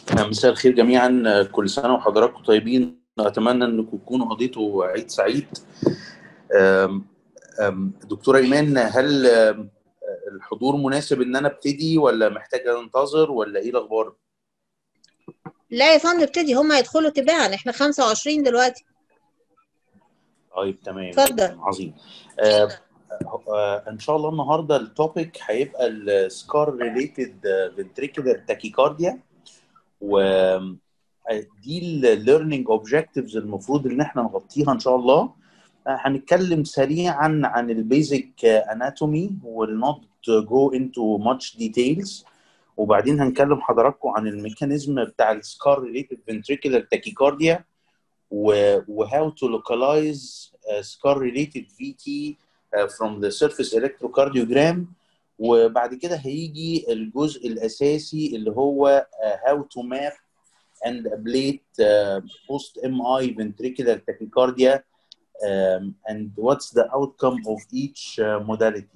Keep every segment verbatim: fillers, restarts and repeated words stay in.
مساء الخير جميعا، كل سنة وحضراتكم طيبين. أتمنى أنكم تكونوا قضيتوا عيد سعيد. أم- أم، دكتورة إيمان، هل أم، الحضور مناسب إن أنا أبتدي ولا محتاجة أنتظر ولا إيه الأخبار؟ لا يا فندم ابتدي، هم يدخلوا تباعا، احنا خمسة وعشرين دلوقتي. طيب تمام اتفضل. جدا، عظيم. أه، أه، إن شاء الله النهاردة التوبيك هيبقى السكار ريليتد فنتريكولار تاكيكارديا، ودي الليرنينج اوبجكتيفز المفروض ان احنا نغطيها ان شاء الله. هنتكلم سريعا عن البيزك اناتومي will not go into much details، وبعدين هنكلم حضراتكم عن الميكانيزم بتاع السكار ريليتد ventricular tachycardia و how to localize uh, scar related في تي uh, from the surface electrocardiogram. وبعد كده هيجي الجزء الاساسي اللي هو uh, how to map and ablate uh, post M I ventricular tachycardia, um, and what's the outcome of each uh, modality.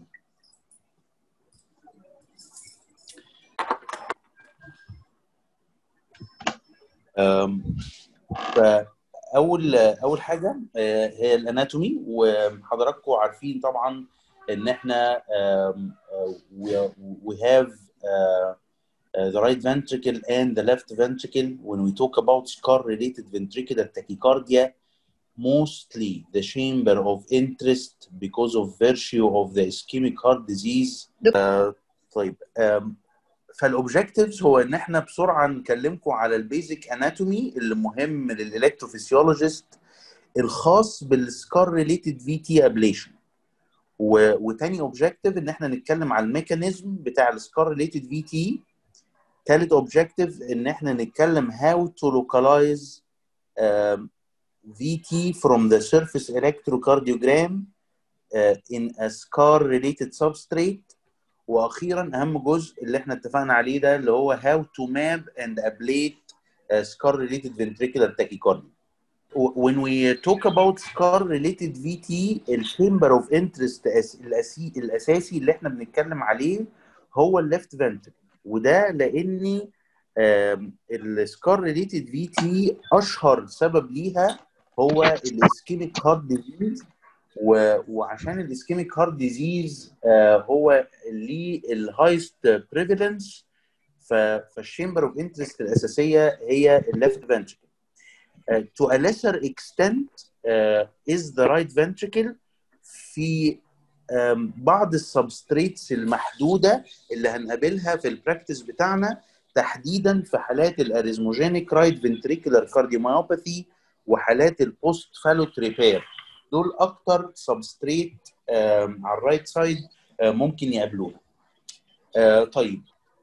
Um, فأول أول حاجة uh, هي الاناتومي، وحضراتكم عارفين طبعا إن إحنا um, uh, we, we have uh, uh, the right ventricle and the left ventricle. When we talk about scar-related ventricular tachycardia, mostly the chamber of interest because of virtue of the ischemic heart disease. Uh, طيب um, فالاوبجكتيفز هو ان احنا بسرعه نكلمكم على البيزك اناتومي اللي مهم للالكتروفيسيولوجيست الخاص بالسكار ريليتد في تي ابليشن، وتاني اوبجكتيف ان احنا نتكلم على الميكانيزم بتاع السكار ريليتد في تي. ثالث اوبجكتيف ان احنا نتكلم how to localize um, في تي from the surface electrocardiogram uh, in a scar related substrate. واخيرا اهم جزء اللي احنا اتفقنا عليه ده اللي هو how to map and ablate uh, scar related ventricular tachycardia. When we talk about scar related في تي, الشامبر اوف انترست الاساسي الاساسي اللي احنا بنتكلم عليه هو الليفت فنتركل، وده لان السكار ريليتد في تي اشهر سبب ليها هو الاسكيميك هارت ديزيز، وعشان الاسكيميك هارت ديزيز هو ليه الهايست بريفالنس، فالشامبر اوف انترست الاساسيه هي الليفت فنتركل. Uh, to a lesser extent uh, is the right ventricle في um, بعض السبستريتس المحدودة اللي هنقابلها في البراكتس بتاعنا، تحديدا في حالات الاريزموجينيك رايت فنتريكولار كارديوميوباثي وحالات البوست فالوت ريبير. دول اكتر سبستريت um, على الرايت سايد uh, ممكن يقابلونا. uh, طيب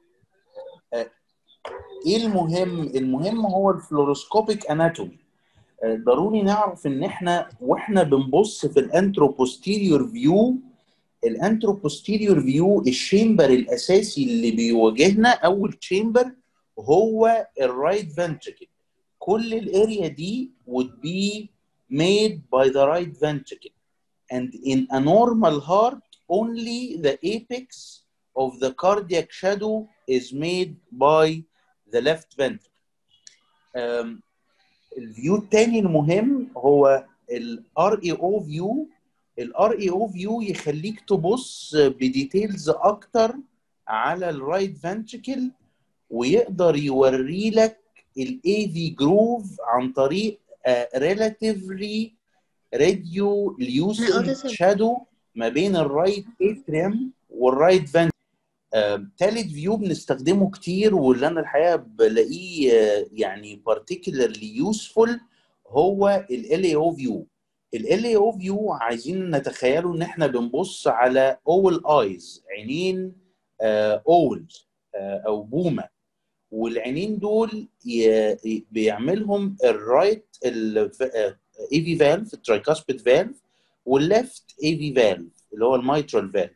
uh, ايه المهم؟ المهم هو الفلوروسكوبيك اناتومي. ضروري نعرف ان احنا واحنا بنبص في الانتروبوستيريور فيو، الانتروبوستيريور فيو الشامبر الاساسي اللي بيواجهنا اول شامبر هو الرايت فنتريكل. كل الاريا دي would be made by the right ventricle, and in a normal heart only the apex of the cardiac shadow is made by the left ventricle. um, الفيو الثاني المهم هو الار اي او فيو. الار اي او فيو يخليك تبص بديتيلز اكتر على الرايت فنتريكل، ويقدر يوري لك الاي في جروف عن طريق ريلاتيفلي راديو ليوسنت شادو ما بين الرايت اتريم والرايت فنتريكل. ثالث uh, فيو بنستخدمه كتير واللي انا الحقيقه بلاقيه uh, يعني particularly useful هو ال إل إيه أو فيو. ال إل إيه أو فيو عايزين نتخيلوا ان احنا بنبص على اول ايز، عينين اول uh, uh, او بومه، والعينين دول بيعملهم الرايت اي في فالف الترايكاسبيد فالف، والليفت اي في فالف اللي هو الميترال فالف،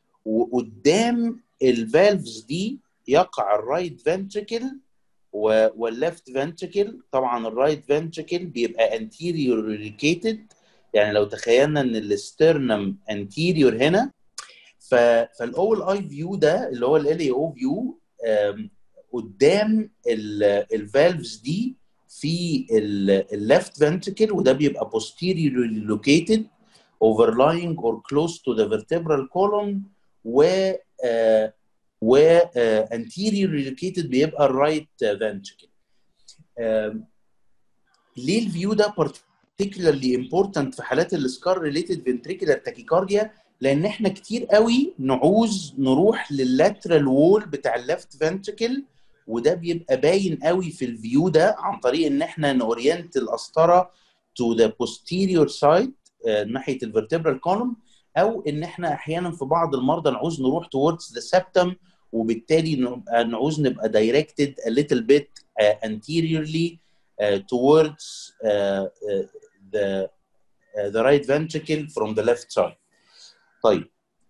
وقدام الفالفز دي يقع الرايت فنتريكل والليفت فنتريكل. طبعا الرايت فنتريكل بيبقى انتيريور ريليكيتد، يعني لو تخيلنا ان الاسترنم انتيريور هنا، فالاول اي فيو ده اللي هو ال إل إيه أو فيو قدام الفالفز دي في الليفت فنتريكل، وده بيبقى posteriorly located overlying or close to the vertebral column، و uh, و uh, anteriorly located بيبقى الرايت فنتريكل. uh, ليه الفيو ده particularly important في حالات السكار ريليتد فنتريكولار تاكيكارديا؟ لان احنا كتير قوي نعوز نروح لللاترال وول بتاع الليفت فنتريكل، وده بيبقى باين قوي في الفيو ده عن طريق ان احنا نورينت القسطره to the posterior side uh, ناحيه الفرتبرال كولوم، او ان احنا احيانا في بعض المرضى نعوز نروح towards the septum، وبالتالي نبقى نعوز نبقى directed a little bit uh, anteriorly uh, towards uh, uh, the uh, the right ventricle from the left side. طيب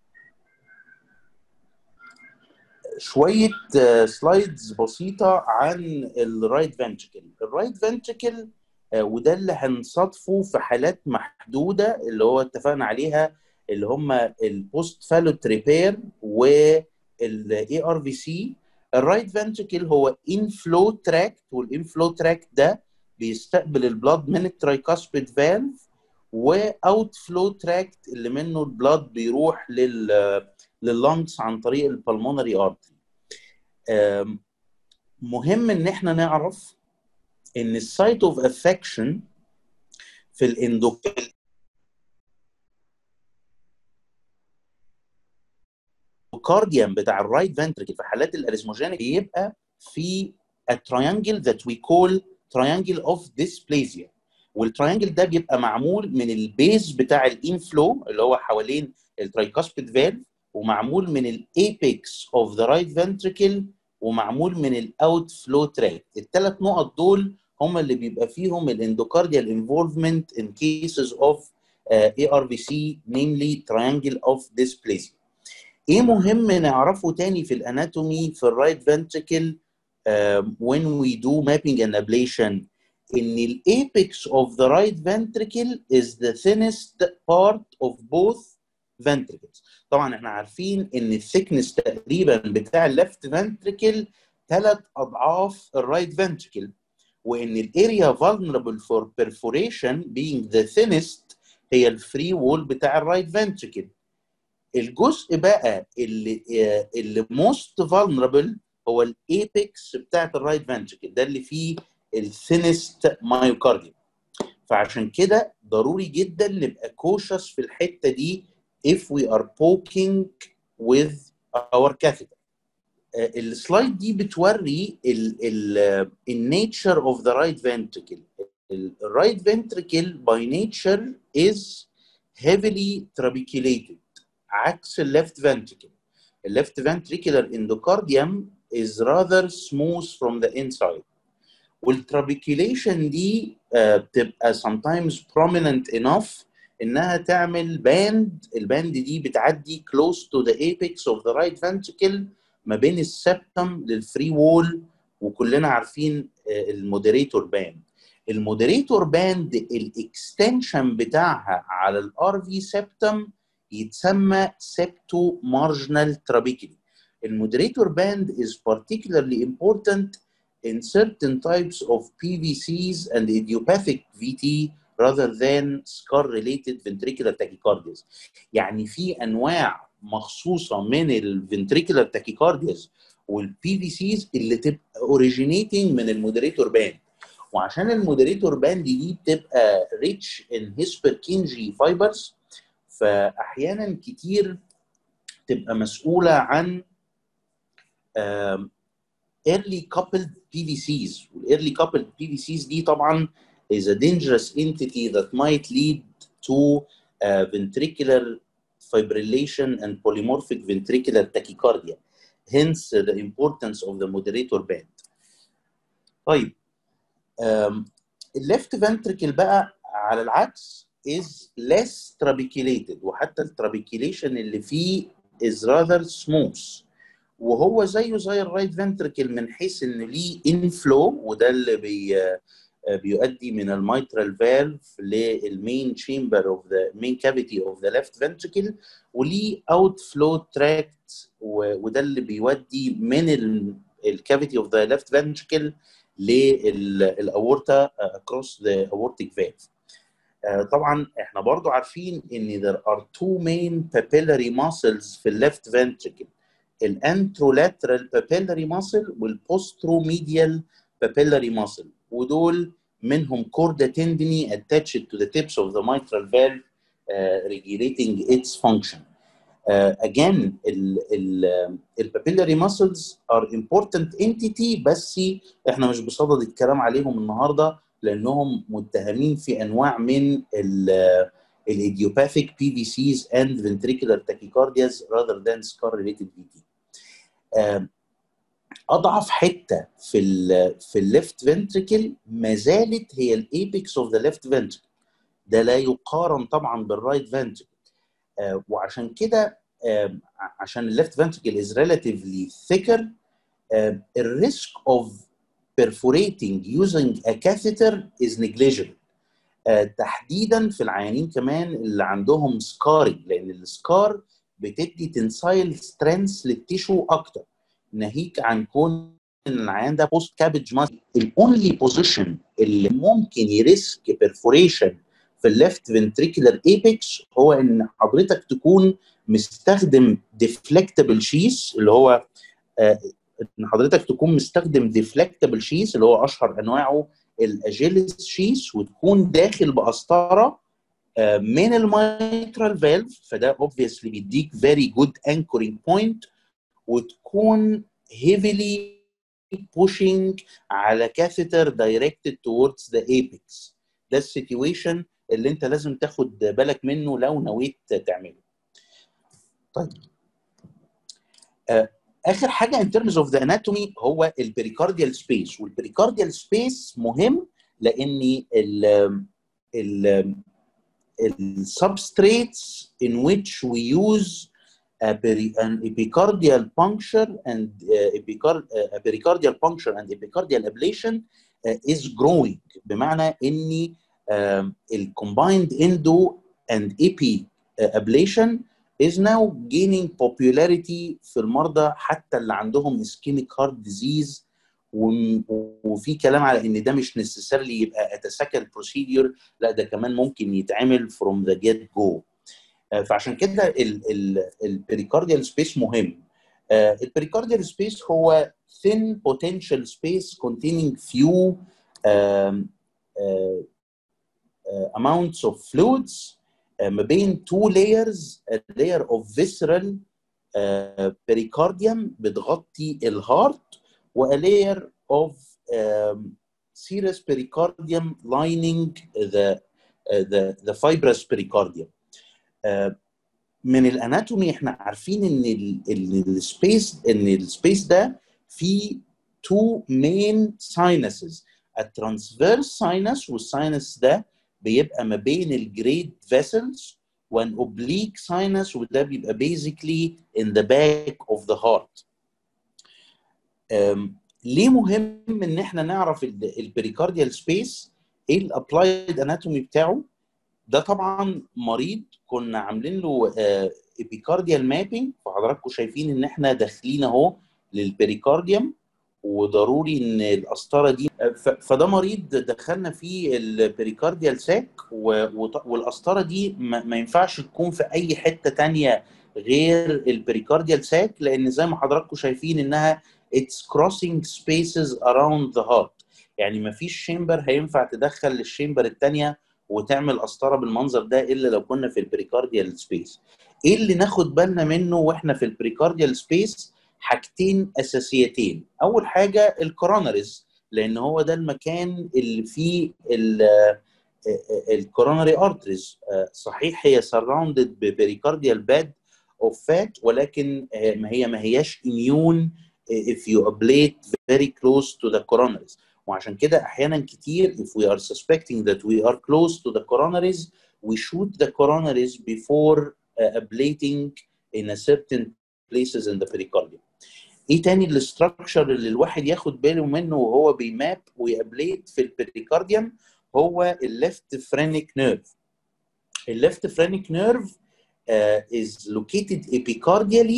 شويه سلايدز بسيطه عن الرايت فنتريكل. الرايت فنتريكل وده اللي هنصادفه في حالات محدوده اللي هو اتفقنا عليها، اللي هم البوست فالوت ريبير والاي ار في سي. الرايت فنتريكل هو انفلو تراكت، والانفلو تراكت ده بيستقبل البلاد من الترايكاسبيد فالف، واوت فلو تراكت اللي منه البلاد بيروح لل لللنجز عن طريق البلمونري ارتري. مهم ان احنا نعرف ان السايت اوف افكشن في الاندوكارديوم بتاع الرايت فنتريكل في حالات الاريثموجينيك بيبقى في التريانجل ذات وي كول تريانجل اوف ديسبليزيا، والتريانجل ده بيبقى معمول من البيز بتاع الانفلو اللي هو حوالين الترايكاسبيد فالف، ومعمول من الايبكس اوف ذا رايت فنتريكل، ومعمول من الاوت فلو تراك. الثلاث نقط دول هم اللي بيبقى فيهم الاندوكارديال انفولفمنت ان كيسز اوف اي ار في سي namely triangle of dysplasia. ايه مهم نعرفه تاني في الاناتومي في الرايت فنتريكل uh, when we do mapping and ablation؟ ان الايبكس of the right ventricle is the thinnest part of both ventricles. طبعا احنا عارفين ان الثيكنس تقريبا بتاع الليفت فنتريكل ثلاث اضعاف الرايت فنتريكل، وان الاريا vulnerable for perforation being the thinnest هي الفري وول بتاع الرايت فنتريكل. الجزء بقى اللي اللي most vulnerable هو الايبكس بتاعت الرايت فنتريكل، ده اللي فيه الثينست مايوكارديوم. فعشان كده ضروري جدا نبقى كوشس في الحته دي if we are poking with our catheter. السلايد دي بتوري النيتشر اوف ذا رايت فنتريكل. الرايت فنتريكل باي نيتشر از heavily trabeculated عكس الليفت فنتريكل. الليفت ventricular endocardium is rather smooth from the inside. والترابيكيليشن دي بتبقى sometimes prominent enough انها تعمل باند. الباند دي بتعدي close to the apex of the right ventricle ما بين السبتم للفري وول، وكلنا عارفين المودريتور باند. المودريتور باند الاكستنشن بتاعها على الار في سبتم يتسمى septo marginal trabeculae. المودريتور باند is particularly important in certain types of P V Cs and idiopathic V T rather than scar-related ventricular tachycardias. يعني في أنواع مخصوصة من الventricular tachycardias والبي في سيز اللي تبقى originating من المودريتور باند. وعشان المودريتور باند دي بتبقى rich in Hesperkingi fibers، فأحيانا كتير تبقى مسؤولة عن early coupled P V Cs. والايرلي coupled P V Cs دي طبعا is a dangerous entity that might lead to uh, ventricular fibrillation and polymorphic ventricular tachycardia. Hence the importance of the moderator band. طيب الليفت ventricle بقى على العكس is less trabeculated، وحتى الترابيكيليشن اللي فيه is rather smooth، وهو زيه زي الرايت فنتريكل من حيث ان ليه انفلو، وده اللي بي بيؤدي من الميترال فالف للمين تشامبر اوف ذا مين كافيتي اوف ذا ليفت فنتريكل، وليه اوت فلو تراكت، وده اللي بيودي من الكافيتي اوف ذا ليفت فنتريكل للاورتا across the aortic valve. طبعا احنا برضو عارفين ان there are two main papillary muscles في الليفت ventricle، الانترولاترال papillary muscle والpostromedial papillary muscle، ودول منهم chorda tendini attached to the tips of the mitral valve uh, regulating its function. Uh, again ال ال البابيلاري muscles are important entity، بس احنا مش بصدد الكلام عليهم النهارده لانهم متهمين في انواع من الايديوباثيك بي في سيز and ventricular tachycardias rather than scar related في تي. uh, اضعف حته في ال في الليفت فنتريكل ما زالت هي الايبكس اوف ذا ليفت فنتريكل، ده لا يقارن طبعا بالرايت فنتريكل. Uh, وعشان كده uh, عشان الليفت ventricle is relatively thicker, uh, the risk of perforating using a catheter is negligible. uh, تحديدا في العيانين كمان اللي عندهم سكاري، لان السكار بتدي تنسايل سترينث للتيشو اكتر، ناهيك عن كون العيان ده بوست كابج ماسل. الاونلي بوزيشن اللي ممكن يريسك بيرفوريشن في الليفت فنتريكولار ايبكس هو ان حضرتك تكون مستخدم ديفلكتبل شيس، اللي هو آه ان حضرتك تكون مستخدم ديفلكتبل شيس اللي هو اشهر انواعه الاجيلس شيس، وتكون داخل بقسطره آه من الميترال فالف، فده obviously بيديك very good anchoring point، وتكون heavily pushing على catheter directed towards the apex. ده السيتويشن اللي انت لازم تاخد بالك منه لو نويت تعمله. طيب آه اخر حاجه in terms of the anatomy هو البريكارديال سبيس، والبريكارديال سبيس مهم لان ال ال السبستريتس in which we use a peri an epicardial puncture and uh, epicard uh, a pericardial puncture and epicardial ablation uh, is growing، بمعنى ان ال combined endo and epi uh, ablation is now gaining popularity في المرضى حتى اللي عندهم ischemic heart disease، وفي كلام على ان ده مش necessarily يبقى at a second procedure، لا ده كمان ممكن يتعمل from the get go. فعشان كده البريكارديال سبيس مهم. البريكارديال سبيس هو thin potential space containing few um, uh, uh, amounts of fluids uh, ما بين two layers، a layer of visceral uh, pericardium بتغطي الهارت، و a layer of um, serous pericardium lining the uh, the the fibrous pericardium. uh, من الاناتومي احنا عارفين ان السبيس ان السبيس ده فيه two main sinuses، الترانسفيرس ساينس، والساينس ده بيبقى ما بين الجريد فيسلز، وان اوبليك ساينس وده بيبقى basically in the back of the heart. ليه مهم ان احنا نعرف البريكارديال سبيس؟ ايه الابلايد اناتومي بتاعه؟ ده طبعا مريض كنا عاملين له ايبيكارديال مابينج، فحضراتكم شايفين ان احنا داخلين اهو للبريكارديوم، وضروري ان القسطره دي، فده مريض دخلنا فيه البريكارديال ساك، والقسطره دي ما ينفعش تكون في اي حته ثانيه غير البريكارديال ساك، لان زي ما حضراتكم شايفين انها it's crossing spaces around the heart، يعني ما فيش شيمبر هينفع تدخل للشيمبر الثانيه وتعمل قسطره بالمنظر ده الا لو كنا في البريكارديال سبيس. ايه اللي ناخد بالنا منه واحنا في البريكارديال سبيس؟ حاجتين اساسيتين. اول حاجه الكوروناريز، لان هو ده المكان اللي فيه الكوروناري ارتريز. صحيح هي سراوندد ببريكارديال باد اوف فات، ولكن ما هي ما هياش immune if you ablate very close to the coronaries. وعشان كده احيانا كتير if we are suspecting that we are close to the coronaries we shoot the coronaries before uh, ablating in a certain places in the pericardium. ايه تاني الاستراكشر اللي الواحد ياخد باله منه وهو بيماب ويابليت في البريكارديوم؟ هو الليفت فرينيك نيرف. الليفت فرينيك نيرف is located epicardially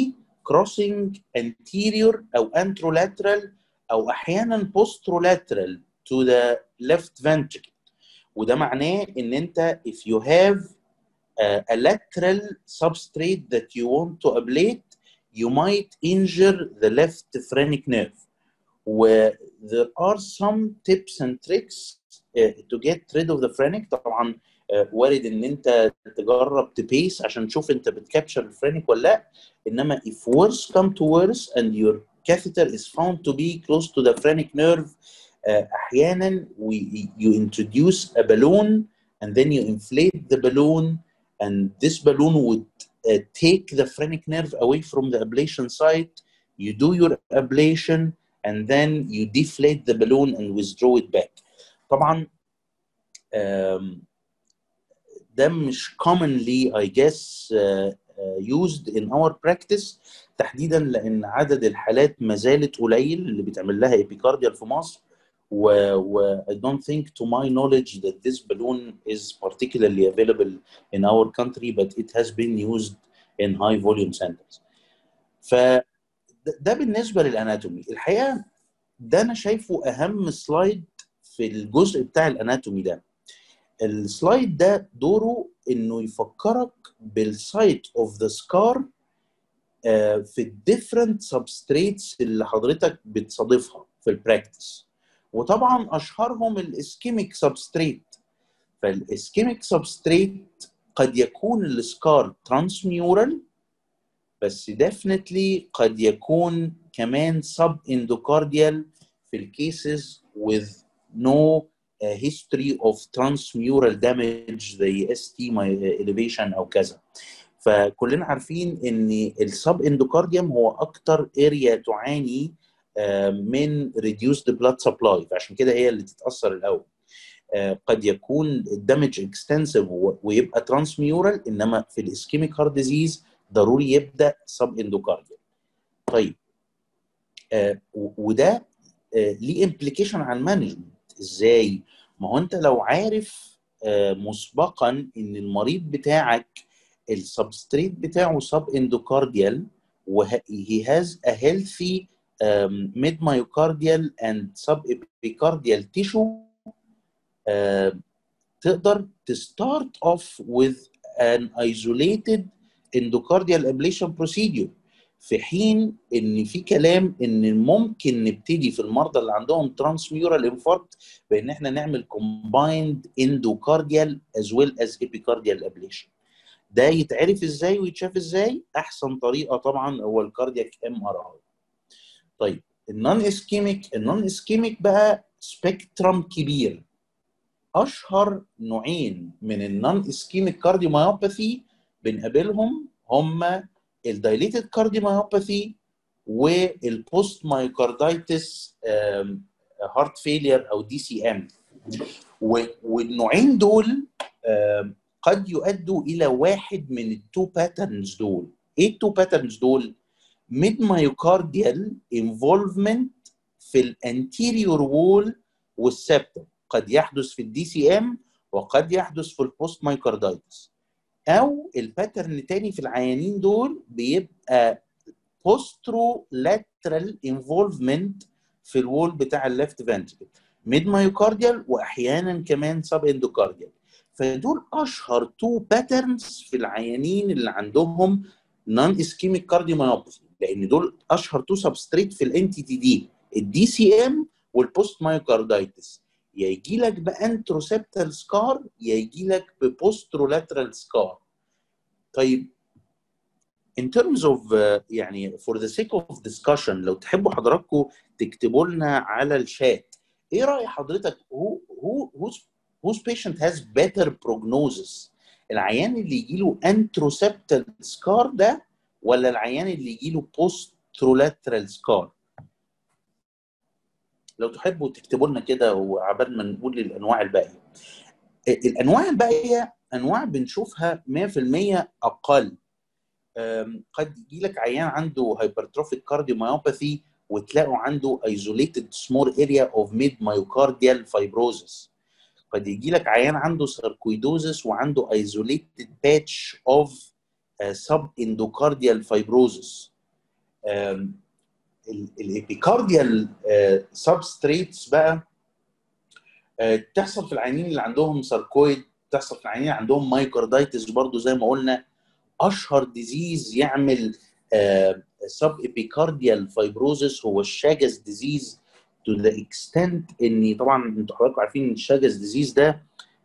crossing anterior أو anterolateral أو أحيانا posterolateral to the left ventricle. وده معناه إن أنت if you have uh, a lateral substrate that you want to ablate, you might injure the left phrenic nerve. Where there are some tips and tricks uh, to get rid of the phrenic. طبعا uh, وارد ان انت تجرب تبيس عشان تشوف انت بتكابشر الفرينك ولا لا. انما if worse come to worse and your catheter is found to be close to the phrenic nerve, uh, احيانا we, you introduce a balloon and then you inflate the balloon, and this balloon would uh, take the phrenic nerve away from the ablation site. You do your ablation and then you deflate the balloon and withdraw it back. طبعا um, ده مش commonly I guess uh, uh, used in our practice، تحديدا لان عدد الحالات ما زالت قليل اللي بيتعمل لها epicardial في مصر، و, و I don't think to my knowledge that this balloon is particularly available in our country, but it has been used in high volume centers. ف ده بالنسبه للاناتومي. الحقيقه ده انا شايفه اهم سلايد في الجزء بتاع الاناتومي ده. السلايد ده دوره انه يفكرك بالسايت اوف ذا سكار في الديفرنت سبستريتس اللي حضرتك بتصادفها في البراكتس، وطبعا اشهرهم الاسكيميك سبستريت. فالاسكيميك سبستريت قد يكون السكار ترانسميورال، بس definitely قد يكون كمان sub endocardial في الكيسز with no uh, history of transmural damage زي اس تي elevation او كذا. فكلنا عارفين ان السب اندوكارديوم هو اكتر اريا تعاني uh, من reduced blood supply، فعشان كده هي اللي تتاثر الاول. uh, قد يكون الدمج اكستنسيف ويبقى ترانسميورال، انما في الاسكيميك هارت ديزيز ضروري يبدا سب اندوكارديال. طيب آه وده آه ليه امبليكيشن على المانجمنت ازاي؟ ما هو انت لو عارف آه مسبقا ان المريض بتاعك السبستريت بتاعه سب اندوكارديال وهي هاز ا هيلثي ميد مايوكارديال اند سب ابيكارديال تيشو، تقدر تستارت اوف with an isolated endocardial ablation procedure، في حين ان في كلام ان ممكن نبتدي في المرضى اللي عندهم transmural infarct بان احنا نعمل combined endocardial as well as epicardial ablation. ده يتعرف ازاي ويتشاف ازاي؟ احسن طريقه طبعا هو الكاردياك ام ار اي. طيب النون اسكيميك، النون اسكيميك بقى سبيكترم كبير. اشهر نوعين من النون اسكيميك كارديوميوباثي بنقابلهم هما الدايليتد كارديوميوباثي والبوست مايوكاردايتس هارت فيلير او دي سي ام. والنوعين دول قد يؤدوا الى واحد من التو باترنز دول. ايه التو باترنز دول؟ ميد مايوكارديال انفولفمنت في الانتيريور وول والسبتم، قد يحدث في الدي سي ام وقد يحدث في البوست مايوكاردايتس. او الباترن تاني في العيانين دول بيبقى بوسترو لاترال انفولفمنت في الوول بتاع الليفت فنتريكل، ميد مايوكارديال واحيانا كمان سب اندوكارديال. فدول اشهر تو باترنز في العيانين اللي عندهم نون اسكيميك كارديوميوباثي، لان دول اشهر تو سبستريت في الان تي تي دي، الدي سي ام والبوست مايوكاردايتس. يا يجي لك بانتروسبتال سكار يا يجي لك ببوسترولاترال سكار. طيب in terms of uh, يعني for the sake of discussion لو تحبوا حضراتكم تكتبوا لنا على الشات ايه رأي حضرتك who who whose whose patient has better prognosis، العيان اللي يجي له انتروسبتال سكار ده ولا العيان اللي يجي له بوسترولاترال سكار؟ لو تحبوا تكتبوا لنا كده وعبال ما نقول الانواع الباقيه. الانواع الباقيه انواع بنشوفها مية في المية اقل. قد يجي لك عيان عنده هايبرتروفيك كارديوميوباثي وتلاقوا عنده isolated small area of mid myocardial fibrosis. قد يجي لك عيان عنده ساركويدوزس وعنده isolated patch of uh, sub endocardial fibrosis. الابيكارديال سبستريتس بقى تحصل في العيانين اللي عندهم ساركويد، تحصل في العيانين اللي عندهم مايوكاردايتس برضو زي ما قلنا. اشهر ديزيز يعمل سب ابيكارديال فايبروزس هو الشاجز ديزيز، تو ذا اكستنت ان طبعا انتوا حضراتكم عارفين ان الشاجز ديزيز ده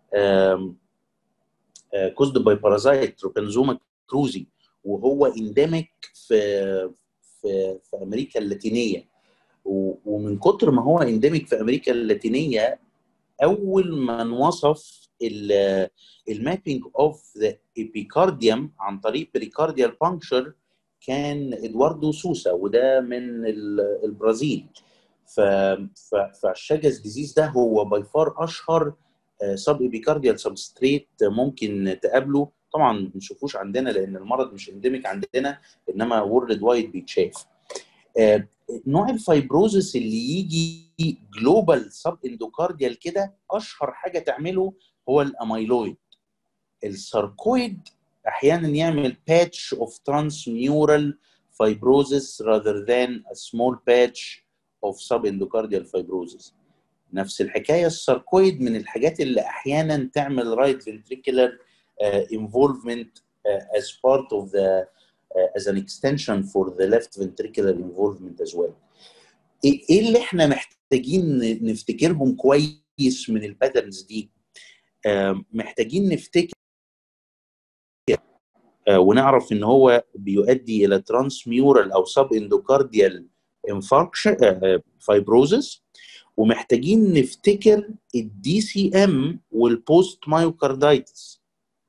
كوزد باي بارازايت تروبانزوما كروزي، وهو انديميك في في في امريكا اللاتينيه. ومن كتر ما هو انديميك في امريكا اللاتينيه، اول ما نوصف المابينج اوف ذا ابيكارديوم عن طريق بريكارديال بانكشر كان ادواردو سوسا، وده من البرازيل. فالشاجز ديزيز ده هو باي فار اشهر سب ابيكارديال سبستريت ممكن تقابله. طبعا ما بنشوفوش عندنا لان المرض مش انديميك عندنا، انما وورلد وايد بيتشاف. نوع الفايبروزس اللي يجي جلوبال سب اندوكارديال كده اشهر حاجه تعمله هو الاميلويد. الساركويد احيانا يعمل patch of transmural fibrosis rather than a small patch of subendocardial fibrosis. نفس الحكايه الساركويد من الحاجات اللي احيانا تعمل right ventricular uh, involvement uh, as part of the uh, as an extension for the left ventricular involvement as well. ايه اللي احنا محتاجين نفتكرهم كويس من الباترنز دي؟ uh, محتاجين نفتكر uh, ونعرف ان هو بيؤدي الى transmural او subendocardial infarction uh, fibrosis، ومحتاجين نفتكر الدي سي ام والبوست مايوكاردايتس،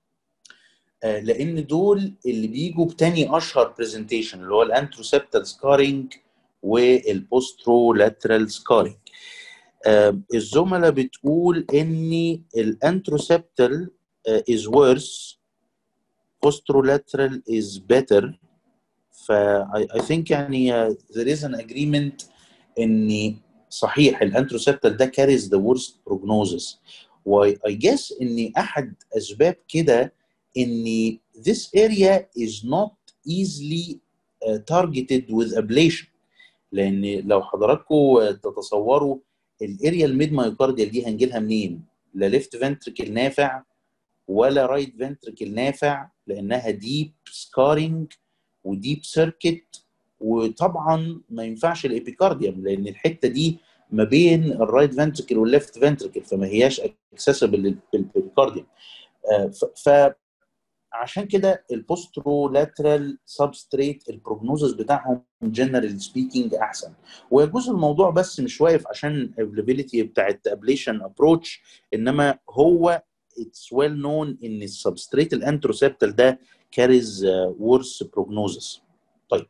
لان دول اللي بيجوا بتاني اشهر برزنتيشن اللي هو الانتروسبتال سكارينج والبوسترولاترال سكارينج. الزملاء بتقول ان الانتروسبتال is worse, posterolateral is better. ف I think يعني uh, there is an agreement ان صحيح الانتروسبتال ده carries the worst prognosis. و I guess ان احد اسباب كده ان this area is not easily uh, targeted with ablation، لان لو حضراتكم تتصوروا الاريا الميد مايوكارديال دي هنجيلها منين؟ لا ليفت فنتريكل نافع ولا رايت فنتريكل نافع، لانها ديب سكارينج وديب سيركت، وطبعا ما ينفعش الابيكارديوم لان الحته دي ما بين الرايت فنتريكل والليفت فنتريكل، فما هياش اكسسبل للابيكارديوم. فعشان كده البوسترولاترال سبستريت البروجنوزس بتاعهم جنرال سبيكينج احسن. ويجوز الموضوع بس مش واقف عشان الافيلابيلتي بتاعت ابليشن ابروتش، انما هو اتس ويل نون ان السبستريت الانتروسبتال ده كاريز ورس بروجنوزس. طيب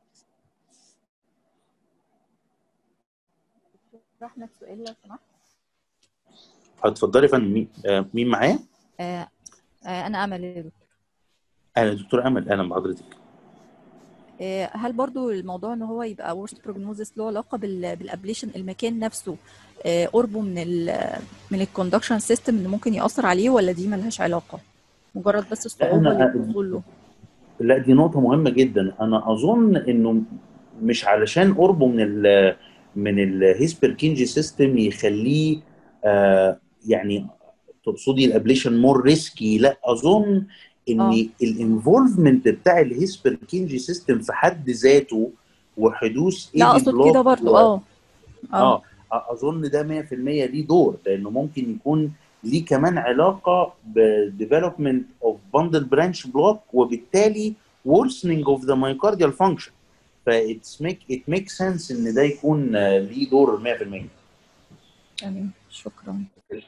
احمد سؤال لو سمحت. اتفضلي يا فندم. مين آه مين معايا؟ آه آه انا امل يا دكتور. اهلا دكتور امل، اهلا بحضرتك. آه هل برضو الموضوع ان هو يبقى ورست بروجنوزس له علاقه بالابليشن المكان نفسه آه قربه من ال من الكوندكشن سيستم اللي ممكن ياثر عليه، ولا دي ملهاش علاقه مجرد بس الصعوبه اللي بتوصل له؟ لا دي نقطه مهمه جدا. انا اظن انه مش علشان قربه من ال من الهيسبركينجي سيستم يخليه آه يعني تقصدي الابليشن مور ريسكي، لا اظن ان الانفولفمنت بتاع الهيسبركينجي سيستم في حد ذاته وحدوث لا اقصد كده برضو اه اه اظن ده مية في المية ليه دور، لانه ممكن يكون ليه كمان علاقه بديفلوبمنت اوف باندل برانش بلوك، وبالتالي worsening of the myocardial function. ف it's make it makes sense ان ده يكون ليه دور مية في المية. تمام شكرا.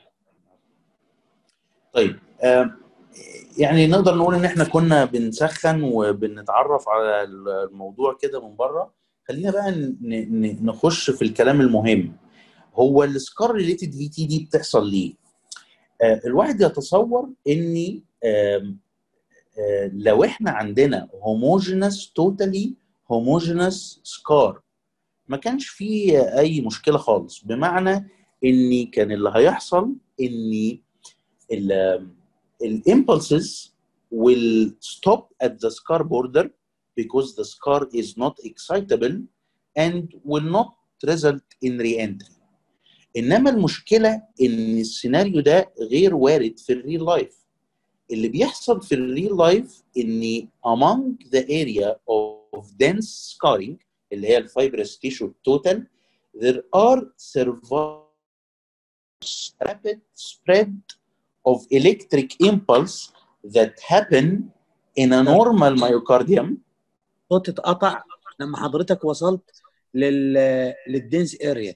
طيب آه يعني نقدر نقول ان احنا كنا بنسخن وبنتعرف على الموضوع كده من بره. خلينا بقى نخش في الكلام المهم. هو السكار ريليتد في تي دي بتحصل ليه؟ آه الواحد يتصور ان آه آه لو احنا عندنا هوموجينس توتالي هوموجينس سكار ما كانش فيه اي مشكله خالص، بمعنى ان كان اللي هيحصل ان الامبلسز will stop at the scar border because the scar is not excitable and will not result in re-entry. انما المشكله ان السيناريو ده غير وارد في الريل لايف. اللي بيحصل في الريل لايف ان among the area of dense scarring اللي هي الفايبرس تيشو total there are survival rapid spread of electric impulse that happen in a normal myocardium. صوت اتقطع لما حضرتك وصلت لل للدنس اريا.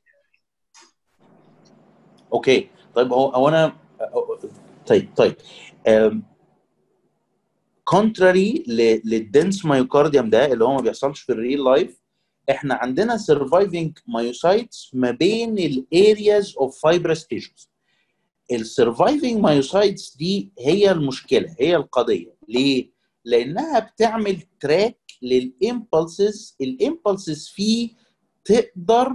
اوكي طيب هو هو انا طيب طيب كونتراري للدنس مايوكارديوم ده اللي هو ما بيحصلش في الريل لايف، احنا عندنا سرفايفنج مايوسايتس ما بين الارياز اوف فايبرس تيشوز. السرفايفنج مايوسايتس دي هي المشكله، هي القضيه. ليه؟ لانها بتعمل تراك للامبلسز، الامبلسز فيه تقدر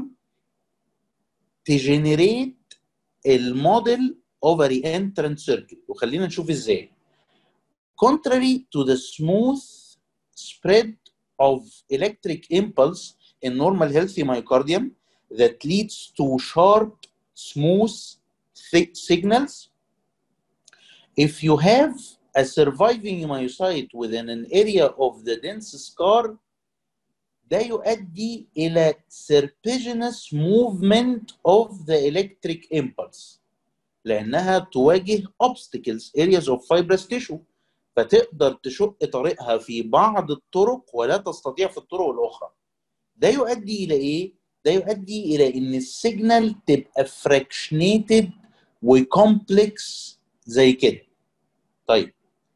تجنريت الموديل اوف ري انترنت سيركت. وخلينا نشوف ازاي. Contrary to the smooth spread of electric impulse in normal healthy myocardium that leads to sharp, smooth thick signals, if you have a surviving myocyte within an area of the dense scar, ده يؤدي إلى serpiginous movement of the electric impulse لأنها تواجه obstacles areas of fibrous tissue، فتقدر تشق طريقها في بعض الطرق ولا تستطيع في الطرق الأخرى. ده يؤدي إلى إيه؟ ده يؤدي إلى إن السيجنال تبقى fractionated وكومبلكس زي كده. طيب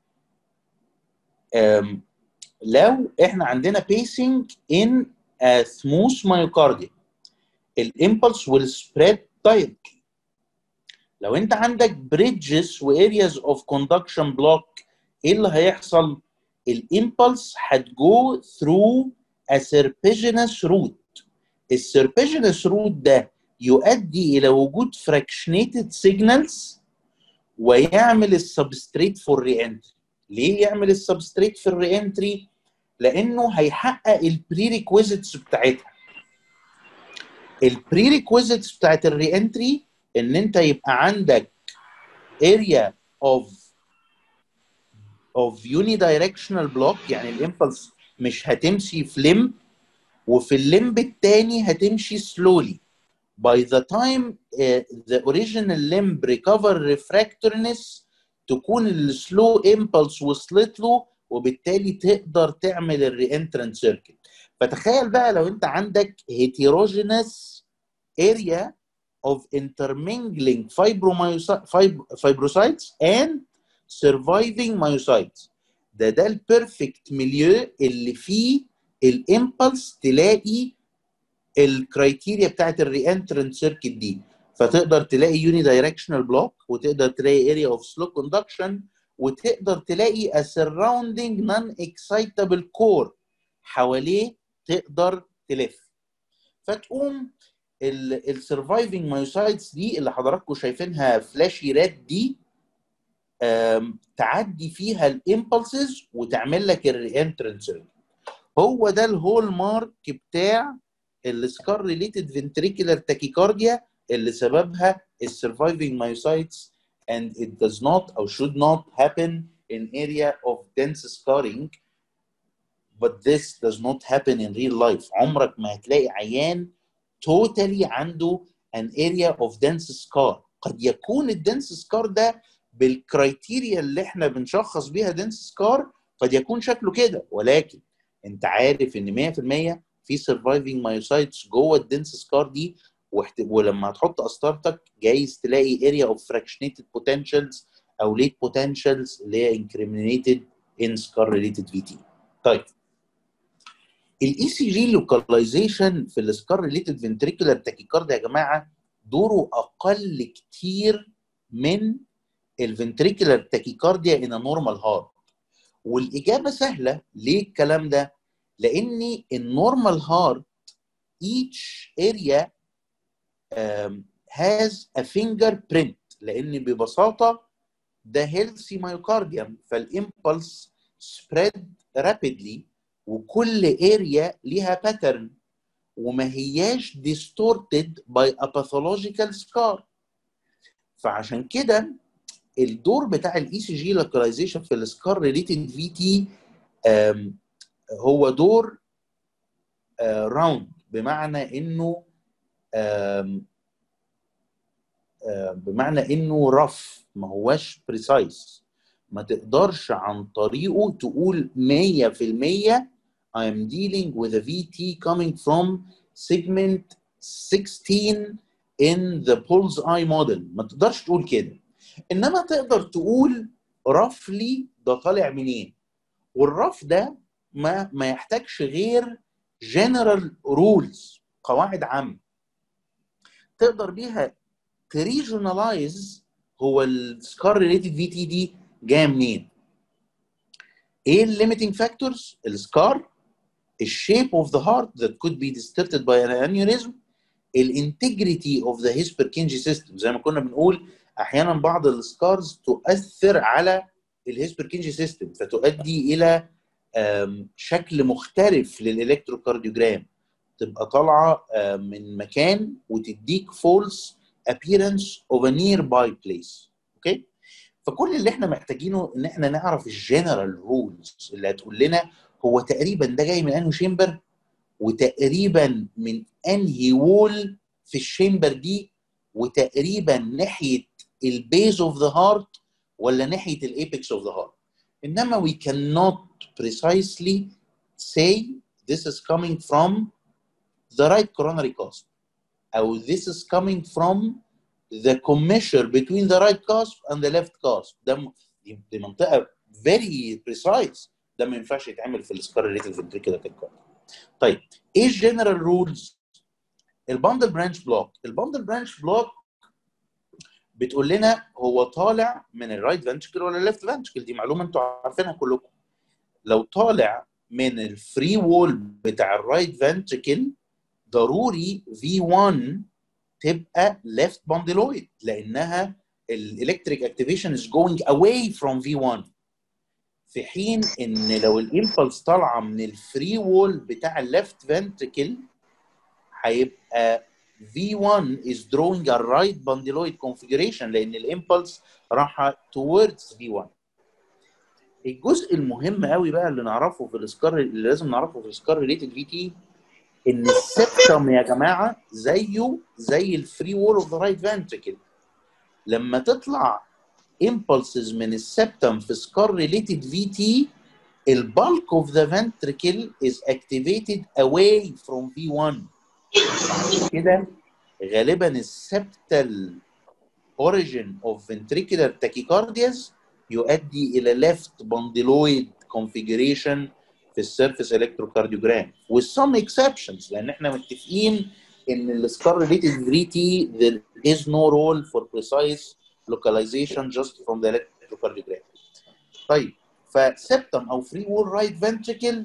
أم لو إحنا عندنا pacing in a smooth myocardium الإمبلس will spread directly. لو أنت عندك bridges و areas of conduction block ايه اللي هيحصل؟ الامبلس هتجو through a serpiginous route. السيربيجينس روت ده يؤدي الى وجود fractionated signals ويعمل السبستريت فور ري انتري. ليه يعمل السبستريت في الري انتري؟ لانه هيحقق البريريكويزيتس بتاعتها. البريريكويزيتس بتاعت الري انتري ان انت يبقى عندك area of of unidirectional block، يعني الامبلس مش هتمشي في لمب وفي اللمب الثاني هتمشي slowly. By the time uh, the original limb recover refractoriness تكون السلو امبلس وصلت له وبالتالي تقدر تعمل الرينترنت سيركت. فتخيل بقى لو انت عندك heterogeneous area of intermingling fibrocytes and surviving myocytes. ده ده البيرفكت ميليو اللي فيه الامبلس تلاقي الكرايتيريا بتاعت الرينترنت سيركت دي، فتقدر تلاقي يوني دايركشنال بلوك وتقدر تلاقي اريا اوف سلو كوندكشن وتقدر تلاقي a surrounding non excitable core حواليه تقدر تلف. فتقوم السرفايفنج مايوسايتس دي اللي حضراتكم شايفينها فلاشي ريد دي تعدي فيها الامبلسز وتعمل لك الرينترنت سيركت. هو ده الهول مارك بتاع السكار ريليتد فنتريكولار تاكيكارديا اللي سببها السرفايفنج مايوسايتس and it does not or should not happen in area of dense scarring, but this does not happen in real life. عمرك ما هتلاقي عيان totally عنده an area of dense scar. قد يكون الدنس سكار ده بالكرايتيريا اللي احنا بنشخص بيها دنس سكار قد يكون شكله كده، ولكن انت عارف ان مية في المية في سرفايفنج مايوسايتس جوه الدنس سكار دي، ولما هتحط قسطرتك جايز تلاقي اريا اوف فراكشنيتد بوتنشالز او ليت بوتنشالز اللي هي انكريمينيتد ان سكار ريليتد في تي. طيب الاي سي جي لوكاليزيشن في السكار ريليتد فنتريكولار تاكيكارديا يا جماعه دوره اقل كتير من الفنتريكولار تاكيكارديا ان نورمال هارت. والاجابه سهله. ليه الكلام ده؟ لان النورمال هارت each area um, has a fingerprint، لان ببساطه ده healthy myocardium فالimpulse spread rapidly وكل اريا ليها باترن وما هياش distorted by a pathological scar. فعشان كده الدور بتاع الاي سي جي لوكاليزيشن في السكار ريليتد في تي هو دور راوند، بمعنى انه آم آم بمعنى انه رف، ما هواش بريسايز. ما تقدرش عن طريقه تقول مية في المية I am dealing with a في تي coming from segment sixteen in the bullseye model. ما تقدرش تقول كده، انما تقدر تقول رفلي ده طالع منين، والرف ده ما ما يحتاجش غير general rules، قواعد عامه تقدر بيها تريجونالايز هو السكار ريليتد في تي دي جايه منين. ايه الليميتنج فاكتورز؟ السكار، الشيب اوف ذا هارت that could be distorted by an aneurysm، الانتجريتي اوف ذا هيسبركينجي سيستم. زي ما كنا بنقول احيانا بعض السكارز تؤثر على الهيسبركينجي سيستم فتؤدي الى شكل مختلف للالكتروكارديوجرام، تبقى طالعه من مكان وتديك فولس appearance of a nearby place. اوكي؟ فكل اللي احنا محتاجينه ان احنا نعرف الجنرال رولز اللي هتقول لنا هو تقريبا ده جاي من انهي شامبر، وتقريبا من انهي وول في الشامبر دي، وتقريبا ناحيه البيز اوف ذا هارت ولا ناحيه الابيكس اوف ذا هارت. انما we cannot precisely say this is coming from the right coronary cusp او this is coming from the commissure between the right cusp and the left cusp. ده دي منطقه very precise، ده ما ينفعش يتعمل في السكار ريليتد فنتريكولار تاكيكارديا. طيب ايه الجنرال رولز؟ الباندل برانش بلوك. الباندل برانش بلوك بتقول لنا هو طالع من الرايت فنتريكل ولا الليفت فنتريكل، دي معلومه انتوا عارفينها كلكم. لو طالع من الفري وول بتاع الرايت فنتريكل ضروري في واحد تبقى ليفت باندلويد، لانها الالكتريك اكتيفيشن از جوينج اواي فروم في واحد، في حين ان لو الامبلس طالعه من الفري وول بتاع الليفت فنتريكل هيبقى في واحد is drawing a right bandyloid configuration لان الامبلس رايحه towards في واحد. الجزء المهم قوي بقى اللي نعرفه في السكار، اللي لازم نعرفه في السكار ريليتد في تي، ان السبتم يا جماعه زيه زي الفري وول اوف ذا رايت فنتريكل. لما تطلع impulses من السبتم في سكار ريليتد في تي، البالك اوف ذا فنتريكل is activated away from في واحد. عشان كده غالبا السبتال origin of ventricular tachycardias يؤدي الى left bandyloid configuration في السيرفيس الكتروكارديوجرام with some exceptions، لان احنا متفقين ان السكار ريليتد في تي there is no role for precise localization just from the electrocardiogram. طيب فسبتم او فري وول رايت فنتريكل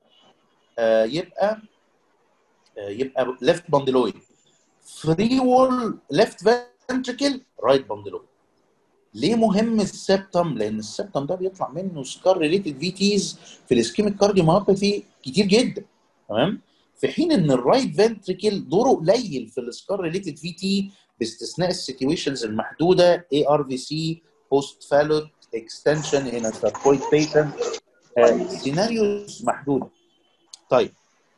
يبقى آه يبقى left bandyloid، فري وول left ventricle right bandyloid. ليه مهم السبتم؟ لان السبتم ده بيطلع منه سكار ريليتد في تيز في الاسكيميك كارديوميوباثي كتير جدا، تمام؟ في حين ان الرايت فنتريكل دوره قليل في السكار ريليتد في تي باستثناء السيتويشنز المحدوده اي ار في سي بوست فالود اكستنشن ان ساركويد بيشنت، سيناريوز محدوده. طيب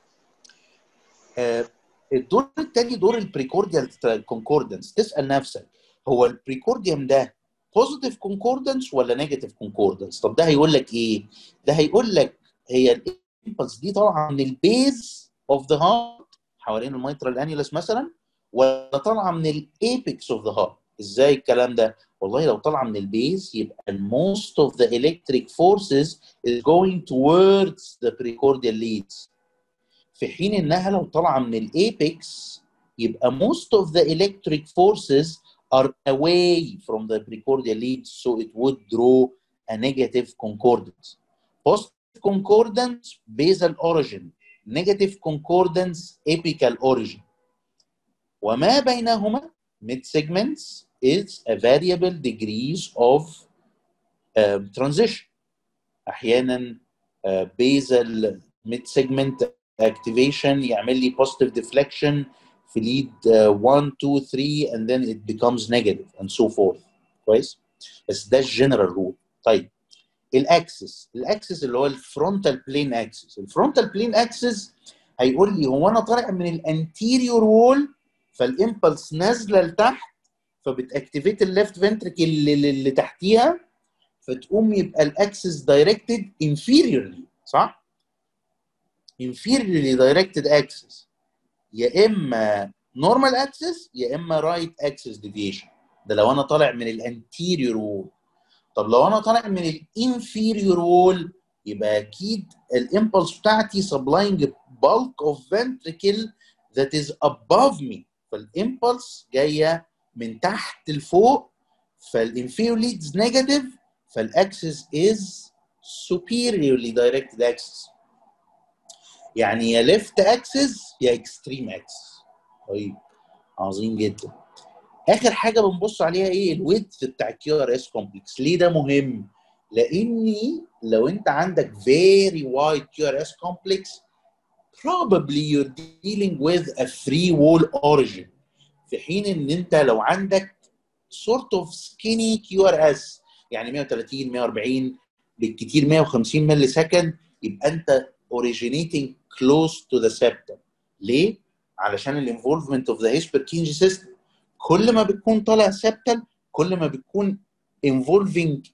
آه الدور الثاني دور البريكورديال كونكوردنس. تسال نفسك هو البريكورديوم ده بوزيتيف كونكوردنس ولا نيجاتيف كونكوردنس؟ طب ده هيقول لك ايه؟ ده هيقول لك هي الامبلس دي طالعه من البيز اوف ذا هارت حوالين الميترال انيولس مثلا، ولا طالعه من الايبكس اوف ذا هارت؟ ازاي الكلام ده؟ والله لو طالعه من البيز يبقى most of the electric forces is going towards the precordial leads، في حين انها لو طالعه من الايبكس يبقى most of the electric forces are away from the precordial leads, so it would draw a negative concordance. Positive concordance basal origin, negative concordance apical origin. وما بينهما mid segments is a variable degrees of um, transition. احيانا uh, basal mid segment activation يعمل لي positive deflection في lead one two three and then it becomes negative and so forth. كويس؟ بس ده الجنرال رول. طيب الاكسس الاكسس اللي هو الفرونتال بلين اكسس. الفرونتال بلين اكسس هيقول لي هو انا طالع من الانتيريور وول فالامبلس نازله لتحت فبتاكتيفيت الليفت فنتركل اللي, اللي تحتيها فتقوم يبقى الاكسس دايركتد انفيريورلي صح؟ انفيريورلي دايركتد اكسس يا اما نورمال اكسس يا اما رايت اكسس ديفيشن. ده لو انا طالع من الانتيريور وول. طب لو انا طالع من الانفيريور وول يبقى اكيد الامبلس بتاعتي supplying bulk of ventricle that is above me. فالامبلس جايه من تحت لفوق فالانفيريور leads negative فالاكسس is superiorly directed axis. يعني يا left axis يا extreme axis. طيب عظيم جدا. اخر حاجه بنبص عليها ايه؟ الويدث بتاع الكيو ار اس كومبلكس. ليه ده مهم؟ لاني لو انت عندك very wide كيو ار اس complex probably you're dealing with a free wall origin في حين ان انت لو عندك sort of skinny كيو ار اس يعني مية وتلاتين مية واربعين بالكتير مية وخمسين ملي سكند يبقى انت originating close to the septum. ليه؟ علشان الانفولفمنت اوف ذا هيسبركينجي سيستم كل ما بتكون طالع سبتل كل ما بتكون involving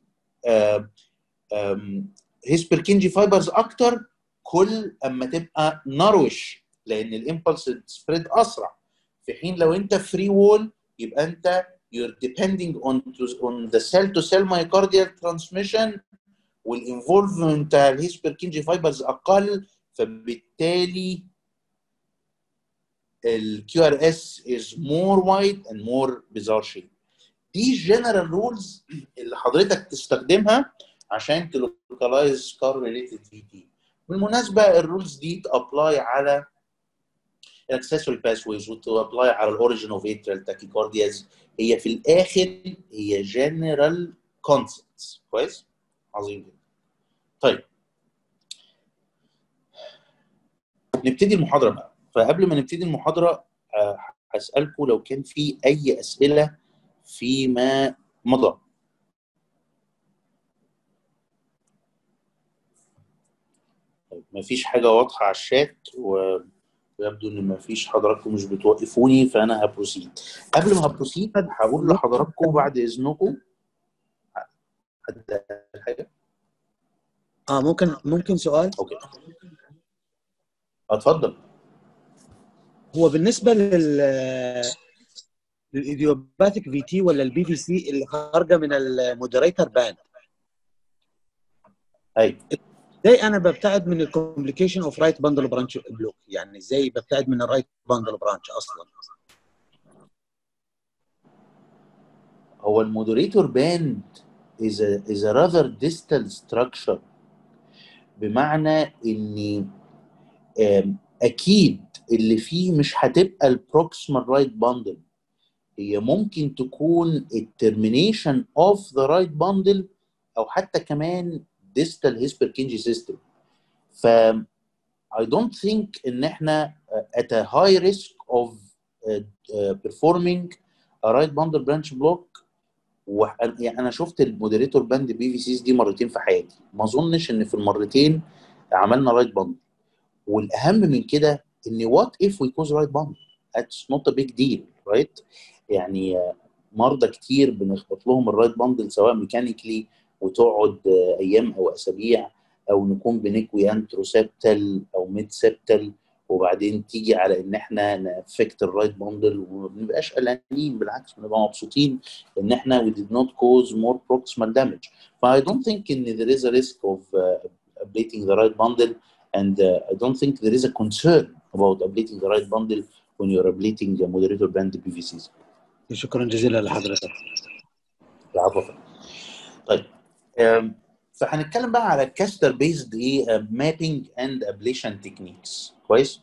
هيسبركينجي فايبرز اكتر كل اما تبقى نروش لان الامبلس سبريد اسرع. في حين لو انت فري وول يبقى انت you're depending on on the cell to cell myocardial transmission والانفولفمنت بتاع الهيسبركينجي فايبرز اقل فبالتالي ال كيو ار اس is more wide and more bizarre shape. دي general rules اللي حضرتك تستخدمها عشان تلوكالايز scar related في تي. بالمناسبة الرولز دي تابلاي على accessory pathways وتابلاي على الاوريجن اوف atrial tachycardias. هي في الاخر هي general concepts. كويس؟ عظيم جدا. طيب نبتدي المحاضرة بقى. فقبل ما نبتدي المحاضرة هسألكم لو كان في أي أسئلة فيما مضى. طيب مفيش حاجة واضحة على الشات ويبدو إن مفيش حضراتكم مش بتوقفوني فأنا هبروسيد. قبل ما هبروسيد هقول لحضراتكم بعد إذنكم حد حاجة؟ اه ممكن ممكن سؤال؟ أوكي. اتفضل. هو بالنسبه لل للايديوباثيك في تي ولا البي في سي اللي خارجه من المودريتر باند ايوه ازاي انا ببتعد من الكومبليكيشن اوف رايت باندل برانش بلوك؟ يعني ازاي ببتعد من الرايت باندل برانش اصلا؟ هو المودريتور باند is a is a rather distal structure بمعنى ان اكيد اللي فيه مش هتبقى البروكسيمال رايت باندل. هي ممكن تكون الترمينيشن اوف ذا رايت باندل او حتى كمان distal هيسبركينجي سيستم. ف I don't think ان احنا at a high risk of uh, uh, performing a right bundle branch block. و يعني انا شفت المودريتور باند بي في سيز دي مرتين في حياتي، ما اظنش ان في المرتين عملنا رايت باند. والاهم من كده ان وات اف وي كوز رايت باند؟ اتس نوت ا بيج ديل رايت. يعني مرضى كتير بنخبط لهم الرايت باندل سواء ميكانيكلي وتقعد ايام او اسابيع او نكون بنكوي انتروسبتال او ميد سبتال وبعدين تيجي على ان احنا نافكت الرايت باندل وما بنبقاش قلقانين، بالعكس بنبقى مبسوطين ان احنا we did not cause more proximal damage. ف I don't think ان there is a risk of uh, ablating the right bundle and uh, I don't think there is a concern about ablating the right bundle when you're ablating a moderator band بي في سيز. شكرا جزيلا لحضرتك. العفو. طيب فهنتكلم بقى على كاستر بيزد ايه مابينج اند ابليشن تكنيكس. كويس؟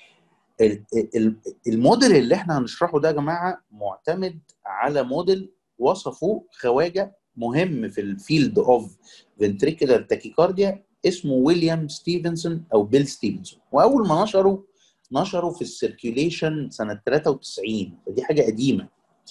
الموديل اللي احنا هنشرحه ده يا جماعه معتمد على موديل وصفه خواجه مهم في الفيلد اوف فنتريكولار تاكيكارديا اسمه ويليام ستيفنسون او بيل ستيفنسون، واول ما نشروا نشروا في السيركيوليشن سنه ثلاثة وتسعين، فدي حاجه قديمه.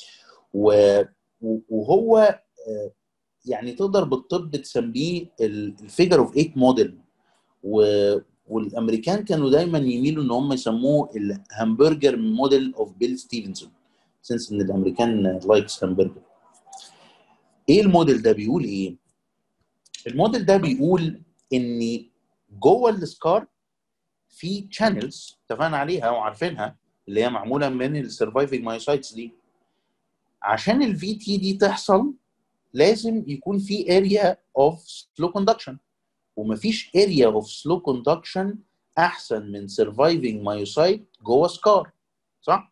وهو يعني تقدر بالطب تسميه الفيجر اوف ثمانية موديل، والامريكان كانوا دايما يميلوا ان هم يسموه الهامبرجر موديل اوف بيل ستيفنسون، سنس ان الامريكان لايكس همبرجر. ايه الموديل ده بيقول ايه؟ الموديل ده بيقول ان جوه السكار في تشانلز اتفقنا عليها وعارفينها، اللي هي معموله من السرفايفنج مايوسايتس دي. عشان الفي تي دي تحصل لازم يكون في اريا اوف سلو كوندكشن، ومفيش اريا اوف سلو كوندكشن احسن من سرفايفنج مايوسايت جوه سكار، صح؟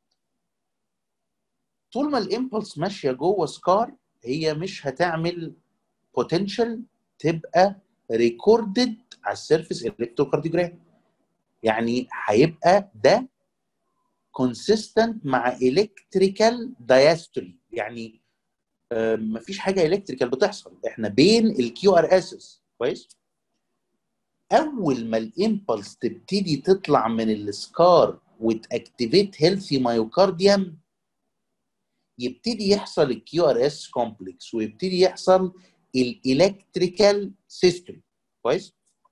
طول ما الامبلس ماشيه جوه سكار هي مش هتعمل بوتنشال تبقى ريكوردد على السيرفيس الكتروكارديوجرام، يعني هيبقى ده كونسيستنت مع الكتريكال دايستولي، يعني آه مفيش حاجه الكتريكال بتحصل، احنا بين الكيو ار اسز كويس. اول ما الامبلس تبتدي تطلع من السكار وتاكتيفيت هيلثي مايوكارديوم، يبتدي يحصل الكيو ار اس كومبلكس ويبتدي يحصل الالكتريكال سيستم كويس.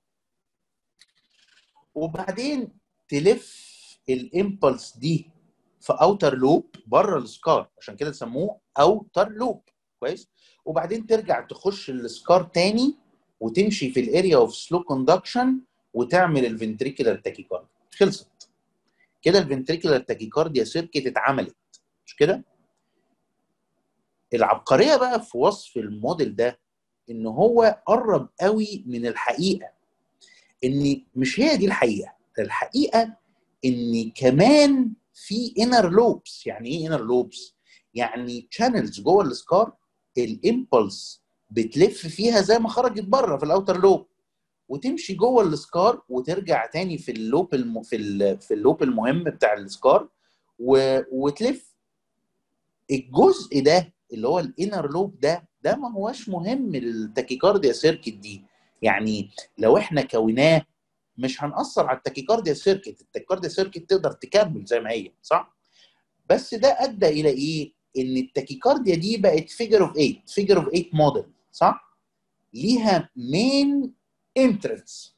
وبعدين تلف الامبلس دي في اوتر لوب بره السكار، عشان كده سموه اوتر لوب كويس. وبعدين ترجع تخش السكار تاني وتمشي في الاريا اوف سلو كوندكشن وتعمل الفنتريكولار تاكيكارديا. خلصت كده الفنتريكولار تاكيكارديا سيركت اتعملت، مش كده؟ العبقريه بقى في وصف الموديل ده ان هو قرب قوي من الحقيقه، ان مش هي دي الحقيقه، الحقيقه ان كمان في انر لوبس. يعني ايه انر لوبس؟ يعني شانلز جوه السكار الامبلس بتلف فيها زي ما خرجت بره في الاوتر لوب، وتمشي جوه السكار وترجع تاني في اللوب الم... في ال... في اللوب المهم بتاع السكار و... وتلف. الجزء ده اللي هو الانر لوب ده ده ما هوش مهم للتاكيكارديا سيركت دي، يعني لو احنا كوناه مش هنأثر على التاكيكارديا سيركت، التاكيكارديا سيركت تقدر تكمل زي ما هي، صح؟ بس ده ادى الى ايه؟ ان التاكيكارديا دي بقت فيجر اوف ثمانية، فيجر اوف ثمانية موديل، صح؟ ليها مين انترنس،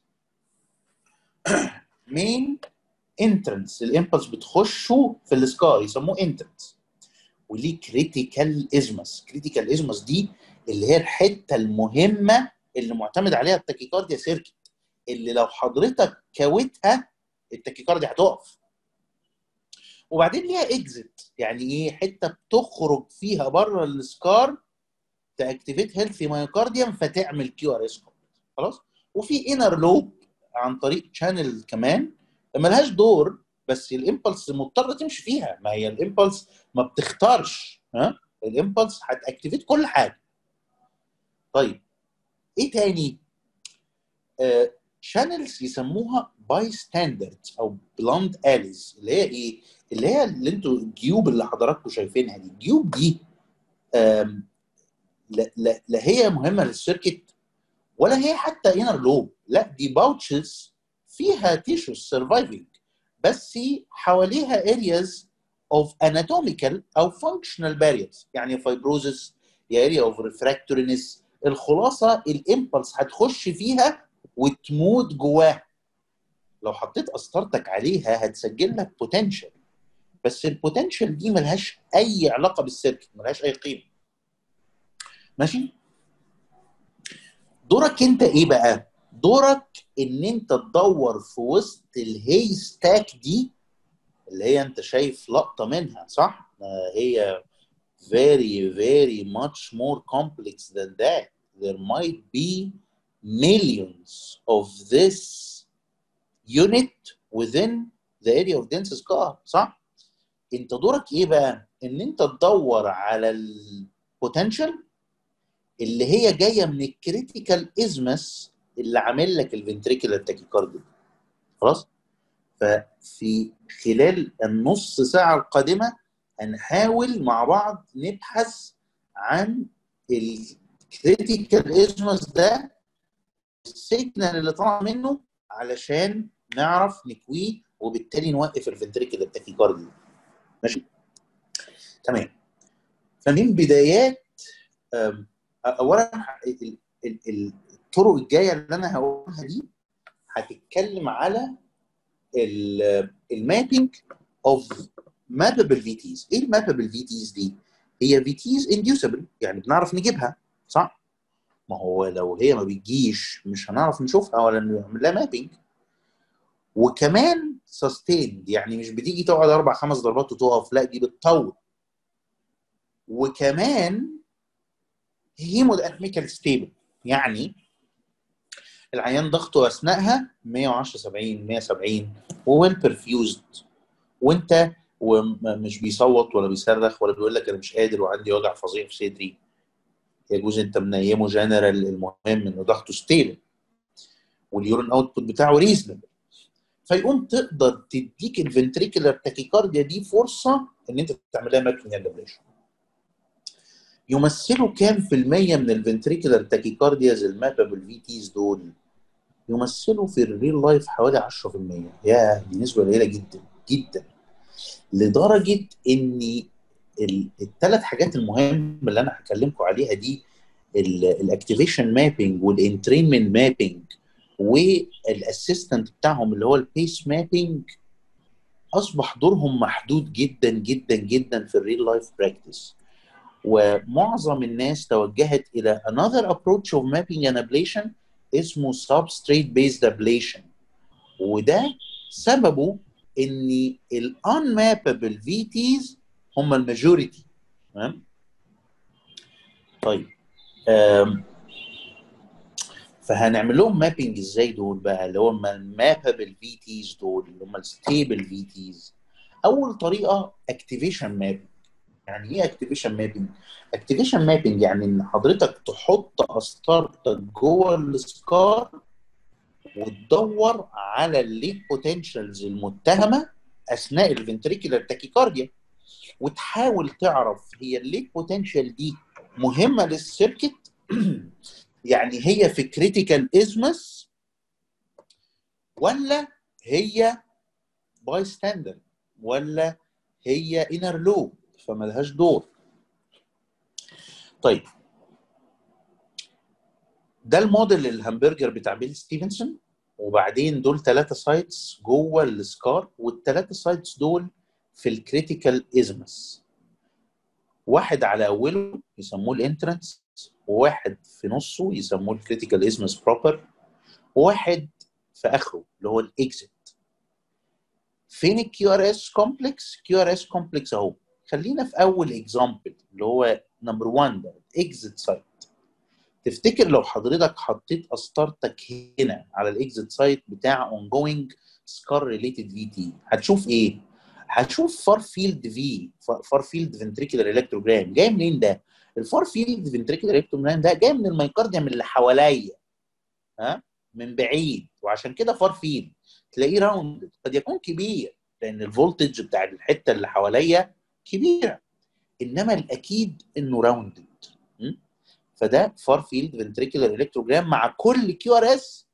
مين انترنس الامبلس بتخشه في السكار يسموه انترنس، وليه كريتيكال ازمس. كريتيكال ازمس دي اللي هي الحته المهمه اللي معتمد عليها التاكيكارديا سيركت، اللي لو حضرتك كوتها التاكيكارديا هتقف. وبعدين ليها اكزيت، يعني ايه؟ حته بتخرج فيها بره السكار تاكتيفيت هيلثي مايوكارديوم فتعمل كيو ار اس خلاص. وفي انر لوب عن طريق شانل كمان ملهاش دور، بس الامبلس مضطره تمشي فيها، ما هي الامبلس ما بتختارش، ها؟ الامبلس هتاكتيفيت كل حاجه. طيب ايه تاني؟ آه شانلز يسموها باي ستاندردز او بلاند اليز، اللي هي ايه؟ اللي هي اللي انتوا الجيوب اللي حضراتكم شايفينها دي، الجيوب دي لا, لا, لا هي مهمه للسيركت ولا هي حتى انر لوب، لا دي باوتشز فيها تيشوز سرفايفنج، بس حواليها ارياز اوف اناتوميكال او فانكشنال باريرز، يعني فايبروزس يا اريا اوف ريفراكتورينس. الخلاصه الامبلس هتخش فيها وتموت جواها. لو حطيت قسطرتك عليها هتسجل لك بوتنشال، بس البوتنشال دي ملهاش اي علاقه بالسيركت، ملهاش اي قيمه. ماشي؟ دورك انت ايه بقى؟ دورك ان انت تدور في وسط الهي ستاك دي اللي هي انت شايف لقطه منها، صح؟ هي very very much more complex than that. There might be millions of this unit within the area of dense scar، صح؟ انت دورك ايه بقى؟ ان انت تدور على البوتنشال اللي هي جايه من الكريتيكال ازمس اللي عامل لك الفنتريكولار تاكيكارديا. خلاص؟ ففي خلال النص ساعه القادمه هنحاول مع بعض نبحث عن الكريتيكال ازمس ده السيجنال اللي طالع منه علشان نعرف نكويه وبالتالي نوقف الفنتريكل التاكيكاردي. ماشي تمام. فمن بدايات اولا الطرق الجايه اللي انا هقولها دي هتتكلم على المابينج اوف ماببل في تيز. ايه الماببل في تيز دي؟ هي في تيز انديوسبل، يعني بنعرف نجيبها صح؟ ما هو لو هي ما بتجيش مش هنعرف نشوفها ولا نعمل لها مابينج. وكمان سستيند، يعني مش بتيجي تقعد اربع خمس ضربات وتقف، لا دي بتطول. وكمان هيموديناميكال ستيبل، يعني العيان ضغطه اثناءها مية وعشرة سبعين مية وسبعين وويل برفيوزد، وانت ومش بيصوت ولا بيصرخ ولا بيقول لك انا مش قادر وعندي وجع فظيع في صدري. يجوز انت منيمه جنرال، المهم انه ضغطه ستيبل واليورين اوتبوت بتاعه ريزنبل، فيقوم تقدر تديك الفنتريكولار تاكيكارديا دي فرصه ان انت تعملها مابينج اند ابليشن. يمثلوا كام في المية من الفنتريكولار تاكيكاردياز الماببل في تيز دول؟ يمثلوا في الريل لايف حوالي عشرة في المية. يا دي نسبه قليله جدا جدا، لدرجه ان الثلاث حاجات المهمه اللي انا هكلمكم عليها دي، الاكتيفيشن مابينج والانترينمنت مابينج والاسيستنت بتاعهم اللي هو البيس مابينج، اصبح دورهم محدود جدا جدا جدا في الريل لايف براكتس. ومعظم الناس توجهت الى another approach of mapping and ablation اسمه substrate based ablation، وده سببه ان ال unmappable في تيز هم الماجوريتي. تمام؟ طيب فهنعمل لهم مابينج ازاي دول بقى، اللي هم الماببل في تيز دول اللي هم الستيبل في تيز؟ اول طريقه اكتيفيشن مابينج. يعني ايه اكتيفيشن مابينج؟ اكتيفيشن مابينج يعني ان حضرتك تحط قسطرتك جوه السكار وتدور على الليد بوتنشالز المتهمه اثناء الفنتريكولار تاكيكارديا، وتحاول تعرف هي الليد بوتنشال دي مهمه للسيركت يعني هي في كريتيكال ازمس ولا هي باي ستاندر ولا هي انر لوب فملهاش دور. طيب ده الموديل الهامبرجر بتاع بيل ستيفنسون، وبعدين دول ثلاثه سايتس جوه السكار، والثلاثه سايتس دول في الكريتيكال ازمس. واحد على اوله يسموه الانترنس، وواحد في نصه يسموه الكريتيكال ازمس بروبر، وواحد في اخره اللي هو الاكزيت. فين الكيو ار اس كومبلكس؟ كيو ار اس كومبلكس اهو. خلينا في اول اكزامبل اللي هو نمبر واحد ده الاكزيت سايت. تفتكر لو حضرتك حطيت قسطرتك هنا على الاكزيت سايت بتاع ongoing scar related في تي هتشوف ايه؟ هتشوف فار فيلد في فار فيلد فنتريكولار الكتروجرام. جاي منين ده؟ الفار فيلد فنتريكولار الكتروجرام ده جاي من الميوكارديوم اللي حواليا، ها؟ من بعيد، وعشان كده فار فيلد تلاقيه راوند. قد يكون كبير لان الفولتج بتاع الحته اللي حواليا كبيره، انما الاكيد انه راوندد. فده فار فيلد فنتريكولار الكتروجرام مع كل كيو ار اس.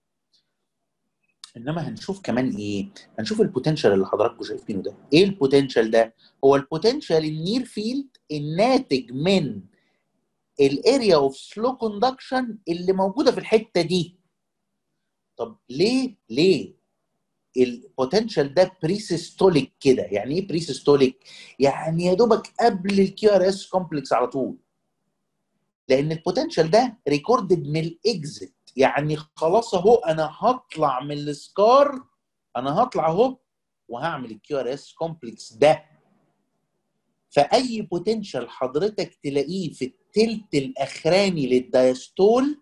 انما هنشوف كمان ايه؟ هنشوف البوتنشال اللي حضراتكم شايفينه ده. ايه البوتنشال ده؟ هو البوتنشال النير فيلد الناتج من الاريا اوف سلو كوندكشن اللي موجوده في الحته دي. طب ليه؟ ليه البوتنشال ده بريسيستوليك كده؟ يعني ايه بريسيستوليك؟ يعني يا دوبك قبل الكيو ار اس كومبلكس على طول، لان البوتنشال ده ريكوردد من الاكزيت. يعني خلاص اهو انا هطلع من السكار، انا هطلع اهو وهعمل الكيو ار اس كومبلكس ده. فاي بوتنشال حضرتك تلاقيه في التلت الاخراني للدايستول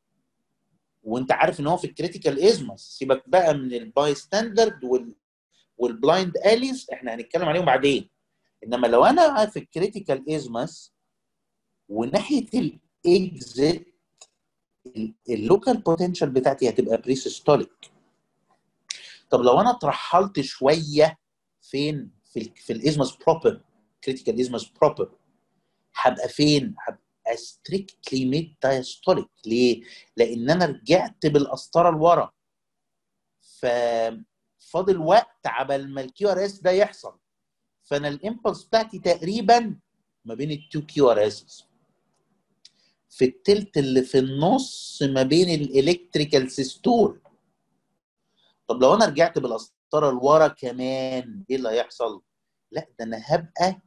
وانت عارف ان هو في الكريتيكال ازمس، سيبك بقى من الباي ستاندرد وال والبلايند اليز احنا هنتكلم عليهم بعدين. انما لو انا في الكريتيكال ازمس وناحيه الاكزيت، اللوكال بوتنشال بتاعتي هتبقى بريسيستوليك. طب لو انا اترحلت شويه فين؟ في ال في الازمس بروبر، كريتيكال ازمس بروبر، هبقى فين؟ هيبقى strictly mid diastolic. ليه؟ لان انا رجعت بالقسطره لورا، ففاضل وقت عبال ما الكيو ار اس ده يحصل، فانا الامبلس بتاعتي تقريبا ما بين التو كيو ار اس، في التلت اللي في النص ما بين الالكتريكال سيستول. طب لو انا رجعت بالقسطره لورا كمان ايه اللي هيحصل؟ لا ده انا هبقى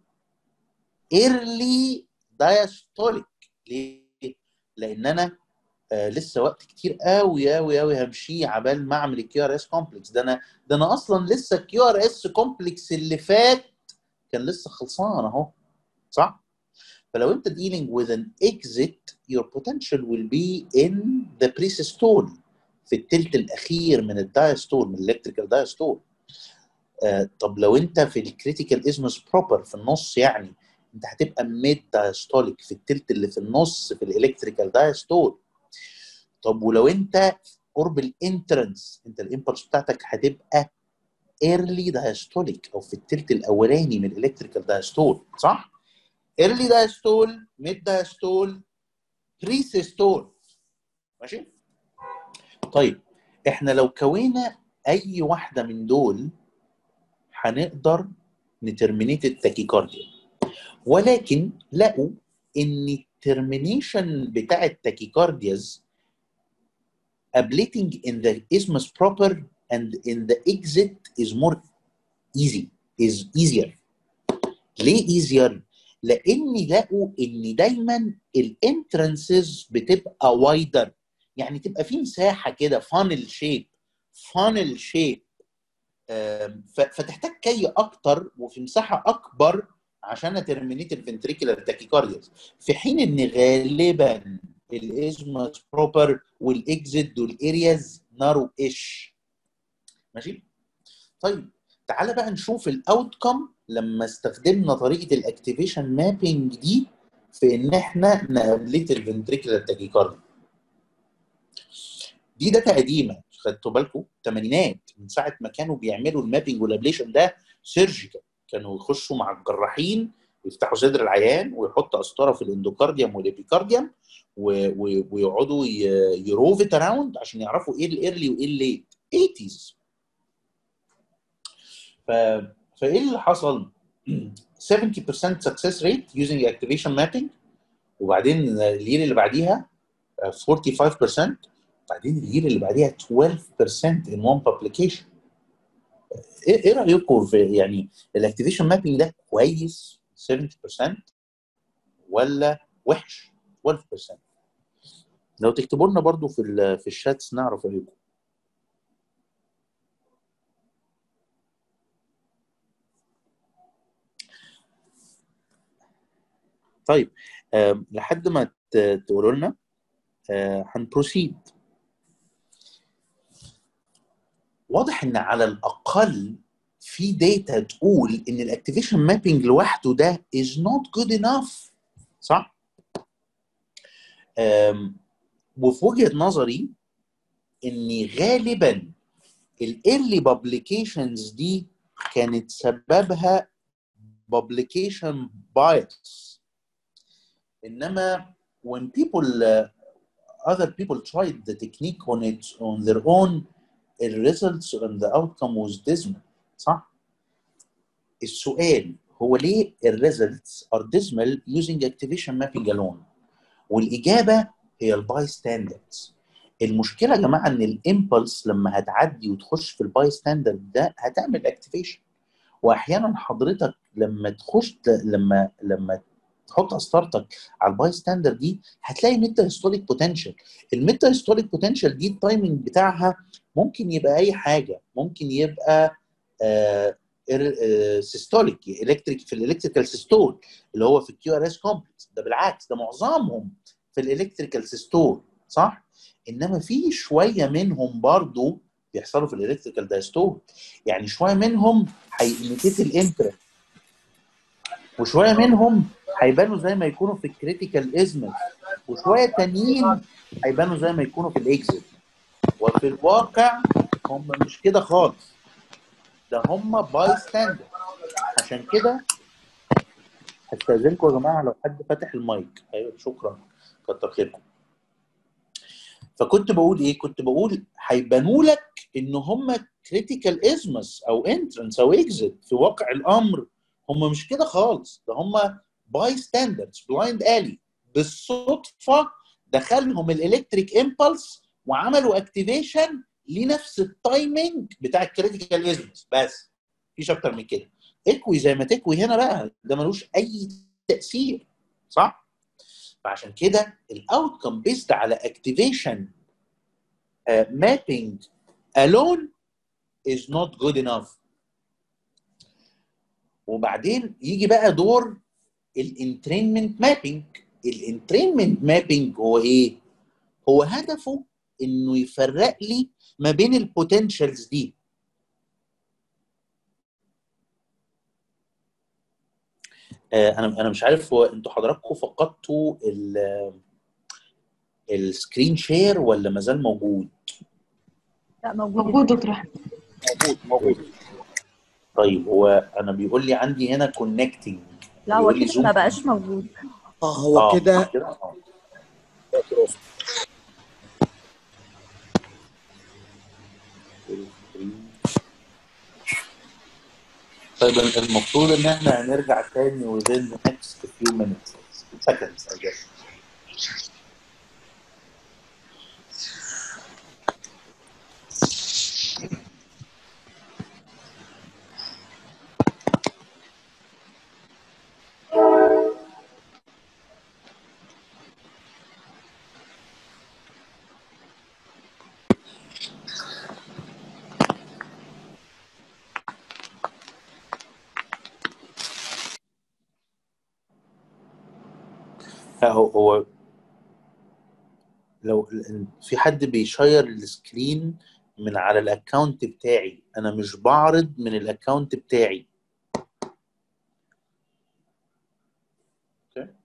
early diastolic. ليه؟ لان انا آه لسه وقت كتير قوي قوي قوي همشيه عبال ما اعمل الكيو ار اس كومبلكس. ده انا ده انا اصلا لسه الكيو ار اس كومبلكس اللي فات كان لسه خلصان اهو، صح؟ فلو انت dealing with an exit your potential will be in the pre-systole، في التلت الاخير من الدايستول، من الالكتريكال دايستول. آه طب لو انت في الكريتيكال ازمس بروبر في النص، يعني انت هتبقى ميد دايستوليك في التلت اللي في النص في الالكتريكال دايستول. طب ولو انت قرب الانترنس، انت الامبلس بتاعتك هتبقى ايرلي دايستوليك او في التلت الاولاني من الالكتريكال دايستول، صح؟ ايرلي دايستول، ميد دايستول، بري سيستول، ماشي؟ طيب احنا لو كوينا اي واحده من دول هنقدر نترمينيت التاكيكارديا، ولكن لقوا ان الترمينيشن بتاع التاكيكاردياز ablating in the isthmus proper and in the exit is more easy is easier. ليه easier؟ لان لقوا ان دايما الانترنسز بتبقى وايدر، يعني تبقى في مساحه كده فانل شيب فانل شيب فتحتاج كي اكتر وفي مساحه اكبر عشان اترمينيت الفنتريكولار تاكيكاردياز، في حين ان غالبا الازمس بروبر والاكزيت دول ارياز نارو ايش، ماشي؟ طيب تعالى بقى نشوف الاوتكم لما استخدمنا طريقه الاكتيفيشن مابينج دي في ان احنا نابليت الفنتريكولار تاكيكارديا. دي داتا قديمه، خدتوا بالكم؟ الثمانينات، من ساعه ما كانوا بيعملوا المابينج والابليشن ده سيرجيكال، كانوا يخشوا مع الجراحين ويفتحوا صدر العيان ويحطوا قسطره في الاندوكارديوم والابيكارديوم ويقعدوا يروفت اراوند عشان يعرفوا ايه الايرلي وايه الليت. ثمانينات. ف... فايه اللي حصل؟ سبعين بالمية success rate using activation mapping، وبعدين الير اللي بعديها خمسة وأربعين بالمية، بعدين الير اللي بعديها اثناشر بالمية in one publication. ايه ايه رايكم في يعني الاكتيفيشن مابينج ده كويس سبعين بالمية ولا وحش اثناشر بالمية؟ لو تكتبوا لنا برضو في في الشاتس نعرف رايكم. طيب أه لحد ما تقولوا لنا هنبروسيد. أه واضح ان على الاقل في داتا تقول ان الاكتيفيشن مابينج لوحده ده is not good enough، صح؟ وفي وجهه نظري ان غالبا الايرلي بابليكيشنز دي كانت سببها publication bias، انما when people uh, other people tried the technique on it on their own the results and the outcome was dismal، صح؟ السؤال هو ليه ال results are dismal using activation mapping alone؟ والاجابه هي الباي ستاندردز. المشكله يا جماعه ان الامبلس لما هتعدي وتخش في الباي ستاندرد ده هتعمل اكتيفيشن، واحيانا حضرتك لما تخش لما لما تحط قسطرتك على الباي ستاندرد دي هتلاقي ميتا هيستوليك بوتنشال. الميتا هيستوليك بوتنشال دي التايمنج بتاعها ممكن يبقى اي حاجه، ممكن يبقى آه سيستوليك الكتريك في الالكتريكال سيستول اللي هو في الكيو ار اس كومبلكس، ده بالعكس ده معظمهم في الالكتريكال سيستول، صح؟ انما في شويه منهم برضو بيحصلوا في الالكتريكال دايستول، يعني شويه منهم هيميتيت الانترا وشويه منهم هيبانوا زي ما يكونوا في الكريتيكال ازمس وشويه تانيين هيبانوا زي ما يكونوا في الاكزيت. وفي الواقع هم مش كده خالص، ده هم باي ستاندرد. عشان كده هستاذنكم يا جماعه لو حد فاتح المايك. ايوه شكرا، كتر خيركم. فكنت بقول ايه؟ كنت بقول هيبانوا لك ان هم كريتيكال ازمس او انترنس او اكزيت، في واقع الامر هم مش كده خالص، ده هم باي ستاندردز بلايند الي. بالصدفه دخلهم الالكتريك امبلس وعملوا اكتيفيشن لنفس التايمنج بتاع الكريتيكال ازمس، بس مفيش اكتر من كده. اكوي زي ما تكوي هنا بقى، ده ملوش اي تاثير، صح؟ فعشان كده الاوتكم بيست على اكتيفيشن مابينج alone is not good enough. وبعدين يجي بقى دور الانترينمنت مابينج. الانترينمنت مابينج هو ايه؟ هو هدفه انه يفرق لي ما بين البوتنشالز دي. آه انا انا مش عارف، هو انتوا حضراتكم فقدتوا السكرين شير ولا ما زال موجود؟ لا موجود. موجود دكتور احمد. موجود موجود. طيب هو انا بيقول لي عندي هنا كونكتنج. لا هو كده ما بقاش موجود. اه هو آه كده. كده اه طيب المفروض ان احنا هنرجع تاني within the next few minutes seconds I guess. هو هو لو في حد بيشير السكرين من على الاكونت بتاعي، انا مش بعرض من الاكونت بتاعي. اوكي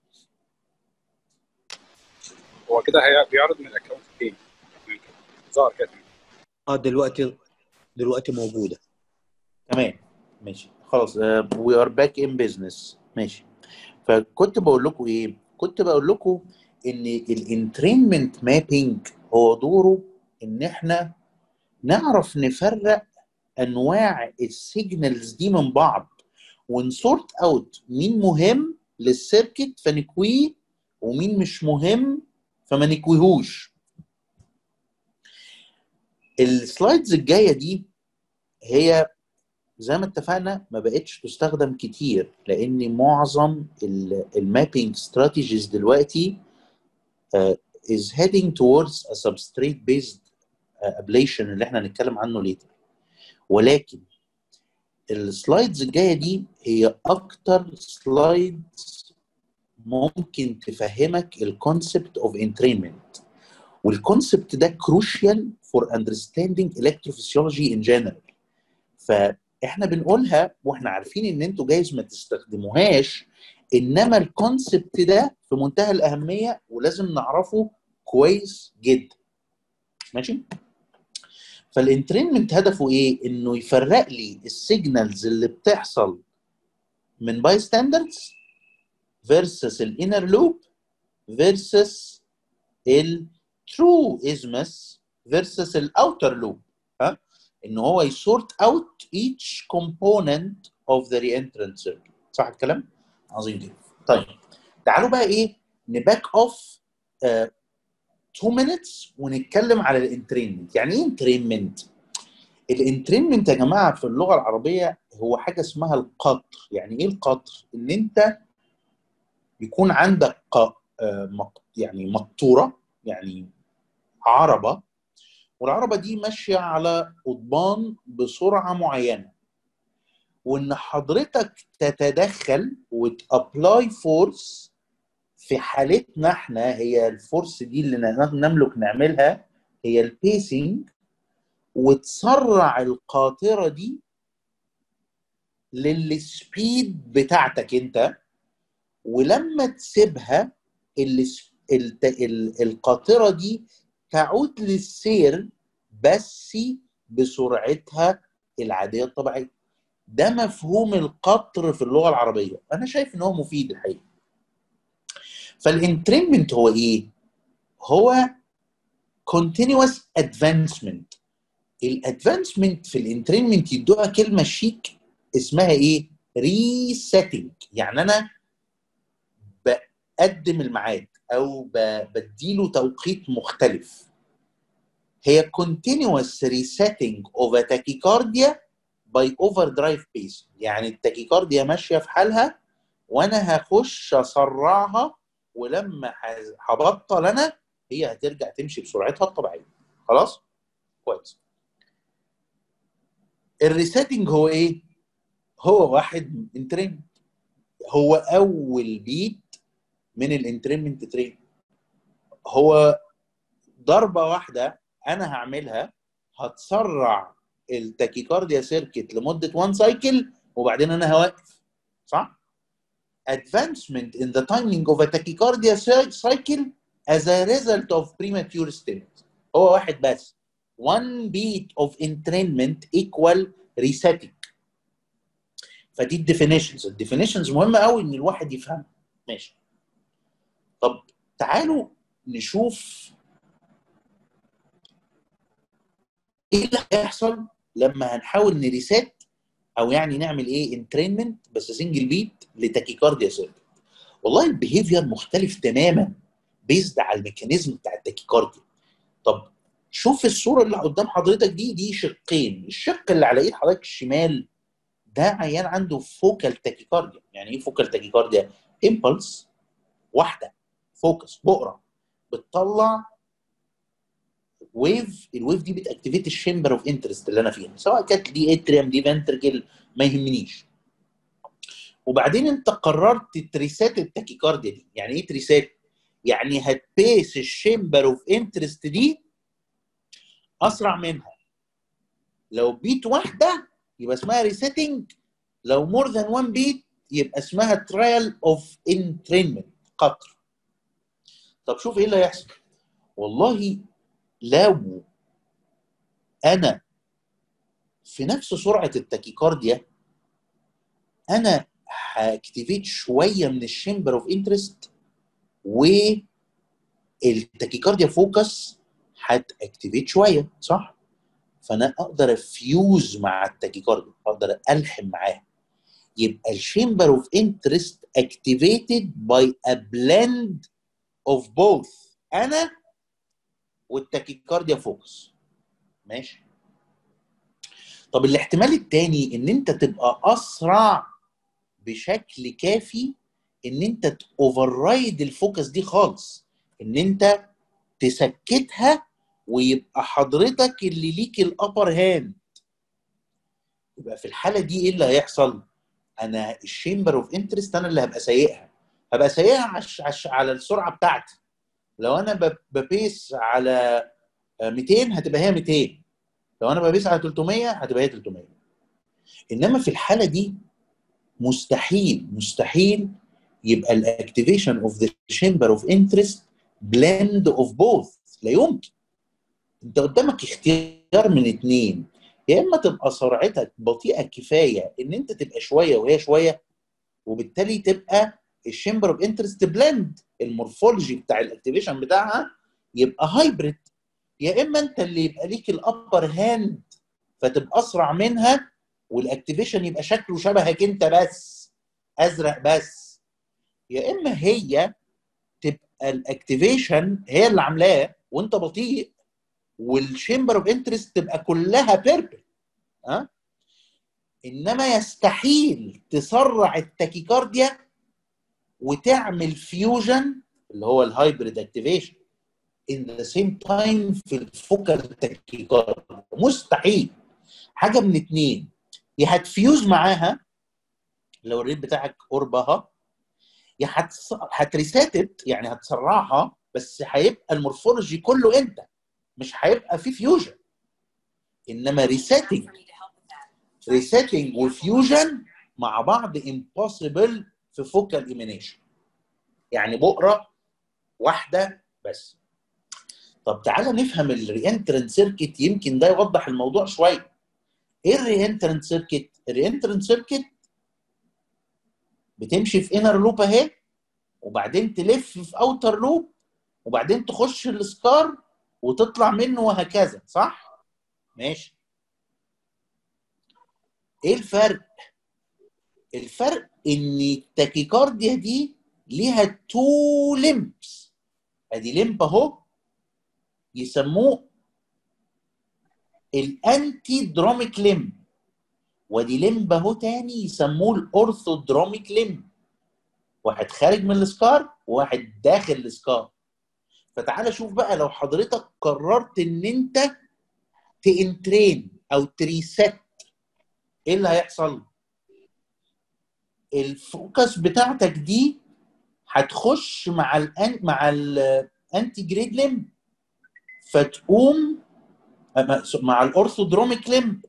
هو كده هي بيعرض من الاكونت تاني ظهر كده. اه دلوقتي دلوقتي موجوده. تمام ماشي خلاص. وي ار باك ان بزنس. ماشي. فكنت بقول لكم ايه؟ كنت بقول لكم ان الانترينمنت مابينج هو دوره ان احنا نعرف نفرق انواع السيجنالز دي من بعض، ونسورت اوت مين مهم للسيركت فنكويه ومين مش مهم فما نكويهوش. السلايدز الجايه دي هي زي ما اتفقنا ما بقتش تستخدم كتير، لان معظم المابينج استراتيجيز دلوقتي uh, is heading towards a substrate based uh, ablation اللي احنا هنتكلم عنه later. ولكن السلايدز الجايه دي هي اكتر سلايدز ممكن تفهمك الكونسبت اوف انترينمنت، والكونسبت ده crucial for understanding electrophysiology in general. فاحنا بنقولها واحنا عارفين ان انتوا جايز ما تستخدموهاش، انما الكونسبت ده في منتهى الاهميه ولازم نعرفه كويس جدا. ماشي؟ فالانترينمنت هدفه ايه؟ انه يفرق لي السيجنالز اللي بتحصل من باي ستاندردز فيرسس الانر لوب فيرسس الترو ازمس فيرسس الاوتر لوب. ها؟ ان هو يسورت اوت each component of the reentrant circuit. صح الكلام؟ عظيم جدا. طيب تعالوا بقى ايه؟ نباك اوف two minutes ونتكلم على الانترينمنت. يعني ايه انترينمنت؟ الانترينمنت يا جماعه في اللغه العربيه هو حاجه اسمها القطر. يعني ايه القطر؟ ان انت يكون عندك ق... يعني مقطوره، يعني عربه، والعربه دي ماشيه على قضبان بسرعه معينه، وان حضرتك تتدخل وتابلاي فورس. في حالتنا احنا هي الفورس دي اللي نملك نعملها هي البيسنج، وتسرع القاطره دي للسبيد بتاعتك انت، ولما تسيبها القاطره دي تعود للسير بس بسرعتها العاديه الطبيعيه. ده مفهوم القطر في اللغه العربيه، انا شايف ان هو مفيد الحقيقه. فالانترينمنت هو ايه؟ هو continuous advancement. الادفانسمنت في الانترينمنت يدوها كلمه شيك اسمها ايه؟ ريسيتنج. يعني انا بقدم الميعاد او بديله توقيت مختلف. هي continuous resetting of a tachycardia by overdrive pace. يعني التاكيكارديا ماشيه في حالها وانا هخش اسرعها، ولما هبطل انا هي هترجع تمشي بسرعتها الطبيعيه. خلاص؟ كويس. الريسيتنج هو ايه؟ هو واحد انترينمنت، هو اول بيت من الانترينمنت ترين. هو ضربه واحده انا هعملها هتسرع التاكيكارديا سيركت لمده واحد سايكل وبعدين انا هوقف. صح؟ advancement in the timing of a tachycardia cycle as a result of premature stimulus. هو واحد بس. one beat of entrainment equal resetting. فدي الديفينيشنز. الديفينيشنز مهمه قوي ان الواحد يفهمها. ماشي. طب تعالوا نشوف ايه اللي هيحصل لما هنحاول نريسيت او يعني نعمل ايه انترينمنت بس سنجل بيت لتاكيكارديا سيركت. والله البيهيفير مختلف تماما بيزد على الميكانيزم بتاع التاكيكارديا. طب شوف الصوره اللي قدام حضرتك دي دي شقين. الشق اللي على ايد حضرتك الشمال ده عيان عنده فوكال تاكيكارديا. يعني ايه فوكال تاكيكارديا؟ امبلس واحده فوكس بؤره بتطلع ويف. الويف دي بتاكتيفيت الشامبر اوف انترست اللي انا فيها، سواء كانت دي اتريم دي فنتركل ما يهمنيش. وبعدين انت قررت تريسات التاكيكارديا دي. يعني ايه تريسات؟ يعني هتبيس الشامبر اوف انترست دي اسرع منها. لو بيت واحده يبقى اسمها ريسيتنج، لو مور ذان وان بيت يبقى اسمها ترايل اوف انترينمنت، قطر. طب شوف ايه اللي هيحصل. والله لو انا في نفس سرعه التاكيكارديا انا هاكتيفيت شويه من الشامبر اوف انترست والتاكيكارديا فوكس هتاكتيفيت شويه، صح؟ فانا اقدر افيوز مع التاكيكارديا، اقدر الحم معاها. يبقى الشامبر اوف انترست اكتيفيتد باي ا بلند اوف بوث انا والتاكيكارديا فوكس. ماشي. طب الاحتمال الثاني ان انت تبقى اسرع بشكل كافي ان انت تاوفررايد الفوكس دي خالص، ان انت تسكتها ويبقى حضرتك اللي ليك الابر هاند. يبقى في الحاله دي ايه اللي هيحصل؟ انا الشامبر اوف انترست انا اللي هبقى سايقها، هبقى سايقها عش عش على السرعه بتاعتي. لو انا ببيس على مئتين هتبقى هي مئتين، لو انا ببيس على ثلاثمية هتبقى هي ثلاثمية. انما في الحاله دي مستحيل مستحيل يبقى الاكتيفيشن اوف ذا شامبر اوف انترست بلند اوف بوث. لا يمكن. انت قدامك اختيار من اتنين، يا اما تبقى سرعتك بطيئه كفايه ان انت تبقى شويه وهي شويه وبالتالي تبقى الشامبر اوف انترست بلند، المورفولوجي بتاع الاكتيفيشن بتاعها يبقى هايبريد، يا اما انت اللي يبقى ليك الابر هاند فتبقى اسرع منها والاكتيفيشن يبقى شكله شبهك انت بس ازرق بس، يا اما هي تبقى الاكتيفيشن هي اللي عاملاه وانت بطيء والشامبر اوف انترست تبقى كلها بيربل. ها؟ انما يستحيل تسرع التاكيكارديا وتعمل فيوجن اللي هو الهايبريد اكتيفيشن in the same time في الفوكال تاكيكارديا. مستحيل. حاجه من اتنين، يا هتفيوز معاها لو الريت بتاعك قربها، يا هتس... هتريساتت يعني هتسرعها بس هيبقى المورفولوجي كله انت، مش هيبقى في فيوجن. انما ريسيتنج ريسيتنج وفيوجن مع بعض امبوسيبل في فوكال ايمينيشن، يعني بؤره واحده بس. طب تعالى نفهم الرينترنت سيركت، يمكن ده يوضح الموضوع شويه. ايه الرينترنت سيركت؟ الرينترنت سيركت بتمشي في انر لوب اهي، وبعدين تلف في اوتر لوب، وبعدين تخش السكار وتطلع منه وهكذا، صح؟ ماشي. ايه الفرق؟ الفرق ان التاكيكارديا دي ليها تو لمبس. ادي لمب اهو يسموه الانتي دراميك لمب، ودي لمب اهو تاني يسموه الاورثودروميك لمب. واحد خارج من السكار وواحد داخل السكار. فتعالى شوف بقى، لو حضرتك قررت ان انت تانترين او تريست، ايه اللي هيحصل؟ الفوكس بتاعتك دي هتخش مع الان مع الانتي جريد لمب، فتقوم مع الاورثودروميك لمب،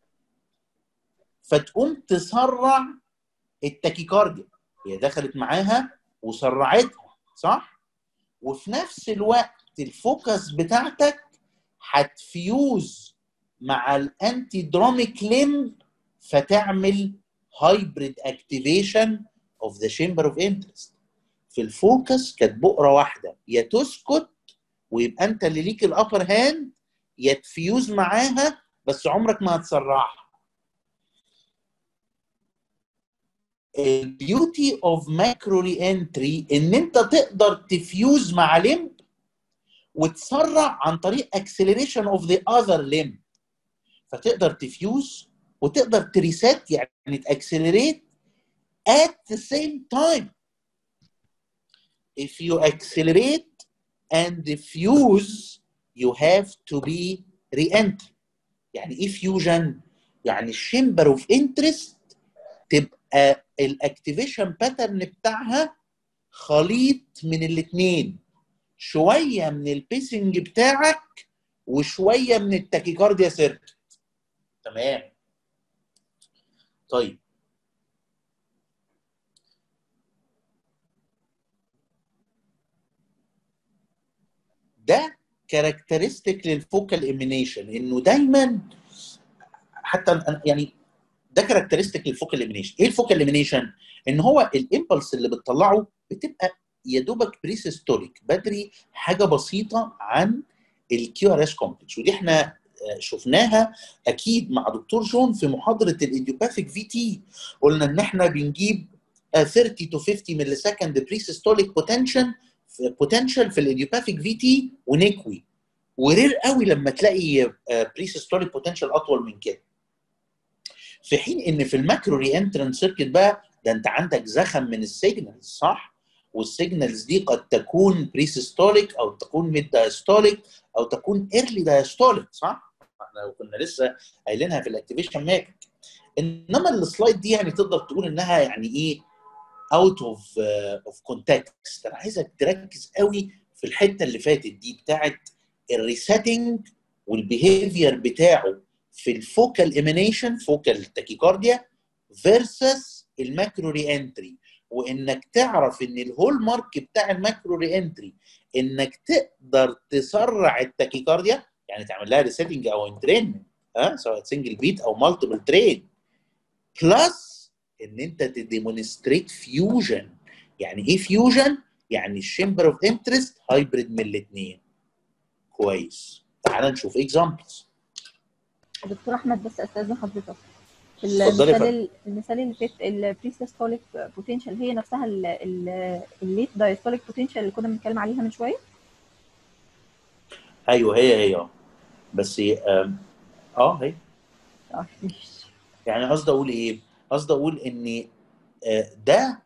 فتقوم تسرع التاكيكارديا. هي دخلت معاها وسرعتها، صح؟ وفي نفس الوقت الفوكس بتاعتك هتفيوز مع الانتي دراميك لمب، فتعمل هايبريد اكتيفيشن اوف ذا شامبر اوف انترست. في الفوكس كانت بؤره واحده، يا تسكت ويبقى انت اللي ليك الابر هاند، يا تفيوز معاها بس عمرك ما هتسرعها. البيوتي اوف ماكرو ري انتري ان انت تقدر تفيوز مع لمب وتسرع عن طريق اكسلريشن اوف ذا اذر لمب. فتقدر تفيوز وتقدر تريسات، يعني تاكسلريت at the same time. If you accelerate and diffuse you have to be re-entry. يعني ايه فيوجن؟ يعني الشامبر اوف انترست تبقى الاكتيفيشن باترن بتاعها خليط من الاثنين، شويه من البيسنج بتاعك وشويه من التاكيكارديا سيركت. تمام. طيب ده كاركترستيك للفوكال ايمينيشن، انه دايما حتى يعني ده كاركترستيك للفوكال ايمينيشن. ايه الفوكال ايمينيشن؟ ان هو الامبلس اللي بتطلعه بتبقى يا دوبك بريسيستوليك، بدري حاجه بسيطه عن الكيو ار اس كومبلكس. ودي احنا شفناها اكيد مع دكتور جون في محاضره الايديوباثيك في تي. قلنا ان احنا بنجيب ثلاثين تو خمسين ملي سكند بريسيستوليك بوتنشال بوتنشال في الايديوباثيك في تي ونكوي، ورير قوي لما تلاقي بريسيستوليك بوتنشال اطول من كده. في حين ان في الماكرو ري انترنت سيركت بقى ده انت عندك زخم من السيجنالز، صح؟ والسيجنالز دي قد تكون بريسيستوليك او تكون ميد دايستوليك او تكون ايرلي دايستوليك، صح؟ احنا كنا لسه قايلينها في الاكتيفيشن ماك. انما السلايد دي يعني تقدر تقول انها يعني ايه اوت اوف اوف كونتكست. انا عايزك تركز قوي في الحته اللي فاتت دي بتاعت الريسيتنج والبيهيفير بتاعه في الفوكال ايمينيشن، فوكال تاكيكارديا فيرسس الماكرو ري انتري. وانك تعرف ان الهول مارك بتاع الماكرو ري انتري انك تقدر تسرع التاكيكارديا، يعني تعمل لها ريسيتنج او انترينمنت، ها، سواء سنجل بيت او مالتيبل ترين، بلس ان انت تديمونستريت فيوجن. يعني ايه فيوجن؟ يعني الشامبر اوف انترست هايبريد من الاثنين. كويس، تعال نشوف اكزامبلز. دكتور احمد بس استاذن حضرتك، اتفضلي يا فندم. المثال المثال اللي فات البريسيستوليك بوتنشال هي نفسها الليت دايستوليك بوتنشال اللي كنا بنتكلم عليها من شويه. ايوه هي هي بس اه اه هي اه ماشي. يعني قصدي اقول ايه؟ قصدي اقول ان ده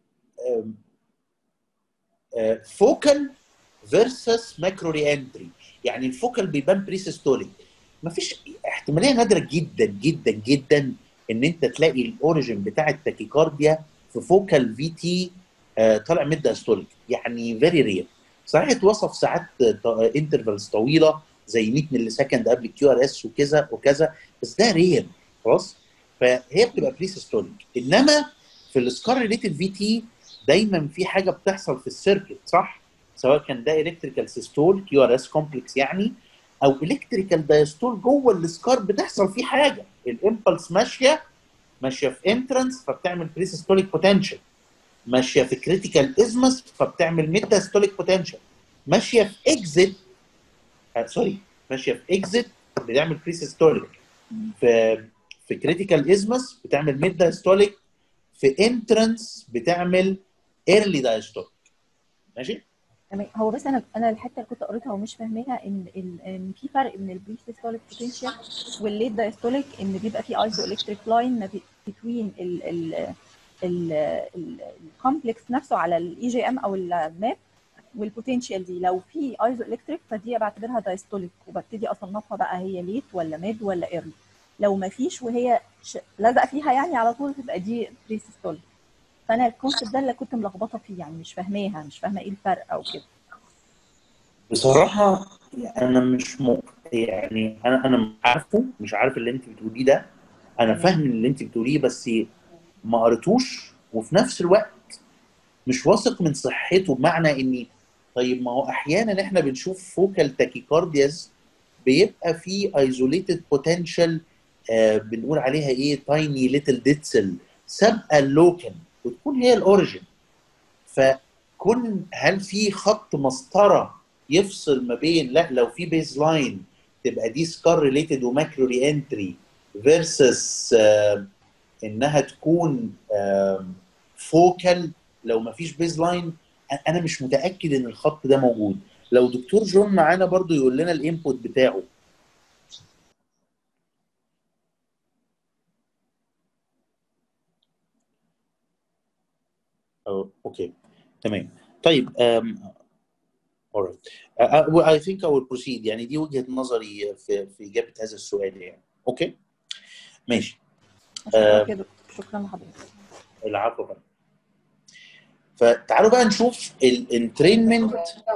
فوكال فيرسس ماكرو ري انتري. يعني الفوكال بيبان بريسيستوليك، مفيش احتماليه نادره جدا جدا جدا ان انت تلاقي الاوريجن بتاع التاكيكارديا في فوكال في تي طالع ميد دايستوليك، يعني فيري رير. صحيح اتوصف ساعات انترفالز طويله زي مية ملي سكند قبل الكيو ار اس وكذا وكذا، بس ده رير خلاص. فهي بتبقى بريسيستوليك. انما في السكار ريليتد في تي دايما في حاجه بتحصل في السيركت، صح؟ سواء كان ده الكتريكال سيستول كيو ار اس كومبلكس يعني، او الكتريكال دايستول جوه السكار بتحصل فيه حاجه، الامبلس ماشيه ماشيه في انترنس فبتعمل بريسيستوليك بوتنشال، ماشيه في كريتيكال ازمس فبتعمل ميتاستوليك بوتنشال، ماشيه في اكزيت آه سوري ماشيه في اكزيت بتعمل بريسيستوليك، في في كريتيكال ازمس بتعمل ميد دايستوليك، في انترنس بتعمل ايرلي دايستوليك. ماشي؟ تمام. هو بس انا انا الحته اللي كنت قريتها ومش فاهماها ان ال- ان في فرق بين البري سيستوليك بوتنشال والليت دايستوليك، ان بيبقى في ايزو الكتريك لاين ما بين ال ال الكومبلكس نفسه على الاي جي ام او الماب والبوتنشال دي. لو في ايزو الكتريك فدي بعتبرها دايستوليك وببتدي اصنفها بقى هي ليت ولا ميد ولا ايرلي. لو ما فيش وهي لازقه فيها يعني على طول تبقى دي بري سيستوليك. فانا الكونسيبت ده اللي كنت ملخبطه فيه، يعني مش فاهماها مش فاهمه ايه الفرق او كده. بصراحه انا مش م... يعني انا انا عارفه، مش عارف اللي انت بتقوليه ده، انا فاهم اللي انت بتقوليه بس ما قريتوش، وفي نفس الوقت مش واثق من صحته، بمعنى اني طيب ما هو احيانا احنا بنشوف فوكال تاكيكاردياز بيبقى في ايزوليتد بوتنشال آه بنقول عليها ايه تايني ليتل ديتسل سابقه اللوكن وتكون هي الاوريجن. فكون هل في خط مسطره يفصل ما بين لا لو في بيز لاين تبقى دي سكار ريليتد وماكرو ري انتري فيرسس آه انها تكون آه فوكال لو ما فيش بيز لاين؟ انا مش متاكد ان الخط ده موجود. لو دكتور جون معانا برضو يقول لنا الانبوت بتاعه. أو اوكي تمام. طيب um, alright. uh, I think I will proceed. يعني دي وجهة نظري في في اجابة هذا السؤال يعني. اوكي ماشي. شكرا كده، شكرا لحضرتك. العفو. فتعالوا بقى نشوف الانترينمنت.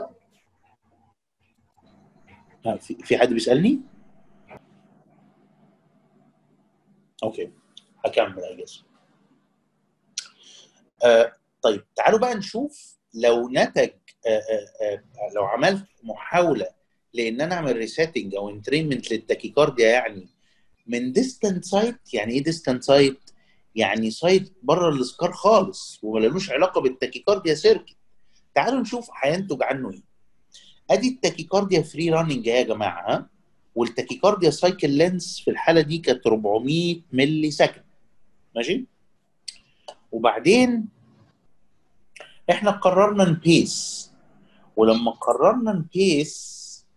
في في حد بيسالني؟ اوكي هكمل اجازه. آه طيب تعالوا بقى نشوف لو نتج آه آه آه لو عملت محاوله لان انا اعمل ريسيتنج او انترينمنت للتاكيكارديا يعني من ديستانت سايت. يعني ايه ديستانت سايت؟ يعني سايت بره الاسكار خالص وملوش علاقه بالتاكيكارديا سيركت. تعالوا نشوف هينتج عنه ايه. ادي التاكيكارديا فري راننج يا جماعه، ها، والتاكيكارديا سايكل لينس في الحاله دي كانت أربعمية ملي سكند. ماشي. وبعدين احنا قررنا نبيس، ولما قررنا نبيس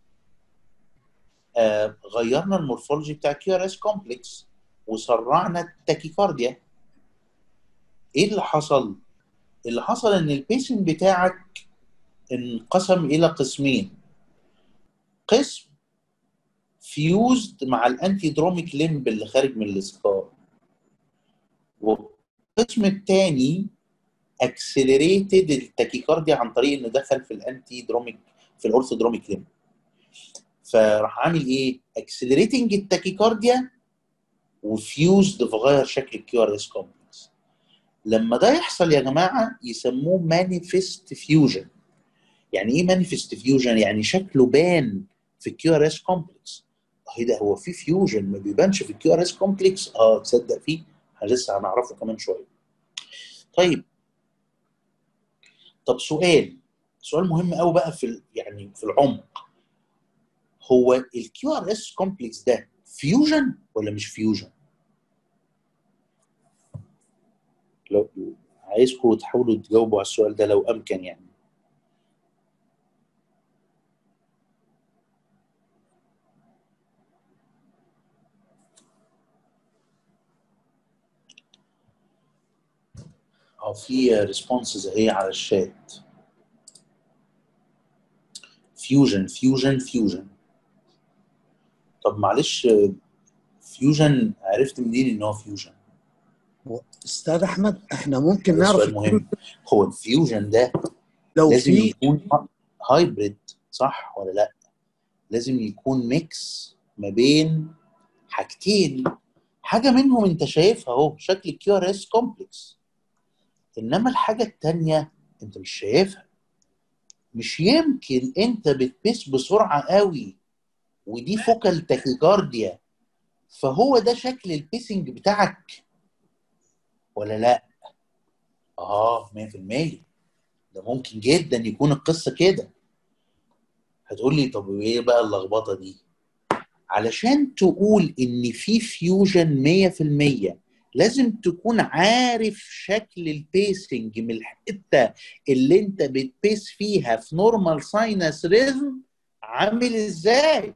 آه غيرنا المورفولوجي بتاع كيو ار اس كومبلكس وسرعنا التاكيكارديا. ايه اللي حصل؟ اللي حصل ان البيسنج بتاعك انقسم الى قسمين. قسم فيوزد مع الانتي دروميك ليمب اللي خارج من الاسكار، والقسم الثاني اكسلريتد التاكيكارديا عن طريق انه دخل في الانتي دروميك في الاورثودروميك ليمب. فراح عامل ايه؟ اكسلريتنج التاكيكارديا وفيوزد فغير شكل الكيو ار اس كومبلكس. لما ده يحصل يا جماعه يسموه مانيفست فيوجن. يعني ايه مانيفست فيوجن؟ يعني شكله بان في الكيو ار اس كومبلكس. ايه ده، هو في فيوجن ما بيبانش في الكيو ار اس كومبلكس؟ اه تصدق فيه، لسه هنعرفه كمان شويه. طيب طب سؤال سؤال مهم قوي بقى في يعني في العمق. هو الكيو ار اس كومبلكس ده فيوجن ولا مش فيوجن؟ لو عايزكم تحاولوا تجاوبوا على السؤال ده لو امكن يعني. اه في ريسبونسز اهي على الشات. فيوجن فيوجن فيوجن. طب معلش، فيوجن عرفت منين ان هو فيوجن؟ استاذ احمد احنا ممكن ده نعرف سؤال مهم. هو الفيوجن ده لو لازم في يكون هايبريد صح ولا لا؟ لازم يكون ميكس ما بين حاجتين، حاجه منهم انت شايفها اهو شكل الكيو ار اس كومبلكس، انما الحاجه الثانيه انت مش شايفها. مش يمكن انت بتبيس بسرعه قوي ودي فوكال تاكيكارديا فهو ده شكل البيسنج بتاعك؟ ولا لا؟ اه مية في المية. ده ممكن جدا يكون القصه كده. هتقول لي طب وايه بقى اللخبطه دي؟ علشان تقول ان في فيوجن مية في المية لازم تكون عارف شكل البيسنج من الحته اللي انت بتبيس فيها في نورمال ساينس ريزم عامل ازاي.